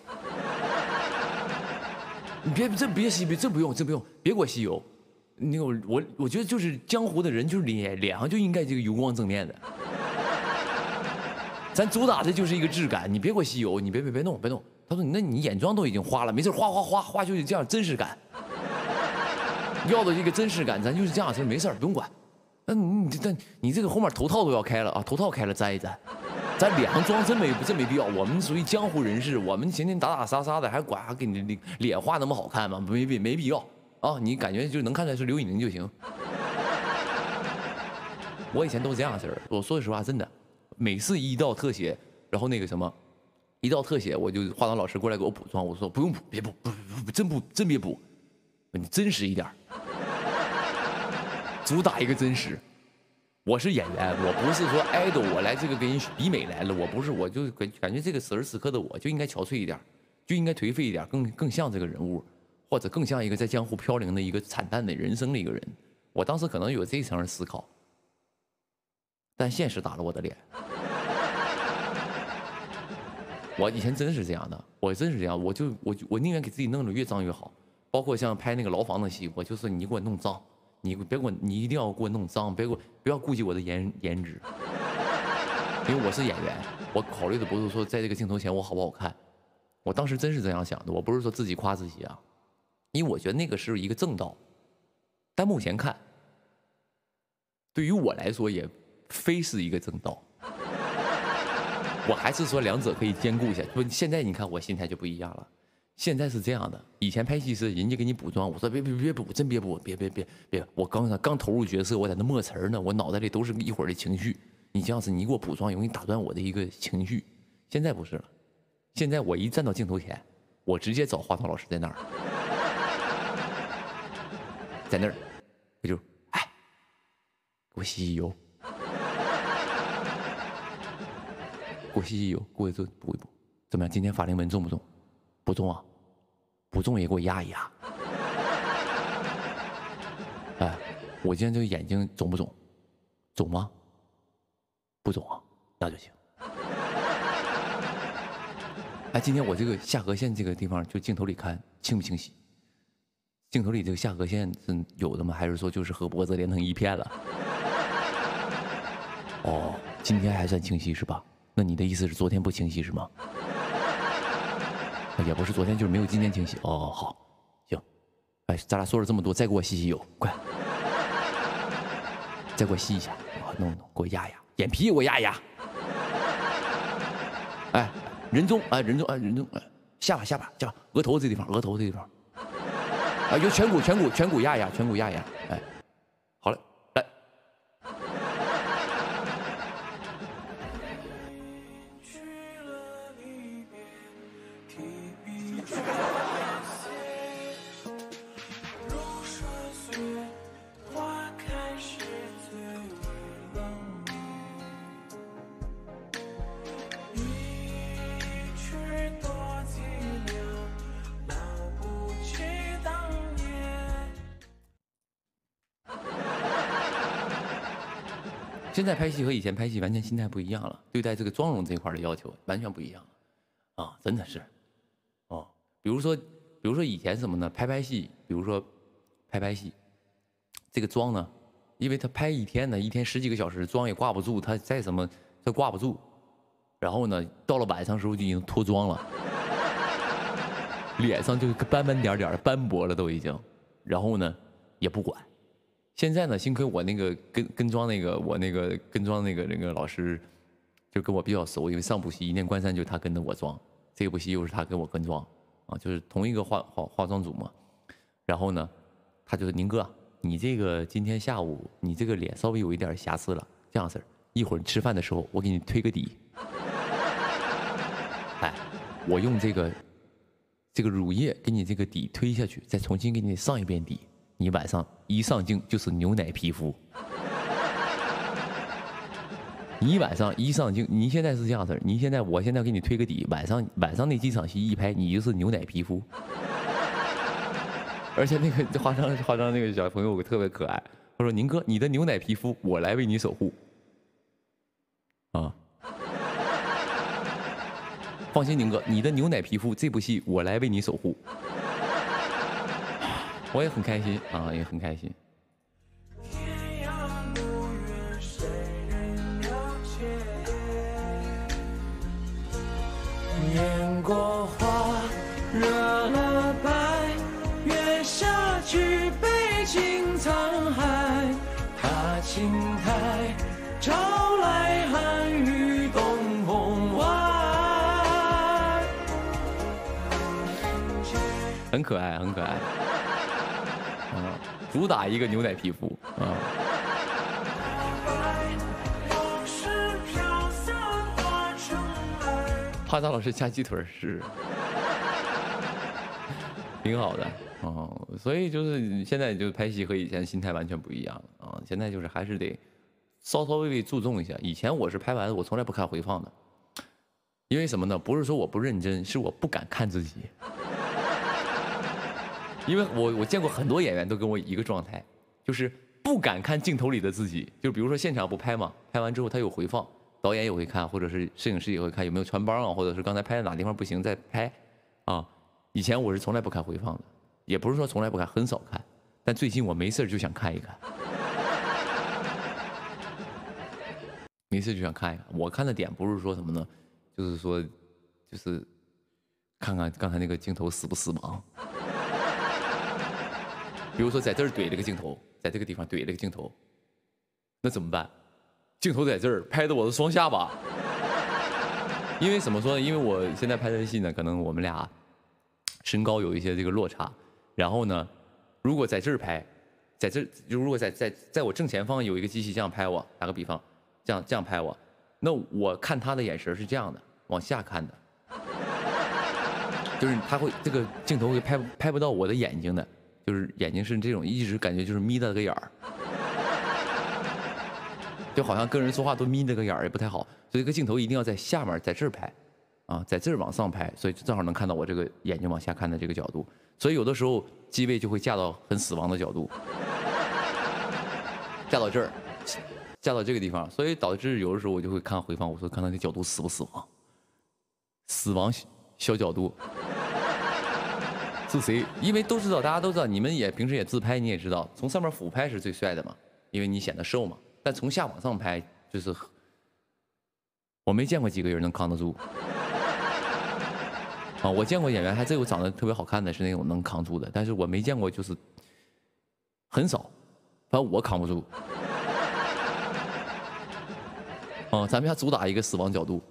你别这别吸，别这不用，这不用，别给我吸油。那个我我觉得就是江湖的人，就是脸脸上就应该这个油光正面的。咱主打的就是一个质感，你别给我吸油，你别别别弄别弄。他说：“那你眼妆都已经花了，没事花花花花就是这样真实感。要的这个真实感，咱就是这样式，没事不用管。那你这你这个后面头套都要开了啊，头套开了摘一摘。”咱脸上妆真没真没必要，我们属于江湖人士，我们天天打打杀杀的，还管还给你脸画那么好看吗？没没没必要啊！你感觉就能看出来是刘宇宁就行。我以前都这样式儿，我说实话，真的，每次一到特写，然后那个什么，一到特写，我就化妆老师过来给我补妆，我说不用补，别补，不不不，真不真别补，你真实一点，主打一个真实。我是演员，我不是说 idol， 我来这个给你比美来了，我不是，我就感感觉这个此时此刻的我就应该憔悴一点，就应该颓废一点，更更像这个人物，或者更像一个在江湖飘零的一个惨淡的人生的一个人。我当时可能有这一层思考，但现实打了我的脸。我以前真是这样的，我真是这样，我就我我宁愿给自己弄得越脏越好，包括像拍那个牢房的戏，我就说你给我弄脏。你别给我，你一定要给我弄脏，别给我不要顾及我的颜颜值，因为我是演员，我考虑的不是说在这个镜头前我好不好看，我当时真是这样想的，我不是说自己夸自己啊，因为我觉得那个是一个正道，但目前看，对于我来说也非是一个正道，我还是说两者可以兼顾一下。不，现在你看我心态就不一样了。现在是这样的，以前拍戏是人家给你补妆，我说别别别补，真别补，别别别别，我刚才刚投入角色，我在那默词呢，我脑袋里都是一会儿的情绪。你这样子，你给我补妆容易打断我的一个情绪。现在不是了，现在我一站到镜头前，我直接找化妆老师在那儿，在那儿，我就哎，给我吸吸油。 给我洗洗油，给我这补一补。怎么样？今天法令纹重不重？不重啊，不重也给我压一压。哎，我今天这个眼睛肿不肿？肿吗？不肿啊，那就行。哎，今天我这个下颌线这个地方，就镜头里看清不清晰？镜头里这个下颌线是有的吗？还是说就是和脖子连成一片了？哦，今天还算清晰是吧？那你的意思是昨天不清晰是吗？也不是昨天，就是没有今天清晰。哦，好，行。哎，咱俩说了这么多，再给我洗洗油，快！再给我吸一下，啊，弄弄，给我压压，眼皮给我压一压。哎，人中，哎，人中，哎，人中，哎，下巴，下巴，下巴，额头这地方，额头这地方。啊，有颧骨，颧骨，颧骨压一压，颧骨压一压。哎，好嘞，来。现在拍戏和以前拍戏完全心态不一样了，对待这个妆容这一块的要求完全不一样了，啊，真的是，哦，比如说，比如说以前什么呢？拍拍戏，比如说拍拍戏，这个妆呢，因为他拍一天呢，一天十几个小时，妆也挂不住，他再什么他挂不住，然后呢，到了晚上时候就已经脱妆了，脸上就斑斑点点的斑驳了都已经，然后呢也不管。现在呢，幸亏我那个跟跟妆那个我那个跟妆那个那个老师，就跟我比较熟，因为上部戏《一念关山》就他跟着我妆，这部戏又是他跟我跟妆，啊，就是同一个化化化妆组嘛。然后呢，他就说：“宁哥，你这个今天下午你这个脸稍微有一点瑕疵了，这样式儿，一会儿吃饭的时候我给你推个底。哎，我用这个这个乳液给你这个底推下去，再重新给你上一遍底。”你晚上一上镜就是牛奶皮肤，你晚上一上镜，你现在是这样式儿，你现在我现在给你推个底，晚上晚上那几场戏一拍，你就是牛奶皮肤。而且那个化妆化妆那个小朋友特别可爱，他说：“宁哥，你的牛奶皮肤我来为你守护。”啊，放心，宁哥，你的牛奶皮肤这部戏我来为你守护。我也很开心啊，也很开心。 烟过花，热了白，月下举杯敬沧海。踏青台，朝来寒雨东风外。 很可爱，很可爱。啊，主打一个牛奶皮肤啊！帕萨老师加鸡腿是挺好的啊，所以就是现在就是拍戏和以前心态完全不一样了啊！现在就是还是得稍稍微微注重一下。以前我是拍完了我从来不看回放的，因为什么呢？不是说我不认真，是我不敢看自己。因为我我见过很多演员都跟我一个状态，就是不敢看镜头里的自己。就比如说现场不拍嘛，拍完之后他有回放，导演也会看，或者是摄影师也会看有没有穿帮啊，或者是刚才拍的哪地方不行再拍，啊，以前我是从来不看回放的，也不是说从来不看，很少看，但最近我没事就想看一看，没事就想看一看。我看的点不是说什么呢，就是说，就是看看刚才那个镜头死不死亡。比如说在这儿怼了个镜头，在这个地方怼了个镜头，那怎么办？镜头在这儿拍的我的双下巴，因为怎么说呢？因为我现在拍的戏呢，可能我们俩身高有一些这个落差，然后呢，如果在这儿拍，在这就如果在在在我正前方有一个机器这样拍我，打个比方，这样这样拍我，那我看他的眼神是这样的，往下看的，就是他会这个镜头会拍拍不到我的眼睛的。就是眼睛是这种，一直感觉就是眯了个眼儿， 就好像跟人说话都眯着个眼儿也不太好，所以这个镜头一定要在下面，在这儿拍，啊，在这儿往上拍，所以正好能看到我这个眼睛往下看的这个角度。所以有的时候机位就会架到很死亡的角度，架到这儿，架到这个地方，所以导致有的时候我就会看回放，我说看他那角度死不死亡，死亡小角度。是谁？因为都知道，大家都知道，你们也平时也自拍，你也知道，从上面俯拍是最帅的嘛，因为你显得瘦嘛。但从下往上拍，就是我没见过几个人能扛得住。啊，我见过演员还真有长得特别好看的，是那种能扛住的，但是我没见过，就是很少，反正我扛不住。啊，咱们要主打一个死亡角度。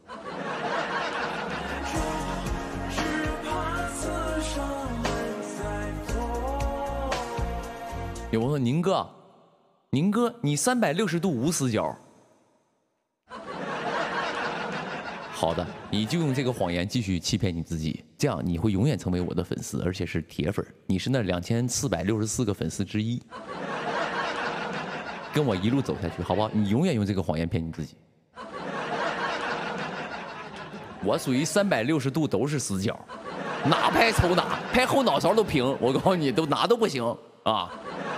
有朋友说宁哥，宁哥，你三百六十度无死角。好的，你就用这个谎言继续欺骗你自己，这样你会永远成为我的粉丝，而且是铁粉，你是那两千四百六十四个粉丝之一。跟我一路走下去，好不好？你永远用这个谎言骗你自己。我属于三百六十度都是死角，哪拍瞅哪，拍后脑勺都平，我告诉你，都哪都不行啊。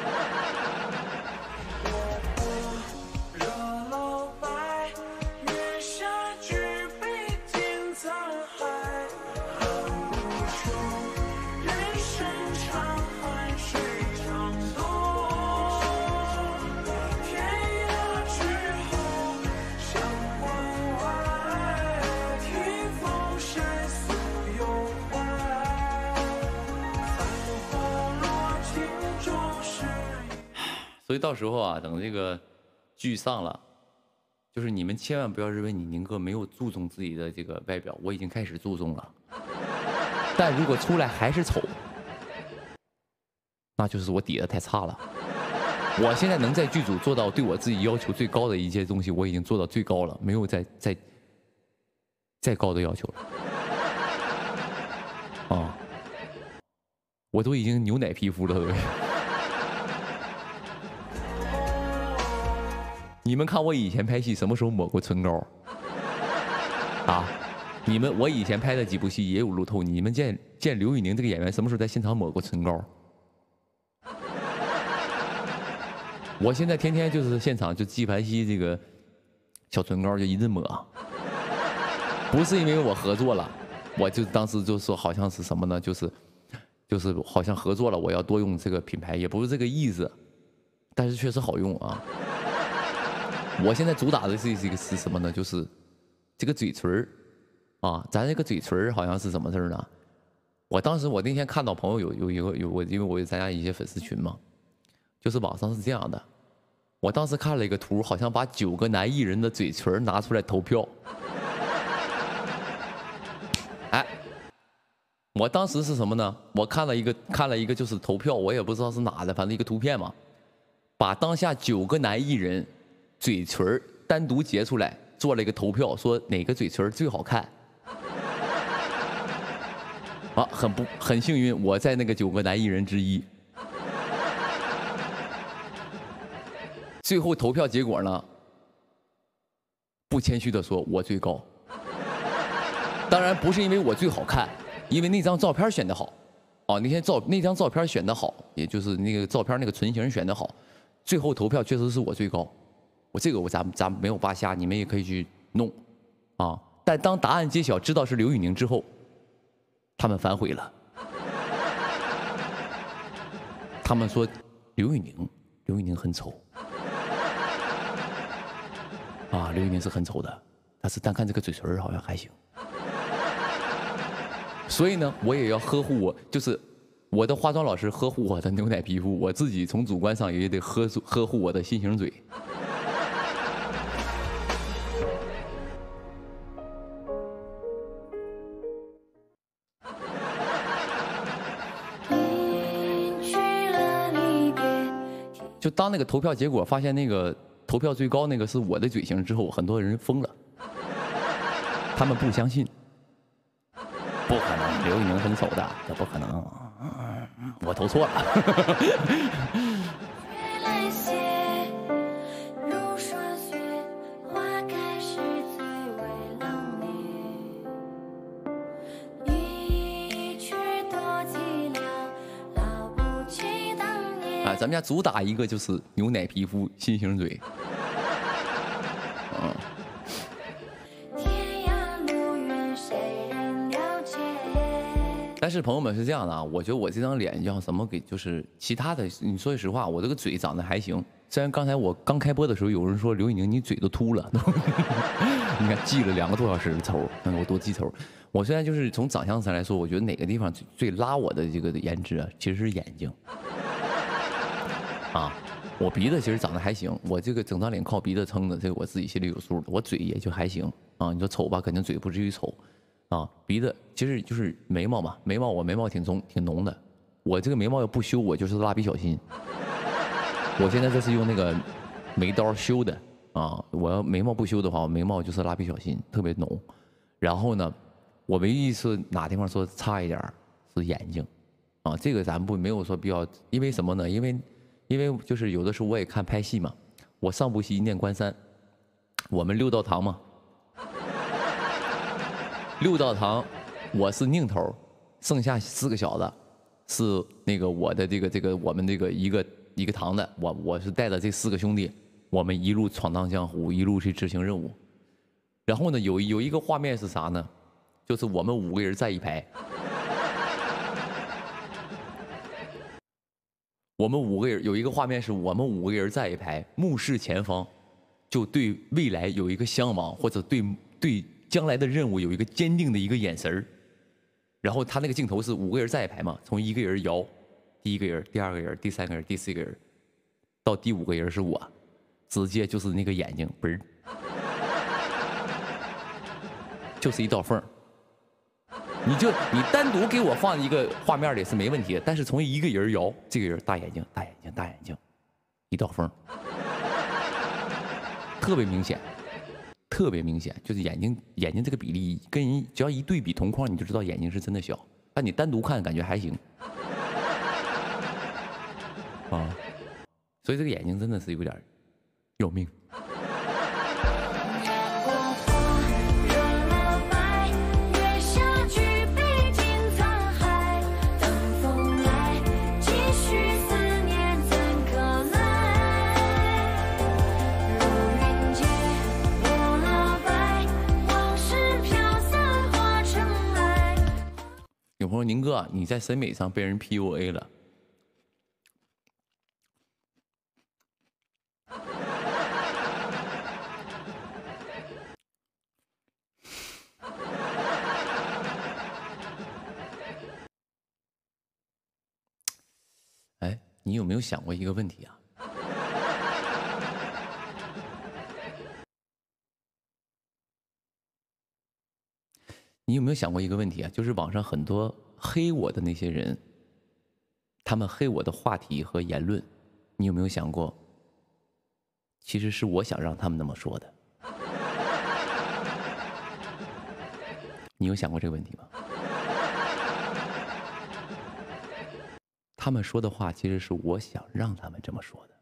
所以到时候啊，等这个剧上了，就是你们千万不要认为你宁哥没有注重自己的这个外表，我已经开始注重了。但如果出来还是丑，那就是我底子太差了。我现在能在剧组做到对我自己要求最高的一些东西，我已经做到最高了，没有再再再高的要求了。啊，我都已经牛奶皮肤了，都。你们看我以前拍戏什么时候抹过唇膏？啊，你们我以前拍的几部戏也有路透，你们见见刘宇宁这个演员什么时候在现场抹过唇膏？我现在天天就是现场就纪梵希这个小唇膏就一直抹，不是因为我合作了，我就当时就说好像是什么呢？就是就是好像合作了，我要多用这个品牌，也不是这个意思，但是确实好用啊。我现在主打的是这个是什么呢？就是这个嘴唇儿啊，咱这个嘴唇儿好像是什么事儿呢？我当时我那天看到朋友有有一个有我，因为我有参加一些粉丝群嘛，就是网上是这样的，我当时看了一个图，好像把九个男艺人的嘴唇拿出来投票，哎，我当时是什么呢？我看了一个看了一个就是投票，我也不知道是哪的，反正一个图片嘛，把当下九个男艺人嘴唇单独截出来，做了一个投票，说哪个嘴唇最好看。啊，很不很幸运，我在那个九个男艺人之一。最后投票结果呢，不谦虚的说，我最高。当然不是因为我最好看，因为那张照片选得好。哦，那天照那张照片选得好，也就是那个照片那个唇形选得好，最后投票确实是我最高。我这个我咱咱没有扒瞎，你们也可以去弄，啊！但当答案揭晓，知道是刘宇宁之后，他们反悔了。他们说刘宇宁，刘宇宁很丑，啊，刘宇宁是很丑的，但是单看这个嘴唇好像还行。所以呢，我也要呵护我，就是我的化妆老师呵护我的牛奶皮肤，我自己从主观上也得呵呵护我的心形嘴。就当那个投票结果发现那个投票最高那个是我的嘴型之后，很多人疯了，他们不相信，不可能，刘宇宁很丑的，这不可能，我投错了。 啊，咱们家主打一个就是牛奶皮肤、心形嘴。嗯。但是朋友们是这样的啊，我觉得我这张脸要怎么给，就是其他的，你说句实话，我这个嘴长得还行。虽然刚才我刚开播的时候有人说刘宇宁你嘴都秃了，你看记了两个多小时的仇，看我多记仇。我虽然就是从长相上来说，我觉得哪个地方最最拉我的这个颜值啊，其实是眼睛。啊，我鼻子其实长得还行，我这个整张脸靠鼻子撑的，这个我自己心里有数的。我嘴也就还行啊，你说丑吧，肯定嘴不至于丑。啊，鼻子其实就是眉毛嘛，眉毛我眉毛挺重挺浓的，我这个眉毛要不修，我就是蜡笔小新。我现在这是用那个眉刀修的啊，我要眉毛不修的话，我眉毛就是蜡笔小新，特别浓。然后呢，我唯一是哪地方说差一点是眼睛，啊，这个咱不没有说必要，因为什么呢？因为因为就是有的时候我也看拍戏嘛，我上部戏念关三，我们六道堂嘛。六道堂，我是宁头，剩下四个小子是那个我的这个这个我们这个一个一个堂的，我我是带着这四个兄弟，我们一路闯荡江湖，一路去执行任务。然后呢，有有一个画面是啥呢？就是我们五个人在一排，我们五个人有一个画面是我们五个人在一排，目视前方，就对未来有一个向往，或者对对。将来的任务有一个坚定的一个眼神儿，然后他那个镜头是五个人在一排嘛，从一个人摇，第一个人、第二个人、第三个人、第四个人，到第五个人是我，直接就是那个眼睛嘣儿，就是一道缝儿。你就你单独给我放一个画面里是没问题的，但是从一个人摇，这个人大眼睛、大眼睛、大眼睛，一道缝儿，特别明显。特别明显，就是眼睛眼睛这个比例跟人只要一对比同框，你就知道眼睛是真的小。但你单独看感觉还行，啊，所以这个眼睛真的是有点要命。有朋友宁哥，你在审美上被人 P U A 了。哎，你有没有想过一个问题啊？你有没有想过一个问题啊？就是网上很多黑我的那些人，他们黑我的话题和言论，你有没有想过，其实是我想让他们那么说的？你有想过这个问题吗？他们说的话，其实是我想让他们这么说的。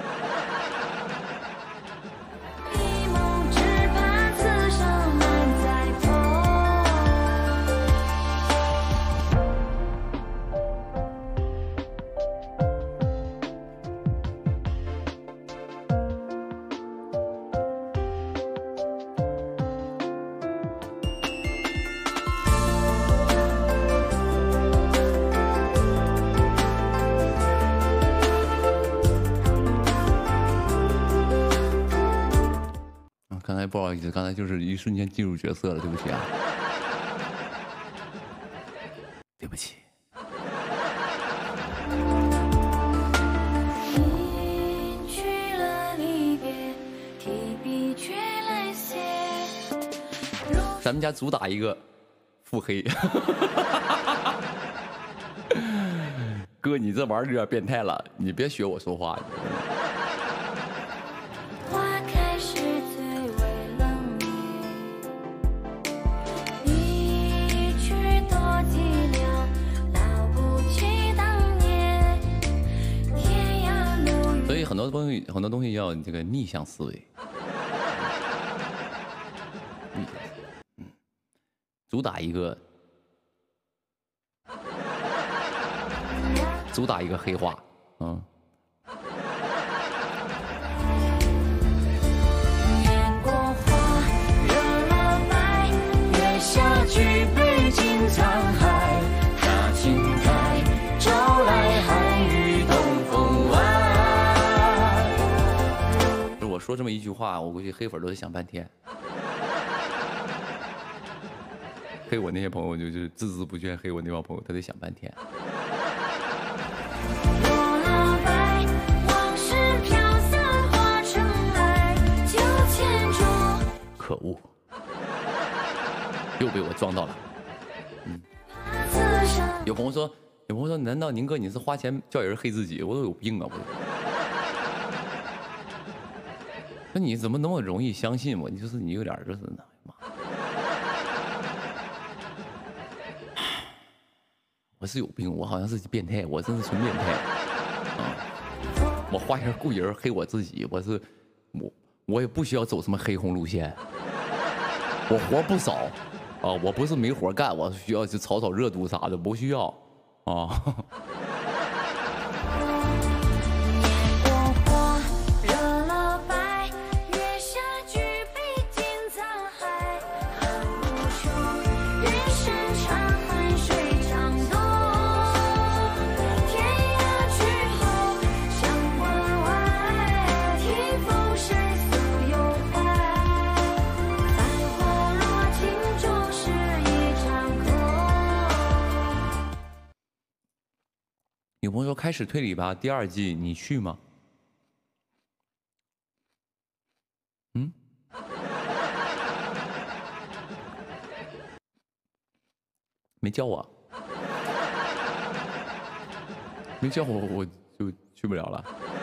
不好意思，刚才就是一瞬间进入角色了，对不起啊，对不起。咱们家主打一个腹黑，哥，你这玩意儿有点变态了，你别学我说话。很多东西，很多东西要这个逆向思维。逆向思维，嗯，主打一个，主打一个黑话，嗯， 说这么一句话，我估计黑粉都得想半天。黑我那些朋友就是孜孜不倦，黑我那帮朋友他得想半天。可恶，又被我撞到了。嗯，有朋友说，有朋友说，难道宁哥你是花钱叫人黑自己？我都有病啊！我，那你怎么那么容易相信我？你就是你有点就是那妈，我是有病，我好像是变态，我真是纯变态啊！我花钱雇人黑我自己，我是我我也不需要走什么黑红路线。我活不少，啊，我不是没活干，我需要去炒炒热度啥的，不需要，啊。有朋友说开始推理吧，第二季你去吗？嗯？没叫我，没叫我，我就去不了了。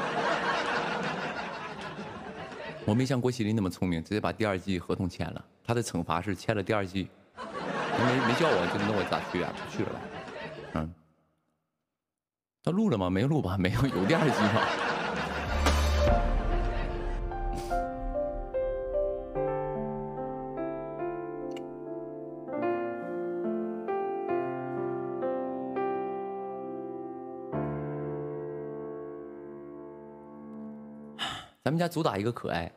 我没像郭麒麟那么聪明，直接把第二季合同签了。他的惩罚是签了第二季，没没叫我，就那我咋去啊？不去了吧？嗯。他录了吗？没录吧？没有，有第二季吗？咱们家主打一个可爱，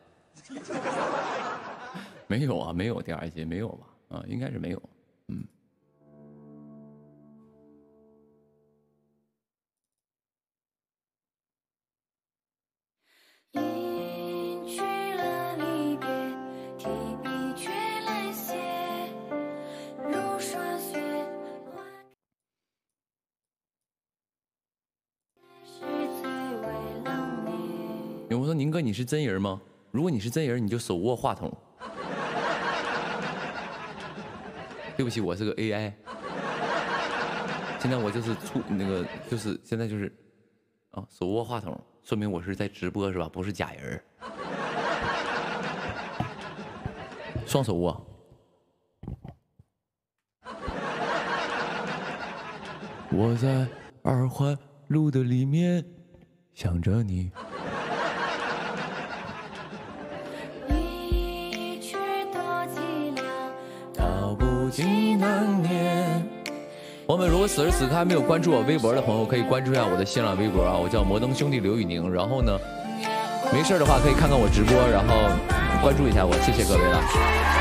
没有啊，没有第二季，没有吧？啊，应该是没有，嗯。有人说宁哥你是真人吗？如果你是真人，你就手握话筒。对不起，我是个 A I。现在我就是出那个，就是现在就是啊，手握话筒，说明我是在直播是吧？不是假人。双手握。我在二环路的里面想着你。朋友们，如果此时此刻还没有关注我微博的朋友，可以关注一下我的新浪微博啊，我叫摩登兄弟刘宇宁。然后呢，没事的话可以看看我直播，然后关注一下我，谢谢各位了。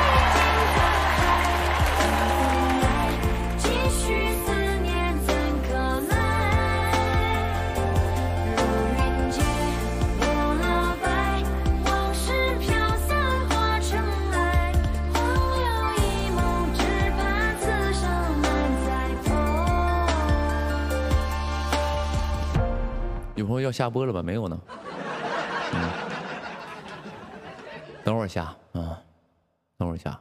要下播了吧？没有呢。嗯，等会儿下啊，等会儿下。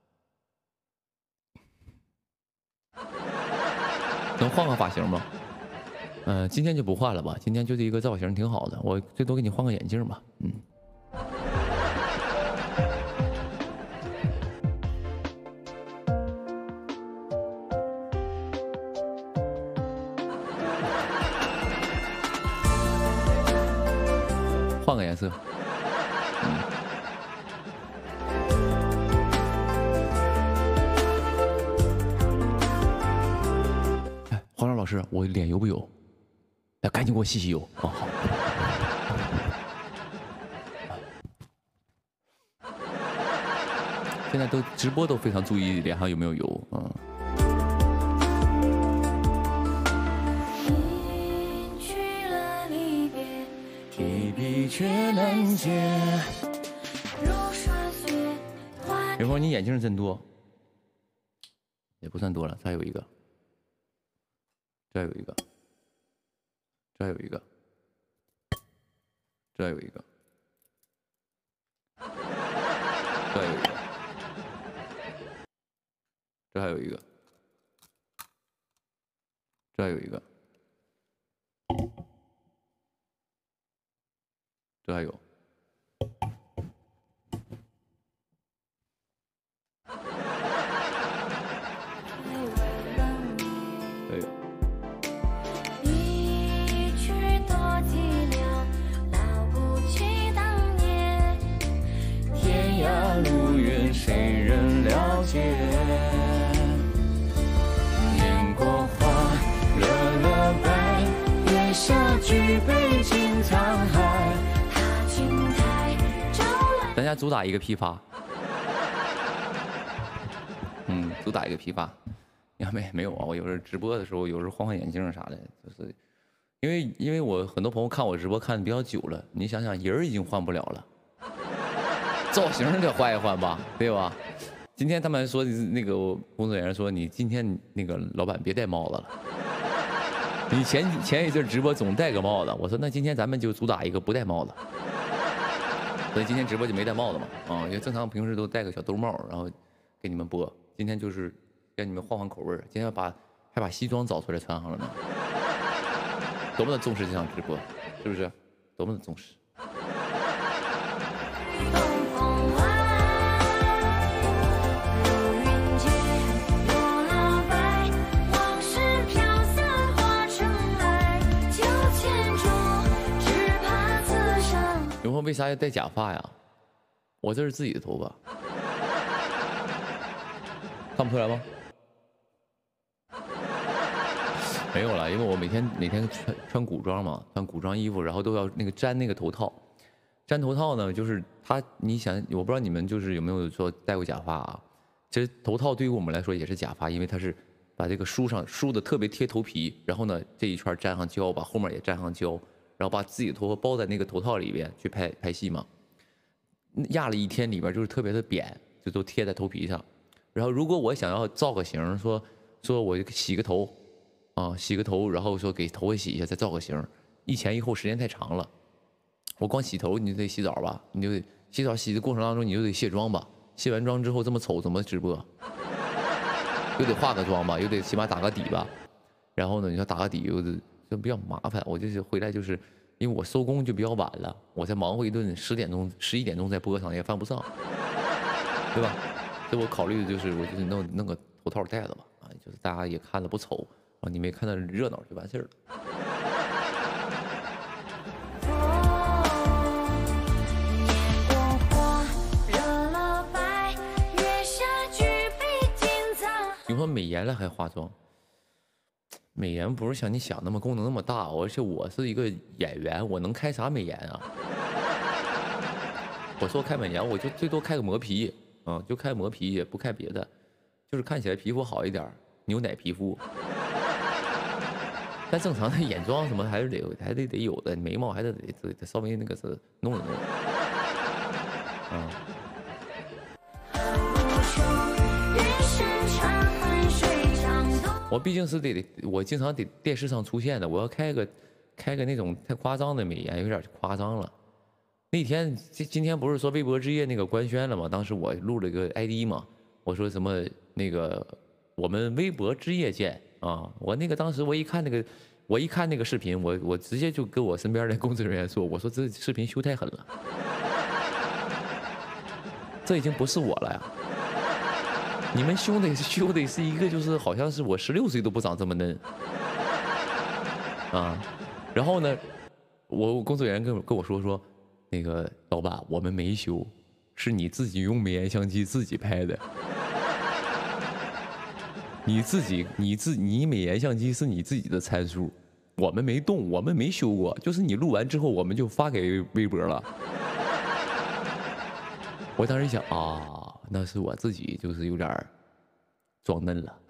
能换个发型吗？嗯、呃，今天就不换了吧。今天就这一个造型挺好的，我最多给你换个眼镜吧。嗯。换个颜色。嗯。哎，黄亮老师，我脸油不油？哎，赶紧给我洗洗油啊！好。现在都直播都非常注意脸上有没有油，嗯。提笔却难解。 云峰，你眼镜真多，也不算多了，这还有一个，这还有一个，这还有一个，这还有一个，这还有一个，这还有一个，这还有一个，这还有。 路远，谁人了解？烟过花，热了白，月下举杯敬沧海。踏青台，咱家主打一个批发，嗯，主打一个批发。呀，没没有啊？我有时候直播的时候，有时候换换眼镜啥的，就是因为因为我很多朋友看我直播看的比较久了，你想想人已经换不了了。 造型得换一换吧，对吧？今天他们说那个工作人员说你今天那个老板别戴帽子了，你前前一阵直播总戴个帽子，我说那今天咱们就主打一个不戴帽子，所以今天直播就没戴帽子嘛，啊，因为正常平时都戴个小兜帽，然后给你们播，今天就是让你们换换口味，今天把还把西装找出来穿上了呢，多么的重视这场直播，是不是？多么的重视。 云峰为啥要戴假发呀？我这是自己的头发，看不出来吗？没有了，因为我每天每天穿穿古装嘛，穿古装衣服，然后都要那个粘那个头套。粘头套呢，就是它，你想，我不知道你们就是有没有说戴过假发啊？其实头套对于我们来说也是假发，因为它是把这个梳上梳的特别贴头皮，然后呢这一圈粘上胶，把后面也粘上胶。 然后把自己的头发包在那个头套里边去拍拍戏嘛，压了一天，里边就是特别的扁，就都贴在头皮上。然后如果我想要造个型，说说我洗个头，啊洗个头，然后说给头发洗一下再造个型，一前一后时间太长了。我光洗头你就得洗澡吧，你就得洗澡洗的过程当中你就得卸妆吧，卸完妆之后这么丑怎么直播？又得化个妆吧，又得起码打个底吧。然后呢，你说打个底又得。 就比较麻烦，我就是回来就是因为我收工就比较晚了，我再忙活一顿，十点钟、十一点钟再播上也犯不上，对吧？所以我考虑的就是我就是弄弄个头套戴着吧，啊，就是大家也看着不丑，啊，你没看到热闹就完事儿了。你说美颜了还化妆？ 美颜不是像你想那么功能那么大，而且我是一个演员，我能开啥美颜啊？我说开美颜，我就最多开个磨皮，啊、嗯，就开磨皮，也不开别的，就是看起来皮肤好一点，牛奶皮肤。但正常的眼妆什么还是得还得得有的，眉毛还得得得稍微那个是弄一弄，啊、嗯。 我毕竟是得，我经常得电视上出现的。我要开个，开个那种太夸张的美颜，有点夸张了。那天今今天不是说微博之夜那个官宣了吗？当时我录了个 I D 嘛，我说什么那个我们微博之夜见啊！我那个当时我一看那个，我一看那个视频，我我直接就跟我身边的工作人员说，我说这视频修太狠了，这已经不是我了呀。 你们修的修的是一个，就是好像是我十六岁都不长这么嫩啊。然后呢，我工作人员跟我跟我说说，那个老板我们没修，是你自己用美颜相机自己拍的，你自己你自你美颜相机是你自己的参数，我们没动，我们没修过，就是你录完之后我们就发给微博了。我当时想啊。 那是我自己，就是有点装嫩了，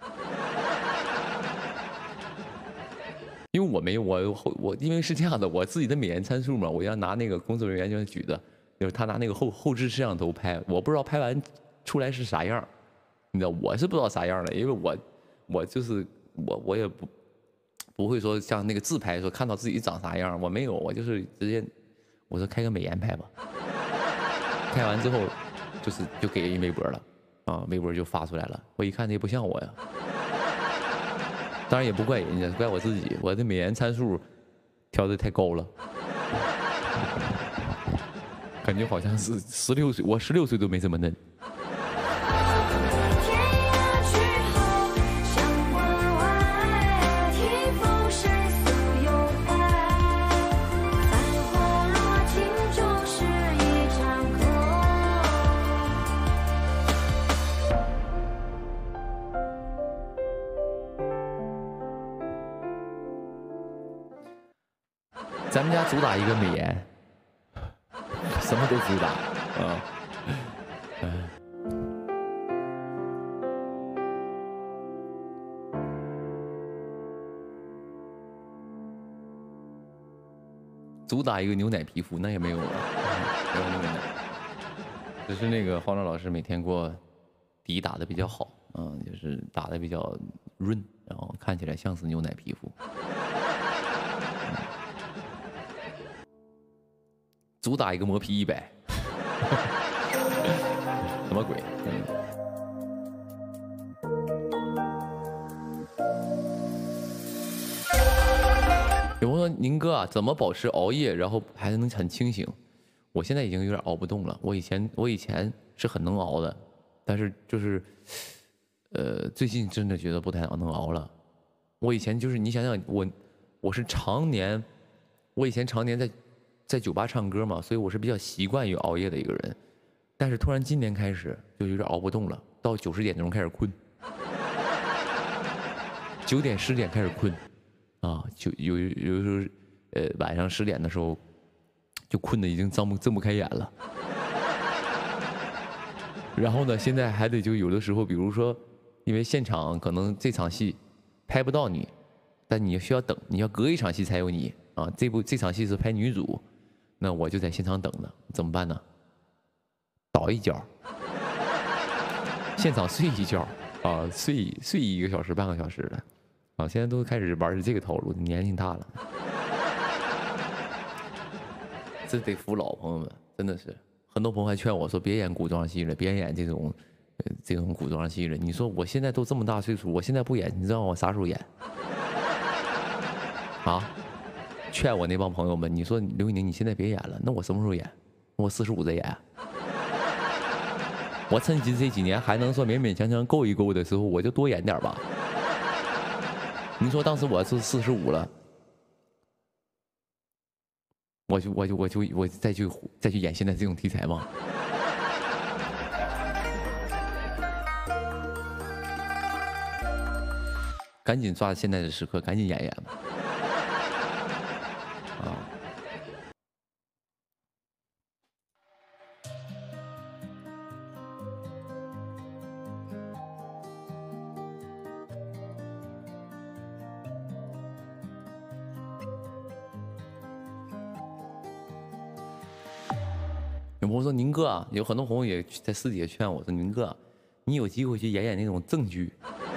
因为我没我后我因为是这样的，我自己的美颜参数嘛，我要拿那个工作人员就举的，就是他拿那个后后置摄像头拍，我不知道拍完出来是啥样，你知道我是不知道啥样的，因为我我就是我我也不不会说像那个自拍说看到自己长啥样，我没有，我就是直接我说开个美颜拍吧，拍完之后就是就给人微博了啊，微博就发出来了，我一看这不像我呀，当然也不怪人家，怪我自己，我的美颜参数调的太高了。感觉好像是十六岁，我十六岁都没这么嫩。咱们家主打一个美颜。什么都主打啊，嗯，主打一个牛奶皮肤，那也没有了，没有牛奶，只是那个黄老老师每天给我底打的比较好，嗯，就是打的比较润，然后看起来像是牛奶皮肤。主打一个磨皮一百，什么鬼？嗯。有朋友说：“宁哥啊，怎么保持熬夜，然后还能很清醒？”我现在已经有点熬不动了。我以前我以前是很能熬的，但是就是，呃，最近真的觉得不太能熬了。我以前就是你想想，我我是常年，我以前常年在。在酒吧唱歌嘛，所以我是比较习惯于熬夜的一个人，但是突然今年开始就有点熬不动了，到九十点钟开始困，九点十点开始困，啊，就有有的时候，呃，晚上十点的时候就困得已经睁不睁不开眼了，然后呢，现在还得就有的时候，比如说，因为现场可能这场戏拍不到你，但你需要等，你要隔一场戏才有你啊，这部这场戏是拍女主。那我就在现场等着，怎么办呢？倒一觉，现场睡一觉啊，睡睡一个小时、半个小时的啊。现在都开始玩这个套路，年龄大了，这得服老，朋友们，真的是很多朋友还劝我说别演古装戏了，别演这种、呃、这种古装戏了。你说我现在都这么大岁数，我现在不演，你知道我啥时候演？啊？劝我那帮朋友们，你说刘宇宁，你现在别演了，那我什么时候演？我四十五再演。我趁这几年还能说勉勉强强够一够的时候，我就多演点吧。你说当时我是四十五了，我就我就我就我再去再去演现在这种题材吗？赶紧抓现在的时刻，赶紧演演吧。啊！有朋友说：“宁哥啊，有很多朋友也在私底下劝我说，宁哥，你有机会去演演那种正剧。”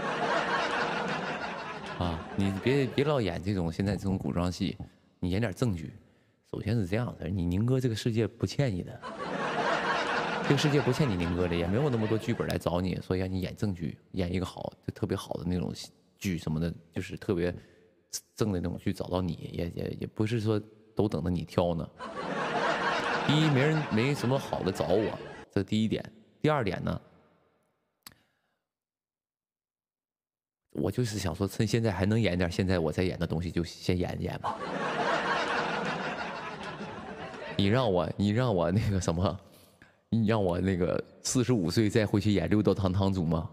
啊，你别别老演这种现在这种古装戏，你演点正剧。首先是这样的，你宁哥这个世界不欠你的，这个世界不欠你宁哥的，也没有那么多剧本来找你，所以让你演正剧，演一个好就特别好的那种剧什么的，就是特别正的那种剧找到你，也也也不是说都等着你挑呢。第一，没人没什么好的找我，这是第一点。第二点呢？我就是想说，趁现在还能演点现在我在演的东西，就先演演吧。你让我，你让我那个什么，你让我那个四十五岁再回去演六道堂堂主吗？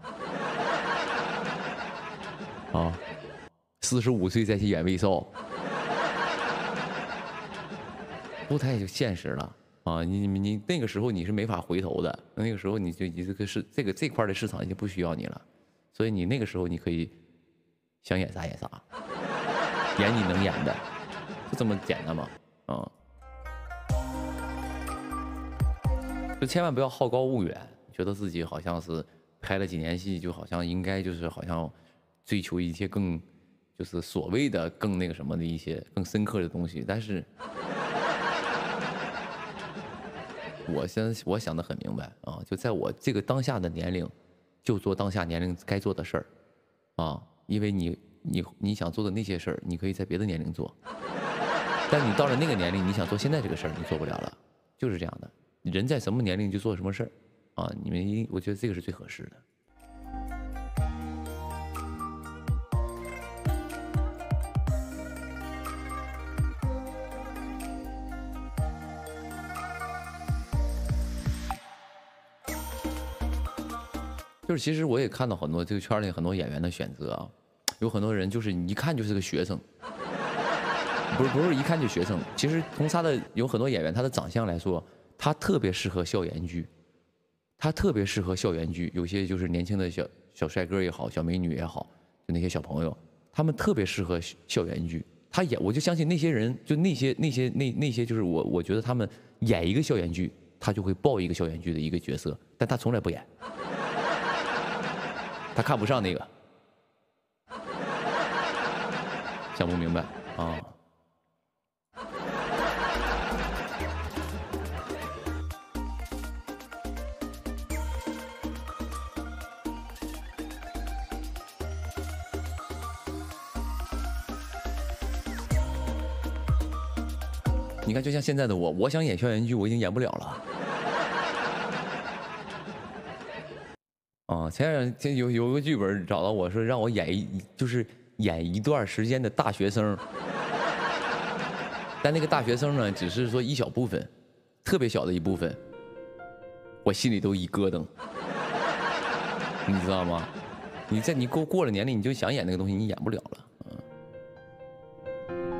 啊，四十五岁再去演卫少，不太现实了啊！你你你那个时候你是没法回头的，那个时候你就你这个是这个这块的市场已经不需要你了。所以你那个时候你可以想演啥演啥，演你能演的，就这么简单嘛，啊、嗯，就千万不要好高骛远， 觉得自己好像是拍了几年戏，就好像应该就是好像追求一些更就是所谓的更那个什么的一些更深刻的东西，但是我现在我想得很明白啊，就在我这个当下的年龄，就做当下年龄该做的事儿啊，因为你你你想做的那些事儿，你可以在别的年龄做，但你到了那个年龄，你想做现在这个事儿，你做不了了，就是这样的。人在什么年龄就做什么事儿啊，你们我觉得这个是最合适的。就是其实我也看到很多这个圈里很多演员的选择啊，有很多人就是你一看就是个学生，不是不是一看就学生。其实从他的有很多演员他的长相来说，他特别适合校园剧，他特别适合校园剧。有些就是年轻的小小帅哥也好，小美女也好，就那些小朋友，他们特别适合校园剧。他演，我就相信那些人，就那些那些那那些就是我我觉得他们演一个校园剧，他就会报一个校园剧的一个角色，但他从来不演。他看不上那个，想不明白啊！你看，就像现在的我，我想演校园剧，我已经演不了了。啊，前两天有有个剧本找到我说让我演一就是演一段时间的大学生，但那个大学生呢，只是说一小部分，特别小的一部分，我心里都一咯噔，你知道吗？你在你过过了年龄，你就想演那个东西，你演不了了。嗯，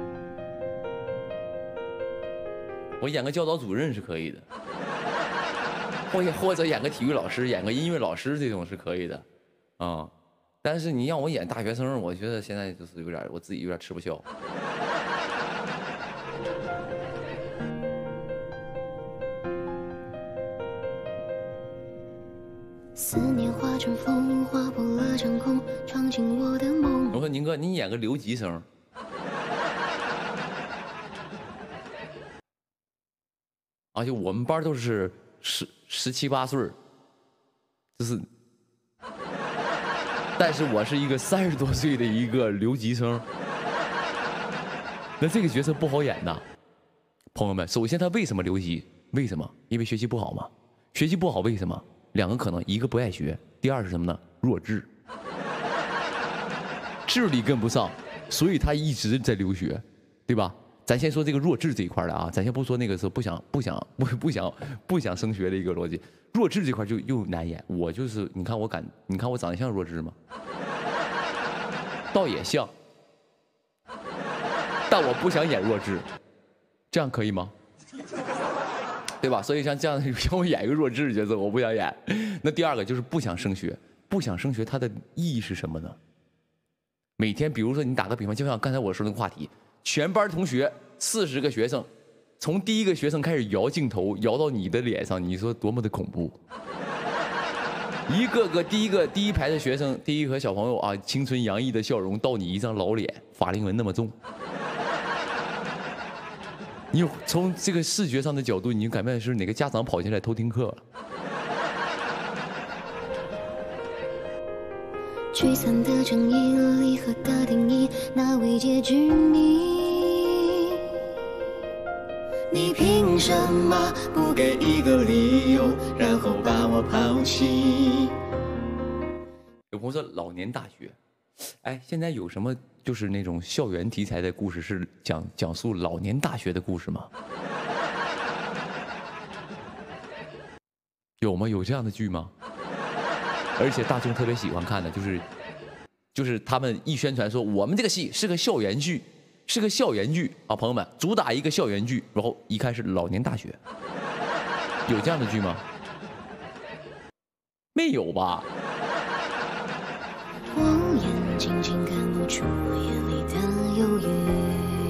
我演个教导主任是可以的。或或者演个体育老师，演个音乐老师，这种是可以的，啊、嗯，但是你让我演大学生，我觉得现在就是有点，我自己有点吃不消。 思念化成风，划破了长空，闯进我的梦。 我说宁哥，你演个留级生。而且我们班都是十十七八岁，就是，但是我是一个三十多岁的一个留级生，那这个角色不好演呐，朋友们。首先他为什么留级？为什么？因为学习不好嘛。学习不好为什么？两个可能，一个不爱学，第二是什么呢？弱智，智力跟不上，所以他一直在留学，对吧？咱先说这个弱智这一块的啊，咱先不说那个是不想不想不不想不想升学的一个逻辑，弱智这块就又难演。我就是，你看我敢，你看我长得像弱智吗？倒也像，但我不想演弱智，这样可以吗？对吧？所以像这样让我演一个弱智角色，我不想演。那第二个就是不想升学，不想升学它的意义是什么呢？每天，比如说你打个比方，就像刚才我说那个话题。全班同学四十个学生，从第一个学生开始摇镜头，摇到你的脸上，你说多么的恐怖！一个个第一个第一排的学生，第一个小朋友啊，青春洋溢的笑容，到你一张老脸，法令纹那么重。你从这个视觉上的角度，你就感觉是哪个家长跑进来偷听课了。 聚散的正义，离合的定义，那未解之谜。你凭什么不给一个理由，然后把我抛弃？ 有朋友说老年大学，哎，现在有什么就是那种校园题材的故事，是讲讲述老年大学的故事吗？有吗？有这样的剧吗？而且大众特别喜欢看的，就是，就是他们一宣传说我们这个戏是个校园剧，是个校园剧啊，朋友们，主打一个校园剧，然后一看是老年大学，有这样的剧吗？没有吧？ 我眼睛睛看不出眼里的忧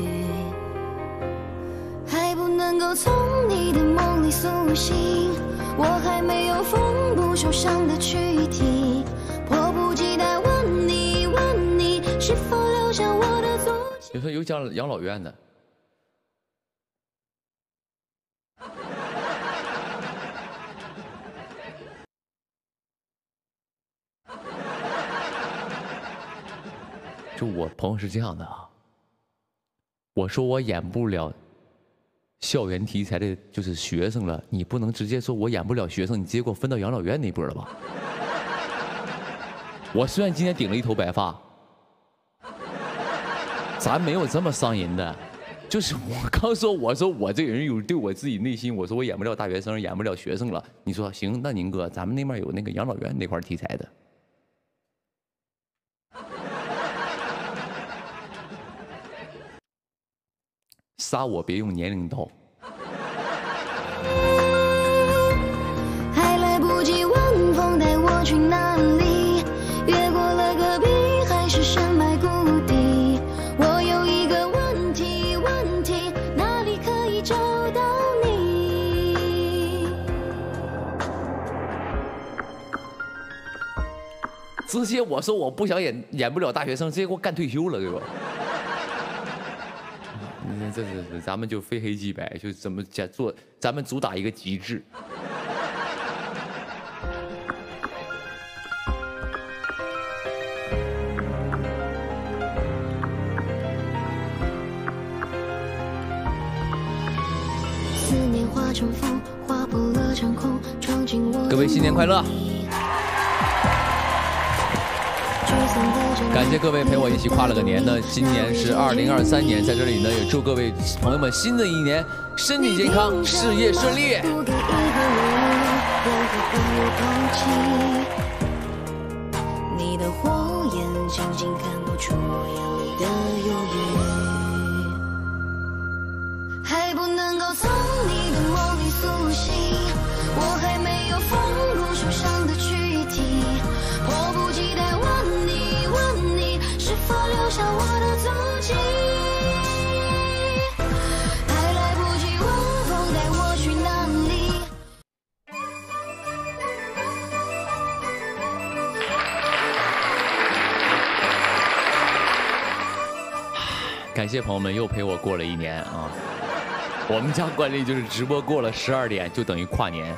郁，还不能够从你的梦里苏醒。 我还没有缝补受伤的躯体，迫不及待问你问你，是否留下我的足迹。 有时候有讲养老院的。就我朋友是这样的啊，我说我演不了校园题材的，就是学生了，你不能直接说我演不了学生，你直接给我分到养老院那波了吧？我虽然今天顶了一头白发，咱没有这么伤人的，就是我刚说，我说我这个人有对我自己内心，我说我演不了大学生，演不了学生了，你说行，那宁哥，咱们那边有那个养老院那块题材的。杀我别用年龄刀， 还来不及问风带我去哪里，越过了戈壁还是深埋谷底。我有一个问题，问题哪里可以找到你？ 直接我说我不想演演不了大学生，直接给我干退休了，对吧？这是是，咱们就非黑即白，就怎么讲做，咱们主打一个极致。 思念化成风，划破了长空，闯进我。 各位新年快乐！感谢各位陪我一起跨了个年呢，今年是二零二三年，在这里呢也祝各位朋友们新的一年身体健康，事业顺利。 你的火焰仅仅看不出我眼里的忧郁，还不能够从你的梦里苏醒，我还没有缝补受伤的躯体，迫不及待问你问你，是否留下我的足迹？还来不及问风带我去哪里？ 感谢朋友们又陪我过了一年啊！我们家惯例就是直播过了十二点就等于跨年。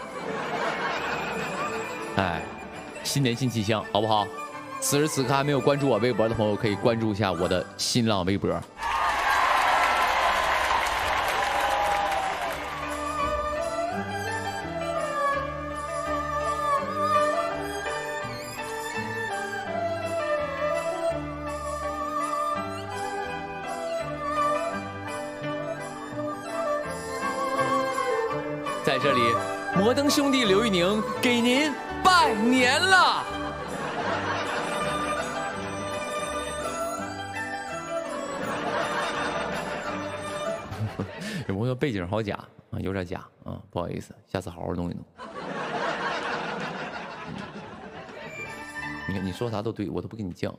哎，新年新气象，好不好？此时此刻还没有关注我微博的朋友，可以关注一下我的新浪微博。在这里，摩登兄弟刘宇宁给您拜年了。有朋友背景好假啊，有点假啊，不好意思，下次好好弄一弄。你看你说啥都对，我都不给你犟。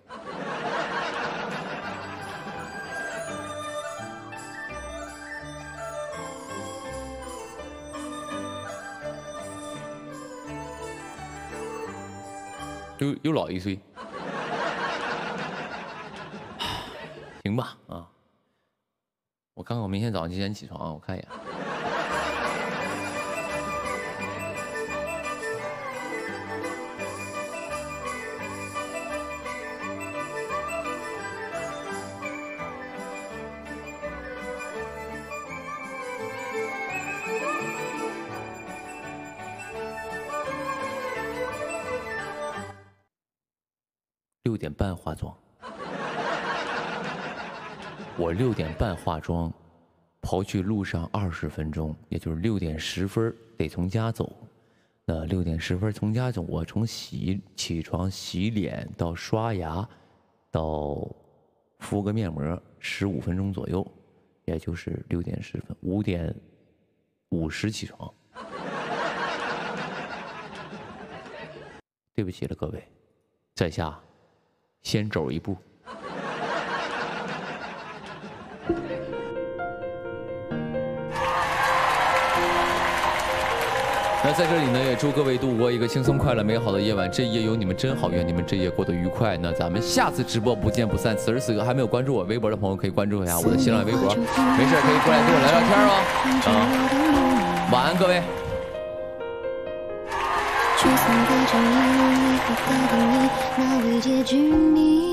又又老一岁，行吧啊！我看看我明天早上几点起床，我看一眼。六点半化妆，我六点半化妆，刨去路上二十分钟，也就是六点十分得从家走。那六点十分从家走，我从洗起床、洗脸到刷牙，到敷个面膜，十五分钟左右，也就是六点十分，五点五十起床。对不起了各位，在下先走一步。 那在这里呢，也祝各位度过一个轻松、快乐、美好的夜晚。这一夜有你们真好，愿你们这一夜过得愉快。那咱们下次直播不见不散。此时此刻还没有关注我微博的朋友，可以关注一下我的新浪微博。没事可以过来跟我聊聊天哦。啊，晚安各位。 去送个正义，为何和定义那未结局你？